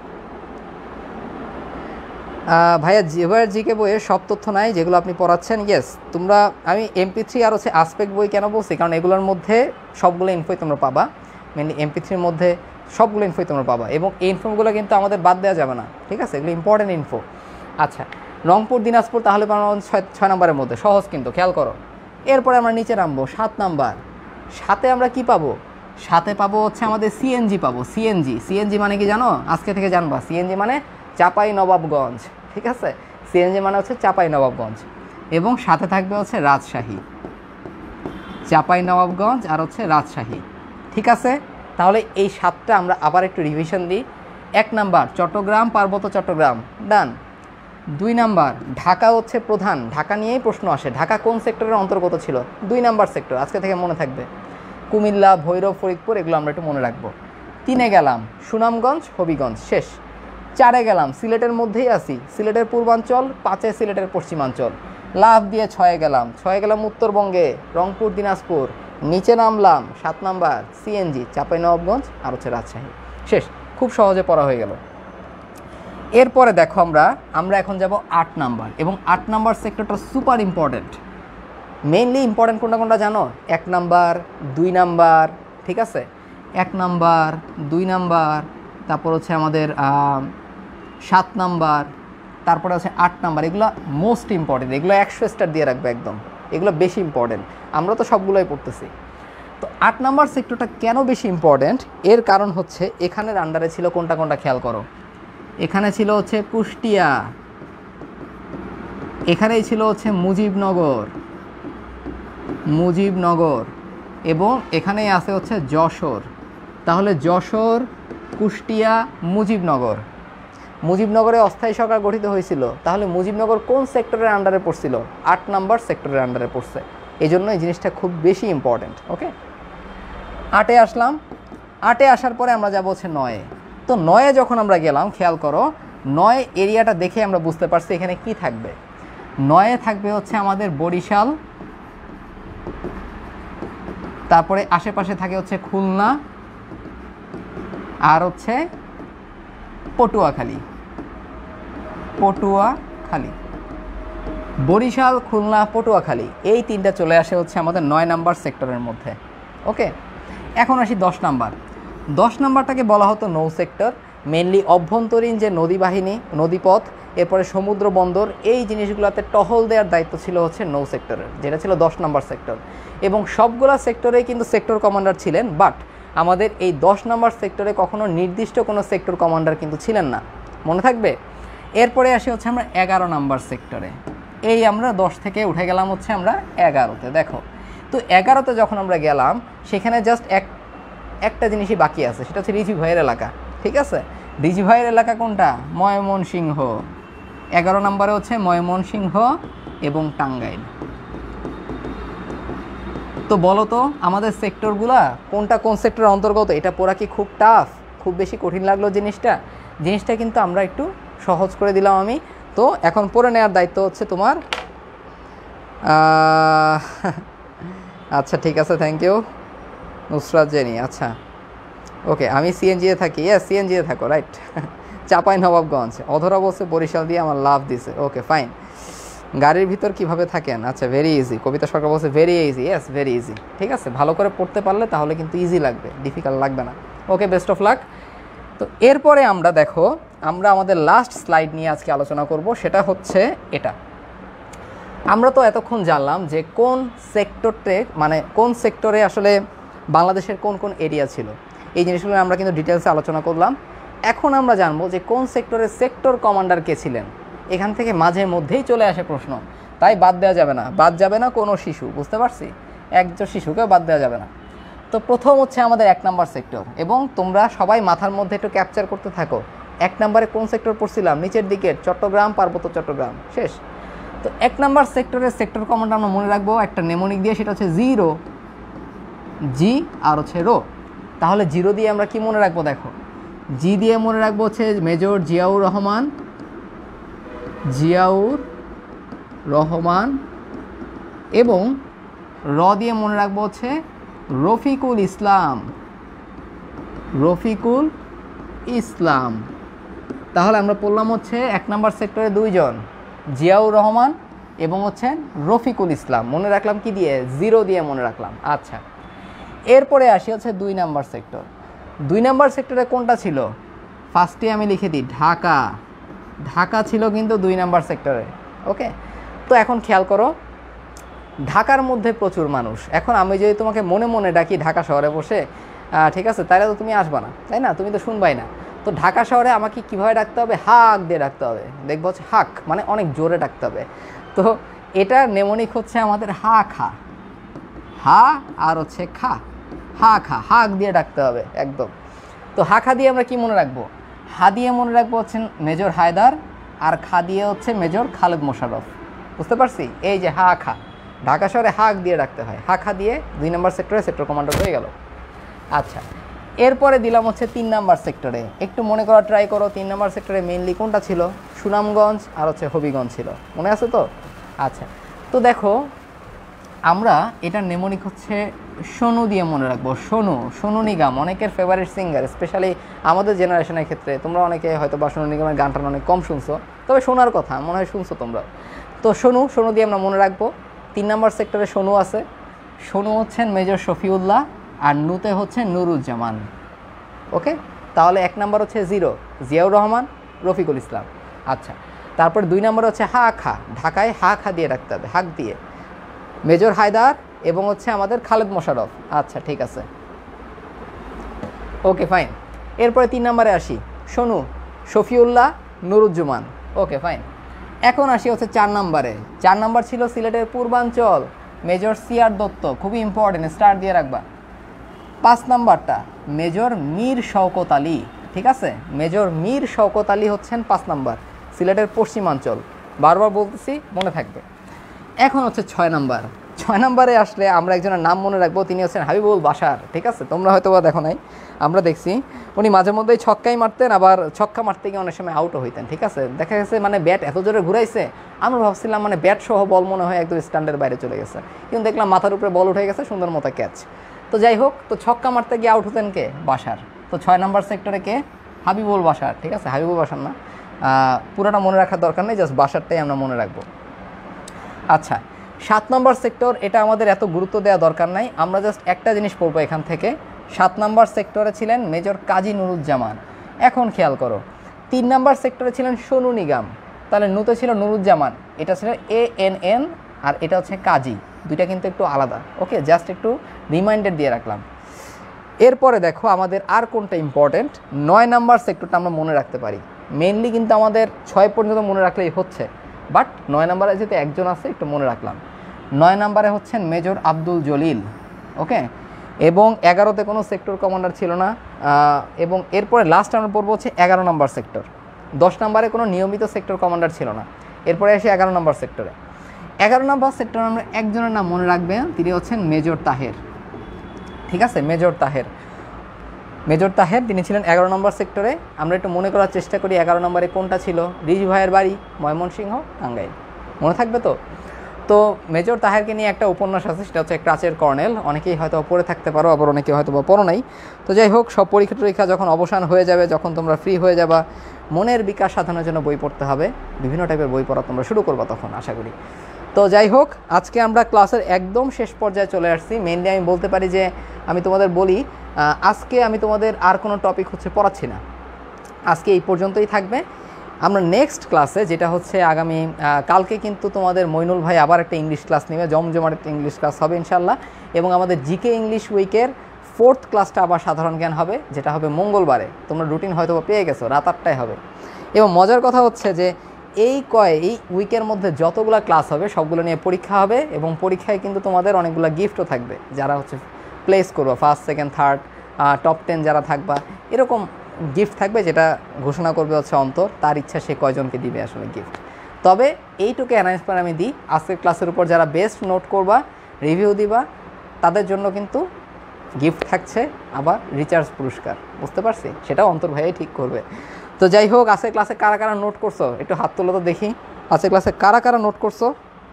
Speaker 1: ভাইয়া এবার জিকে বইয়ের সব তথ্য নাই যেগুলো আপনি পড়াচ্ছেন? ইয়েস, তোমরা আমি এমপি থ্রি আর হচ্ছে আসপেক্ট বই কেন বলছি, কারণ এগুলোর মধ্যে সবগুলো ইনফোই তোমরা পাবা, মেনলি এমপি থ্রির মধ্যে সবগুলো ইনফোই তোমরা পাবা, এবং এই ইনফোগুলো কিন্তু আমাদের বাদ দেওয়া যাবে না, ঠিক আছে, এগুলো ইম্পর্টেন্ট ইনফো। আচ্ছা, রংপুর দিনাজপুর তাহলে ছয় ছয় নম্বরের মধ্যে সহজ, কিন্তু খেয়াল করো। এরপরে আমরা নিচে নামবো সাত নাম্বার, সাথে আমরা কি পাবো, সাথে পাবো হচ্ছে আমাদের সিএনজি পাবো, সিএনজি, সিএনজি মানে কি জানো, আজকে থেকে জানবা, সিএনজি মানে চাপাই নবাবগঞ্জ, ঠিক আছে, সিএনজি মানে হচ্ছে চাপাই নবাবগঞ্জ, এবং সাথে থাকবে হচ্ছে রাজশাহী, চাপাই নবাবগঞ্জ আর হচ্ছে রাজশাহী, ঠিক আছে। তাহলে এই সাতটা আমরা আবার একটু রিভিশন দিই। এক নাম্বার চট্টগ্রাম, পার্বত্য চট্টগ্রাম, ডান। দুই নাম্বার ঢাকা হচ্ছে প্রধান, ঢাকা নিয়েই প্রশ্ন আসে, ঢাকা কোন সেক্টরের অন্তর্গত ছিল, দুই নাম্বার সেক্টর, আজকে থেকে মনে থাকবে। কুমিল্লা, ভৈরব, ফরিদপুর, এগুলো আমরা একটু মনে রাখবো। তিনে গেলাম সুনামগঞ্জ, হবিগঞ্জ, শেষ। চারে গেলাম সিলেটের মধ্যেই আসি, সিলেটের পূর্বাঞ্চল, পাঁচে সিলেটের পশ্চিমাঞ্চল, লাফ দিয়ে ছয়ে গেলাম, ছয়ে গেলাম উত্তরবঙ্গে, রংপুর দিনাজপুর, নিচে নামলাম সাত নাম্বার সিএনজি, চাঁপাইনবাবগঞ্জ আর হচ্ছে রাজশাহী, শেষ। খুব সহজে পড়া হয়ে গেল। এরপরে দেখো আমরা আমরা এখন যাব আট নাম্বার, এবং আট নাম্বার সেক্টরটা সুপার ইম্পর্টেন্ট। মেইনলি ইম্পর্টেন্ট কোনটা কোনটা জানো, এক নাম্বার, দুই নাম্বার, ঠিক আছে, এক নাম্বার, দুই নাম্বার, তারপর হচ্ছে আমাদের সাত নাম্বার, তারপরে হচ্ছে আট নাম্বার, এগুলো মোস্ট ইম্পর্টেন্ট, এগুলো একশো স্টার দিয়ে রাখবে একদম, এগুলো বেশি ইম্পর্টেন্ট, আমরা তো সবগুলোই পড়তেছি। তো আট নাম্বার সেক্টরটা কেন বেশি ইম্পর্টেন্ট, এর কারণ হচ্ছে এখানের আন্ডারে ছিল কোনটা কোনটা খেয়াল করো, এখানে ছিল হচ্ছে কুষ্টিয়া, এখানেই ছিল হচ্ছে মুজিবনগর, মুজিবনগর, এবং এখানেই আছে হচ্ছে যশোর। তাহলে যশোর, কুষ্টিয়া, মুজিবনগর, মুজিবনগরে অস্থায়ী সরকার গঠিত হয়েছিল, তাহলে মুজিবনগর কোন সেক্টরের আন্ডারে পড়ছিল, আট নাম্বার সেক্টরের আন্ডারে পড়ছে, এই জন্য এই জিনিসটা খুব বেশি ইম্পর্টেন্ট। ওকে, আটে আসলাম, আটে আসার পরে আমরা যাব হচ্ছে নয়ে। তো নয়ে যখন আমরা গেলাম, খেয়াল করো, নয় এরিয়াটা দেখে আমরা বুঝতে পারছি এখানে কি থাকবে। নয়ে থাকবে হচ্ছে আমাদের বরিশাল, তারপরে আশেপাশে থাকে হচ্ছে খুলনা আর হচ্ছে পটুয়াখালী, পটুয়াখালী, বরিশাল, খুলনা, পটুয়াখালী, এই তিনটা চলে আসে হচ্ছে আমাদের নয় নাম্বার সেক্টরের মধ্যে। ওকে, এখন আসি দশ নাম্বার। দশ নাম্বারটাকে বলা হতো নৌ সেক্টর, মেনলি অভ্যন্তরীণ যে নদী বাহিনী, নদীপথ, এরপরে সমুদ্র বন্দর, এই জিনিসগুলোতে টহল দেওয়ার দায়িত্ব ছিল হচ্ছে নৌ সেক্টরের, যেটা ছিল দশ নাম্বার সেক্টর। এবং সবগুলা সেক্টরে কিন্তু সেক্টর কমান্ডার ছিলেন, বাট আমাদের এই দশ নাম্বার সেক্টরে কখনো নির্দিষ্ট কোনো সেক্টর কমান্ডার কিন্তু ছিলেন না, মনে থাকবে। এরপরে আসি হচ্ছে আমরা এগারো নাম্বার সেক্টরে, এই আমরা দশ থেকে উঠে গেলাম হচ্ছে আমরা এগারোতে। দেখো, তো এগারোতে যখন আমরা গেলাম, সেখানে জাস্ট এক একটা জিনিসই বাকি আছে, সেটা হচ্ছে রিজি ভাইয়ের এলাকা, ঠিক আছে। রিজি ভাইয়ের এলাকা কোনটা, ময়মনসিংহ, এগারো নম্বরে হচ্ছে ময়মনসিংহ এবং টাঙ্গাইল। তো বলো তো আমাদের সেক্টরগুলা কোনটা কোন সেক্টরের অন্তর্গত, এটা পড়া কি খুব টাফ, খুব বেশি কঠিন লাগলো জিনিসটা? জিনিসটা কিন্তু আমরা একটু সহজ করে দিলাম আমি। তো এখন পড়ে নেওয়ার দায়িত্ব হচ্ছে তোমার। আচ্ছা ঠিক আছে, থ্যাংক ইউ নুসরাত জেনি। আচ্ছা ওকে, আমি সিএনজিতে থাকি, ইয়েস সিএনজিতে থাকো, রাইট। চাপাই নবাবগঞ্জ, অধরা বলছে বরিশাল দিয়ে আমার লাভ দিছে, ওকে ফাইন। গাড়ির ভিতর কিভাবে থাকেন, আচ্ছা ভেরি ইজি। কবিতা সরকার বলছে very easy, yes very easy, ঠিক আছে। ভালো করে পড়তে পারলে তাহলে কিন্তু ইজি লাগবে, ডিফিকাল্ট লাগবে না। Okay, best of luck. তো এরপরে আমরা দেখো, আমরা আমাদের লাস্ট স্লাইড নিয়ে আজকে আলোচনা করব, সেটা হচ্ছে এটা। আমরা তো এতক্ষণ জানলাম যে কোন সেক্টরতে, মানে কোন সেক্টরে আসলে বাংলাদেশের কোন কোন এরিয়া ছিল, এই জিনিসগুলো আমরা কিন্তু ডিটেলসে আলোচনা করলাম। এখন আমরা জানবো যে কোন সেক্টরের সেক্টর কমান্ডার কে ছিলেন। এখান থেকে মাঝে মধ্যেই চলে আসে প্রশ্ন, তাই বাদ দেওয়া যাবে না, বাদ যাবে না কোনো শিশু, বুঝতে পারছি, একজন শিশুকেও বাদ দেওয়া যাবে না। তো প্রথম হচ্ছে আমাদের এক নাম্বার সেক্টর, এবং তোমরা সবাই মাথার মধ্যে একটু ক্যাপচার করতে থাকো। এক নম্বরে কোন সেক্টর পড়ছিলাম? নিচের দিকের চট্টগ্রাম, পার্বত্য চট্টগ্রাম, শেষ। তো এক নাম্বার সেক্টরের সেক্টর কমান্ড আমরা মনে রাখবো একটা নেমোনিক দিয়ে, সেটা হচ্ছে জিরো, জি আর হচ্ছে রো। তাহলে জিরো দিয়ে আমরা কি মনে রাখবো? দেখো, জি দিয়ে মনে রাখবো হচ্ছে মেজর জিয়াউর রহমান, জিয়াউর রহমান, এবং র দিয়ে মনে রাখবো হচ্ছে রফিকুল ইসলাম, রফিকুল ইসলাম। তাহলে আমরা পড়লাম হচ্ছে এক নাম্বার সেক্টরে দুইজন, জিয়াউর রহমান এবং হচ্ছে রফিকুল ইসলাম। মনে রাখলাম কি দিয়ে? জিরো দিয়ে মনে রাখলাম। আচ্ছা, এরপরে আসি হচ্ছে দুই নাম্বার সেক্টর। দুই নাম্বার সেক্টরে কোনটা ছিল? ফার্স্টে আমি লিখে দিই ঢাকা, ঢাকা ছিল কিন্তু দুই নাম্বার সেক্টরে। ওকে, তো এখন খেয়াল করো, ঢাকার মধ্যে প্রচুর মানুষ। এখন আমি যদি তোমাকে মনে মনে ডাকি ঢাকা শহরে বসে, ঠিক আছে, তাহলে তো তুমি আসবা না, তাই না? তুমি তো শুনবাই না। তো ঢাকা শহরে আমাকে কীভাবে ডাকতে হবে? হাক দিয়ে ডাকতে হবে। দেখবো হচ্ছে হাক মানে অনেক জোরে ডাকতে হবে। তো এটার নেমোনিক হচ্ছে আমাদের হা খা, হা আর হচ্ছে খা, হা খা, হাক দিয়ে ডাকতে হবে একদম। তো হা খা দিয়ে আমরা কি মনে রাখবো? হা দিয়ে মনে রাখবো হচ্ছে মেজর হায়দার, আর খা দিয়ে হচ্ছে মেজর খালেদ মোশাররফ। বুঝতে পারছি? এই যে হা খা, ঢাকা শহরে হাক দিয়ে ডাকতে হয়। হা খা দিয়ে দুই নম্বর সেক্টরে সেক্টর কমান্ডার হয়ে গেল। আচ্ছা, এরপরে দিলাম হচ্ছে তিন নাম্বার সেক্টরে। একটু মনে করা ট্রাই করো, তিন নাম্বার সেক্টরে মেইনলি কোনটা ছিল? সুনামগঞ্জ আর হচ্ছে হবিগঞ্জ ছিল। মনে আছে তো? আচ্ছা, তো দেখো আমরা এটার নেমোনিক হচ্ছে সোনু দিয়ে মনে রাখবো। সোনু, সোনু নিগম অনেকের ফেভারিট সিঙ্গার, স্পেশালি আমাদের জেনারেশনের ক্ষেত্রে। তোমরা অনেকে হয়তো বা সোনু নিগমের গানটা অনেক কম শুনছো, তবে শোনার কথা মনে হয় শুনছো তোমরা। তো সোনু, সোনু দিয়ে আমরা মনে রাখবো। তিন নাম্বার সেক্টরে সোনু আছে। সোনু হচ্ছেন মেজর শফিউল্লাহ, আর নুতে হচ্ছে নুরুজ্জামান। ওকে, তাহলে এক নাম্বার হচ্ছে জিরো, জিয়াউর রহমান, রফিকুল ইসলাম। আচ্ছা, তারপরে দুই নাম্বার হচ্ছে হা খা, ঢাকায় হা খা দিয়ে রাখতে হবে, হাক দিয়ে, মেজর হায়দার এবং হচ্ছে আমাদের খালেদ মোশাররফ। আচ্ছা, ঠিক আছে, ওকে ফাইন। এরপরে তিন নাম্বারে আসি, সোনু, শফিউল্লাহ, নুরুজ্জামান। Okay fine. এখন আসি হচ্ছে চার নাম্বারে। চার নাম্বার ছিল সিলেটের পূর্বাঞ্চল, মেজর সিআর দত্ত, খুবই ইম্পর্টেন্ট, স্টার দিয়ে রাখবা। পাঁচ নাম্বারটা মেজর মীর শওকত আলী, ঠিক আছে, মেজর মীর শওকত আলী হচ্ছেন পাঁচ নাম্বার, সিলেটের পশ্চিমাঞ্চল। বারবার বলতেছি, মনে থাকবে। এখন হচ্ছে ছয় নাম্বার। ছয় নাম্বারে আসলে আমরা একজনের নাম মনে রাখবো, তিনি হচ্ছেন হাবিবুল বাশার। ঠিক আছে, তোমরা হয়তো বা দেখো নাই, আমরা দেখছি উনি মাঝে মধ্যেই ছক্কাই মারতেন, আবার ছক্কা মারতে গিয়ে অনেক সময় আউটও হইতেন। ঠিক আছে, দেখা গেছে মানে ব্যাট এত জোরে ঘুরাইছে, আমরা ভাবছিলাম মানে ব্যাট সহ বল মনে হয় একদম স্ট্যান্ডের বাইরে চলে গেছে, কিন্তু দেখলাম মাথার উপরে বল উঠে গেছে, সুন্দর মতো ক্যাচ। তো যাই হোক, তো ছক্কা মারতে গিয়ে আউট হতেন কে? বাশার। তো ছয় নাম্বার সেক্টরে কে? হাবিবুল বাশার। ঠিক আছে, হাবিবুল বাশার না, পুরোটা মনে রাখার দরকার নেই, জাস্ট বাশারটাই আমরা মনে রাখবো। আচ্ছা, সাত নম্বর সেক্টর, এটা আমাদের এত গুরুত্ব দেওয়া দরকার নাই, আমরা জাস্ট একটা জিনিস পড়বো এখান থেকে। সাত নম্বর সেক্টরে ছিলেন মেজর কাজী নুরুজ্জামান। এখন খেয়াল করো, তিন নম্বর সেক্টরে ছিলেন সোনু নিগম, তাহলে নুতে ছিল নুরুজ্জামান, এটা ছিল এ এন এন, আর এটা হচ্ছে কাজী, দুইটা কিন্তু একটু আলাদা। ওকে, জাস্ট একটু রিমাইন্ডার দিয়ে রাখলাম। এরপরে দেখো আমাদের আর কোনটা ইম্পর্টেন্ট, নয় নাম্বার সেক্টরটা আমরা মনে রাখতে পারি। মেনলি কিন্তু আমাদের ছয় পর্যন্ত মনে রাখলেই হচ্ছে, বাট নয় নাম্বারে যেহেতু একজন আছে একটু মনে রাখলাম। নয় নাম্বারে হচ্ছেন মেজর আব্দুল জলিল। ওকে, এবং এগারোতে কোনো সেক্টর কমান্ডার ছিল না। এবং এরপরে লাস্ট আমরা পড়বো হচ্ছে এগারো নম্বর সেক্টর। দশ নম্বরে কোনো নিয়মিত সেক্টর কমান্ডার ছিল না। এরপরে আসি এগারো নম্বর সেক্টরে। এগারো নম্বর সেক্টরে আমরা একজনের নাম মনে রাখবেন, তিনি হচ্ছেন মেজর তাহের। ঠিক আছে, মেজর তাহের, মেজর তাহের তিনি ছিলেন এগারো নম্বর সেক্টরে। আমরা একটু মনে করার চেষ্টা করি এগারো নম্বরে কোনটা ছিল। রিজ ভাইয়ের বাড়ি ময়মনসিংহ, টাঙ্গাইল, মনে থাকবে তো? তো মেজর তাহেরকে নিয়ে একটা উপন্যাস আছে, সেটা হচ্ছে ক্রাচের কর্নেল। অনেকেই হয়তো পড়ে থাকতে পারো, আবার অনেকে হয়তো বা পড়ো নাই। তো যাই হোক, সব পরীক্ষা টরীক্ষা যখন অবসান হয়ে যাবে, যখন তোমরা ফ্রি হয়ে যাবা, মনের বিকাশ সাধনের জন্য বই পড়তে হবে, বিভিন্ন টাইপের বই পড়া তোমরা শুরু করবা তখন, আশা করি। তো যাই হোক, আজকে আমরা ক্লাসের একদম শেষ পর্যায়ে চলে আসছি। মেইনলি আমি বলতে পারি যে আমি তোমাদের বলি, আজকে আমি তোমাদের আর কোনো টপিক হচ্ছে পড়াচ্ছি না, আজকে এই পর্যন্তই থাকবে। আমরা নেক্সট ক্লাসে, যেটা হচ্ছে আগামী কালকে, কিন্তু তোমাদের মইনুল ভাই আবার একটা ইংলিশ ক্লাস নেবে, জমজমাট একটা ইংলিশ ক্লাস হবে ইনশাল্লাহ। এবং আমাদের জিকে ইংলিশ উইকের ফোর্থ ক্লাসটা আবার সাধারণ জ্ঞান হবে, যেটা হবে মঙ্গলবারে। তোমরা রুটিন হয়তো পেয়ে গেছো, রাত আটটায় হবে। এবং মজার কথা হচ্ছে যে এই কয় এই উইকের মধ্যে যতগুলো ক্লাস হবে সবগুলো নিয়ে পরীক্ষা হবে, এবং পরীক্ষায় কিন্তু তোমাদের অনেকগুলো গিফটও থাকবে, যারা হচ্ছে প্লেস করবা, first second third top ten যারা থাকবা, এরকম গিফট থাকবে যেটা ঘোষণা করবে হচ্ছে অন্তর, তার ইচ্ছা সে কয়জনকে দিবে আসলে গিফট। তবে এইটুকু অ্যানাউন্সমেন্ট আমি দিই, আজকের ক্লাসের উপর যারা বেস্ট নোট করবা, রিভিউ দিবা, তাদের জন্য কিন্তু গিফট থাকছে, আবার রিচার্জ পুরস্কার, বুঝতে পারছি? সেটাও অন্তর ভাইয়াই ঠিক করবে। তো যাই হোক, আজকের ক্লাসে কারা কারা নোট করছো একটু হাত তোলো তো দেখি। আজকের ক্লাসে কারা কারা নোট করছো?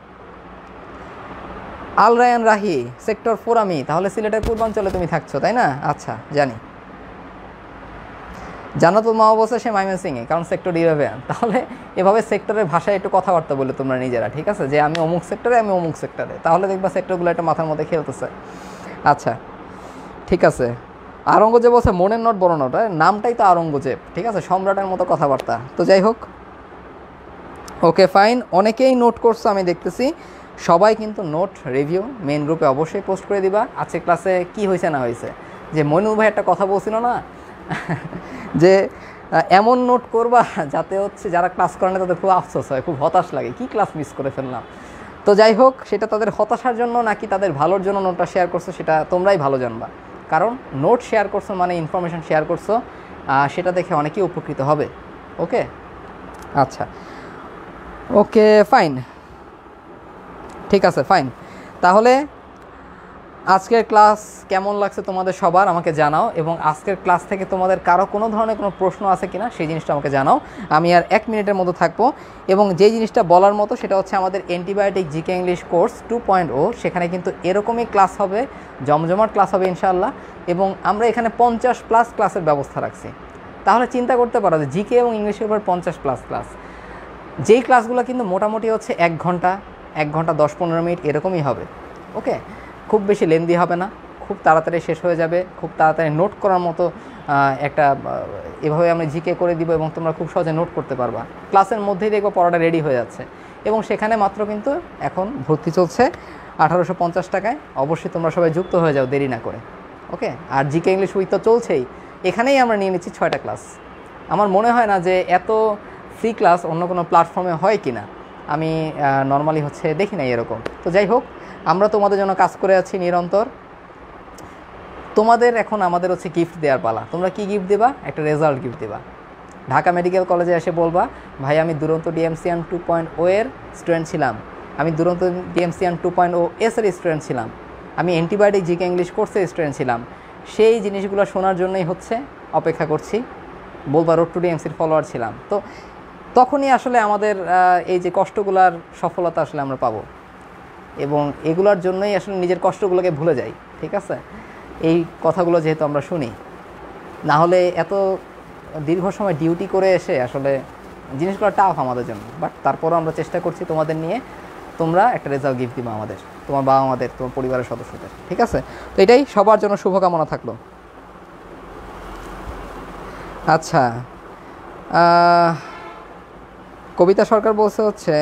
Speaker 1: আল রায়ান রাহি, সেক্টর ফোর আমি, তাহলে সিলেটের পূর্বাঞ্চলে তুমি থাকছো তাই না? আচ্ছা জানি। জান্নাতুল মাহবুব সে ময়মনসিংহে, কারণ সেক্টর ইলেভেন। তাহলে এভাবে সেক্টরের ভাষায় একটু কথাবার্তা বলে তোমরা নিজেরা, ঠিক আছে? যে আমি অমুক সেক্টরে, আমি অমুক সেক্টরে, তাহলে দেখবা সেক্টরগুলো একটা মাথার মধ্যে খেলতেছে। আচ্ছা ঠিক আছে। আওরঙ্গজেব বলছে মনের নোট বড় নোট, নামটাই তো আওরঙ্গজেব, ঠিক আছে? সম্রাটের মতো কথাবার্তা। তো যাই হোক, ওকে ফাইন, অনেকেই নোট করছো আমি দেখতেছি। সবাই কিন্তু নোট রিভিউ মেন গ্রুপে অবশ্যই পোস্ট করে দিবা। আজকে ক্লাসে কি হয়েছে না হয়েছে, যে মইনুল ভাই একটা কথা বলছিল না যে এমন নোট করবা যাতে হচ্ছে যারা ক্লাস করে না তাদের খুব আফসোস হয়, খুব হতাশ লাগে, কি ক্লাস মিস করে ফেললাম। তো যাই হোক, সেটা তাদের হতাশার জন্য নাকি তাদের ভালোর জন্য নোটটা শেয়ার করছো সেটা তোমরাই ভালো জানবা। কারণ নোট শেয়ার করছো মানে ইনফরমেশান শেয়ার করছো, সেটা দেখে অনেকেই উপকৃত হবে। ওকে আচ্ছা, ওকে ফাইন, ঠিক আছে ফাইন। তাহলে আজকের ক্লাস কেমন লাগছে তোমাদের সবার আমাকে জানাও, এবং আজকের ক্লাস থেকে তোমাদের কারো কোনো ধরনের কোনো প্রশ্ন আছে কিনা সেই জিনিসটা আমাকে জানাও। আমি আর এক মিনিটের মতো থাকবো, এবং যেই জিনিসটা বলার মতো সেটা হচ্ছে আমাদের antibiotic GK English course two point O, সেখানে কিন্তু এরকমই ক্লাস হবে, জমজমাট ক্লাস হবে ইনশাআল্লাহ। এবং আমরা এখানে পঞ্চাশ প্লাস ক্লাসের ব্যবস্থা রাখছি। তাহলে চিন্তা করতে পারো যে জিকে এবং ইংলিশের উপর পঞ্চাশ প্লাস ক্লাস, যেই ক্লাসগুলো কিন্তু মোটামুটি হচ্ছে এক ঘন্টা এক ঘন্টা দশ পনেরো মিনিট এরকমই হবে। ওকে, খুব বেশি লেন্দি হবে না, খুব তাড়াতাড়ি শেষ হয়ে যাবে, খুব তাড়াতাড়ি নোট করার মতো একটা, এভাবে আমরা জিকে করে দিব এবং তোমরা খুব সহজে নোট করতে পারবা। ক্লাসের মধ্যেই দেখবো পড়াটা রেডি হয়ে যাচ্ছে, এবং সেখানে মাত্র কিন্তু এখন ভর্তি চলছে আঠারোশো পঞ্চাশ টাকায়। অবশ্যই তোমরা সবাই যুক্ত হয়ে যাও দেরি না করে। ওকে, আর জিকে ইংলিশ উইক তো চলছেই, এখানেই আমরা নিয়ে নিচ্ছি ছয়টা ক্লাস। আমার মনে হয় না যে এত ফ্রি ক্লাস অন্য কোনো প্ল্যাটফর্মে হয় কি না, আমি নর্মালি হচ্ছে দেখি না এরকম। তো যাই হোক, আমরা তোমাদের জন্য কাজ করে আছি নিরন্তর। তোমাদের এখন আমাদের হচ্ছে গিফট দেওয়ার পালা। তোমরা কি গিফট দেবা? একটা রেজাল্ট গিফট দেবা। ঢাকা মেডিকেল কলেজে এসে বলবা, ভাই আমি দুরন্ত ডিএমসিয়ান টু পয়েন্ট ও এর স্টুডেন্ট ছিলাম, আমি দুরন্ত ডিএমসিয়ান টু পয়েন্ট ও এস এর স্টুডেন্ট ছিলাম, আমি অ্যান্টিবায়োটিক জিকে ইংলিশ কোর্সের স্টুডেন্ট ছিলাম। সেই জিনিসগুলো শোনার জন্যই হচ্ছে অপেক্ষা করছি। বলবা রোড টু ডিএমসির ফলোয়ার ছিলাম। তো তখনই আসলে আমাদের এই যে কষ্টগুলার সফলতা আসলে আমরা পাবো, এবং এগুলোর জন্যই আসলে নিজের কষ্টগুলোকে ভুলে যাই। ঠিক আছে, এই কথাগুলো যেহেতু আমরা শুনি, না হলে এত দীর্ঘ সময় ডিউটি করে এসে আসলে জিনিসগুলো টাফ আমাদের জন্য। বাট তারপরও আমরা চেষ্টা করছি তোমাদের নিয়ে, তোমরা একটা রেজাল্ট গিফট দিবা আমাদের, তোমার বাবা আমাদের, তোমার পরিবারের সদস্যদের। ঠিক আছে, তো এটাই সবার জন্য শুভকামনা থাকলো। আচ্ছা, কবিতা সরকার বলছে হচ্ছে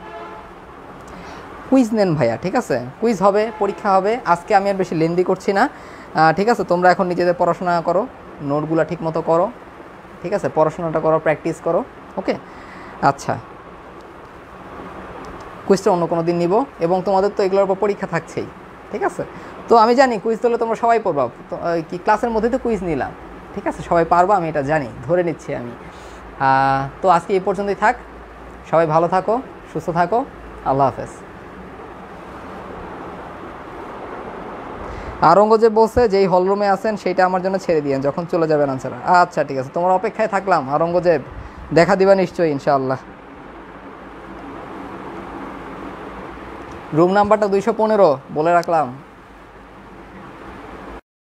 Speaker 1: কুইজ নেন ভাইয়া। ঠিক আছে, কুইজ হবে, পরীক্ষা হবে। আজকে আমি আর বেশি লেন্দি করছি না। ঠিক আছে, তোমরা এখন নিজেদের পড়াশোনা করো, নোটগুলো ঠিক মতো করো। ঠিক আছে, পড়াশোনাটা করো, প্র্যাকটিস করো। ওকে আচ্ছা, কুইজটা অন্য কোনো দিন নিব, এবং তোমাদের তো এগুলোর উপর পরীক্ষা থাকছেই। ঠিক আছে, তো আমি জানি কুইজ দিলে তোমরা সবাই পড়বা, কি ক্লাসের মধ্যে তো কুইজ নিলাম। ঠিক আছে, সবাই পারবা, আমি এটা জানি, ধরে নিচ্ছি আমি। তো আজকে এই পর্যন্তই থাক, সবাই ভালো থাকো, সুস্থ থাকো, আল্লাহ হাফেজ। আওরঙ্গজেব বলছে যেই হলরুমে আছেন সেইটা আমার জন্য ছেড়ে দিয়েন যখন চলে যাবেন আনসার। আচ্ছা ঠিক আছে, তোমার অপেক্ষায় থাকলাম আওরঙ্গজেব, দেখা দিবা নিশ্চয়ই ইনশাআল্লাহ। রুম নাম্বারটা দুইশো পনেরো বলে রাখলাম।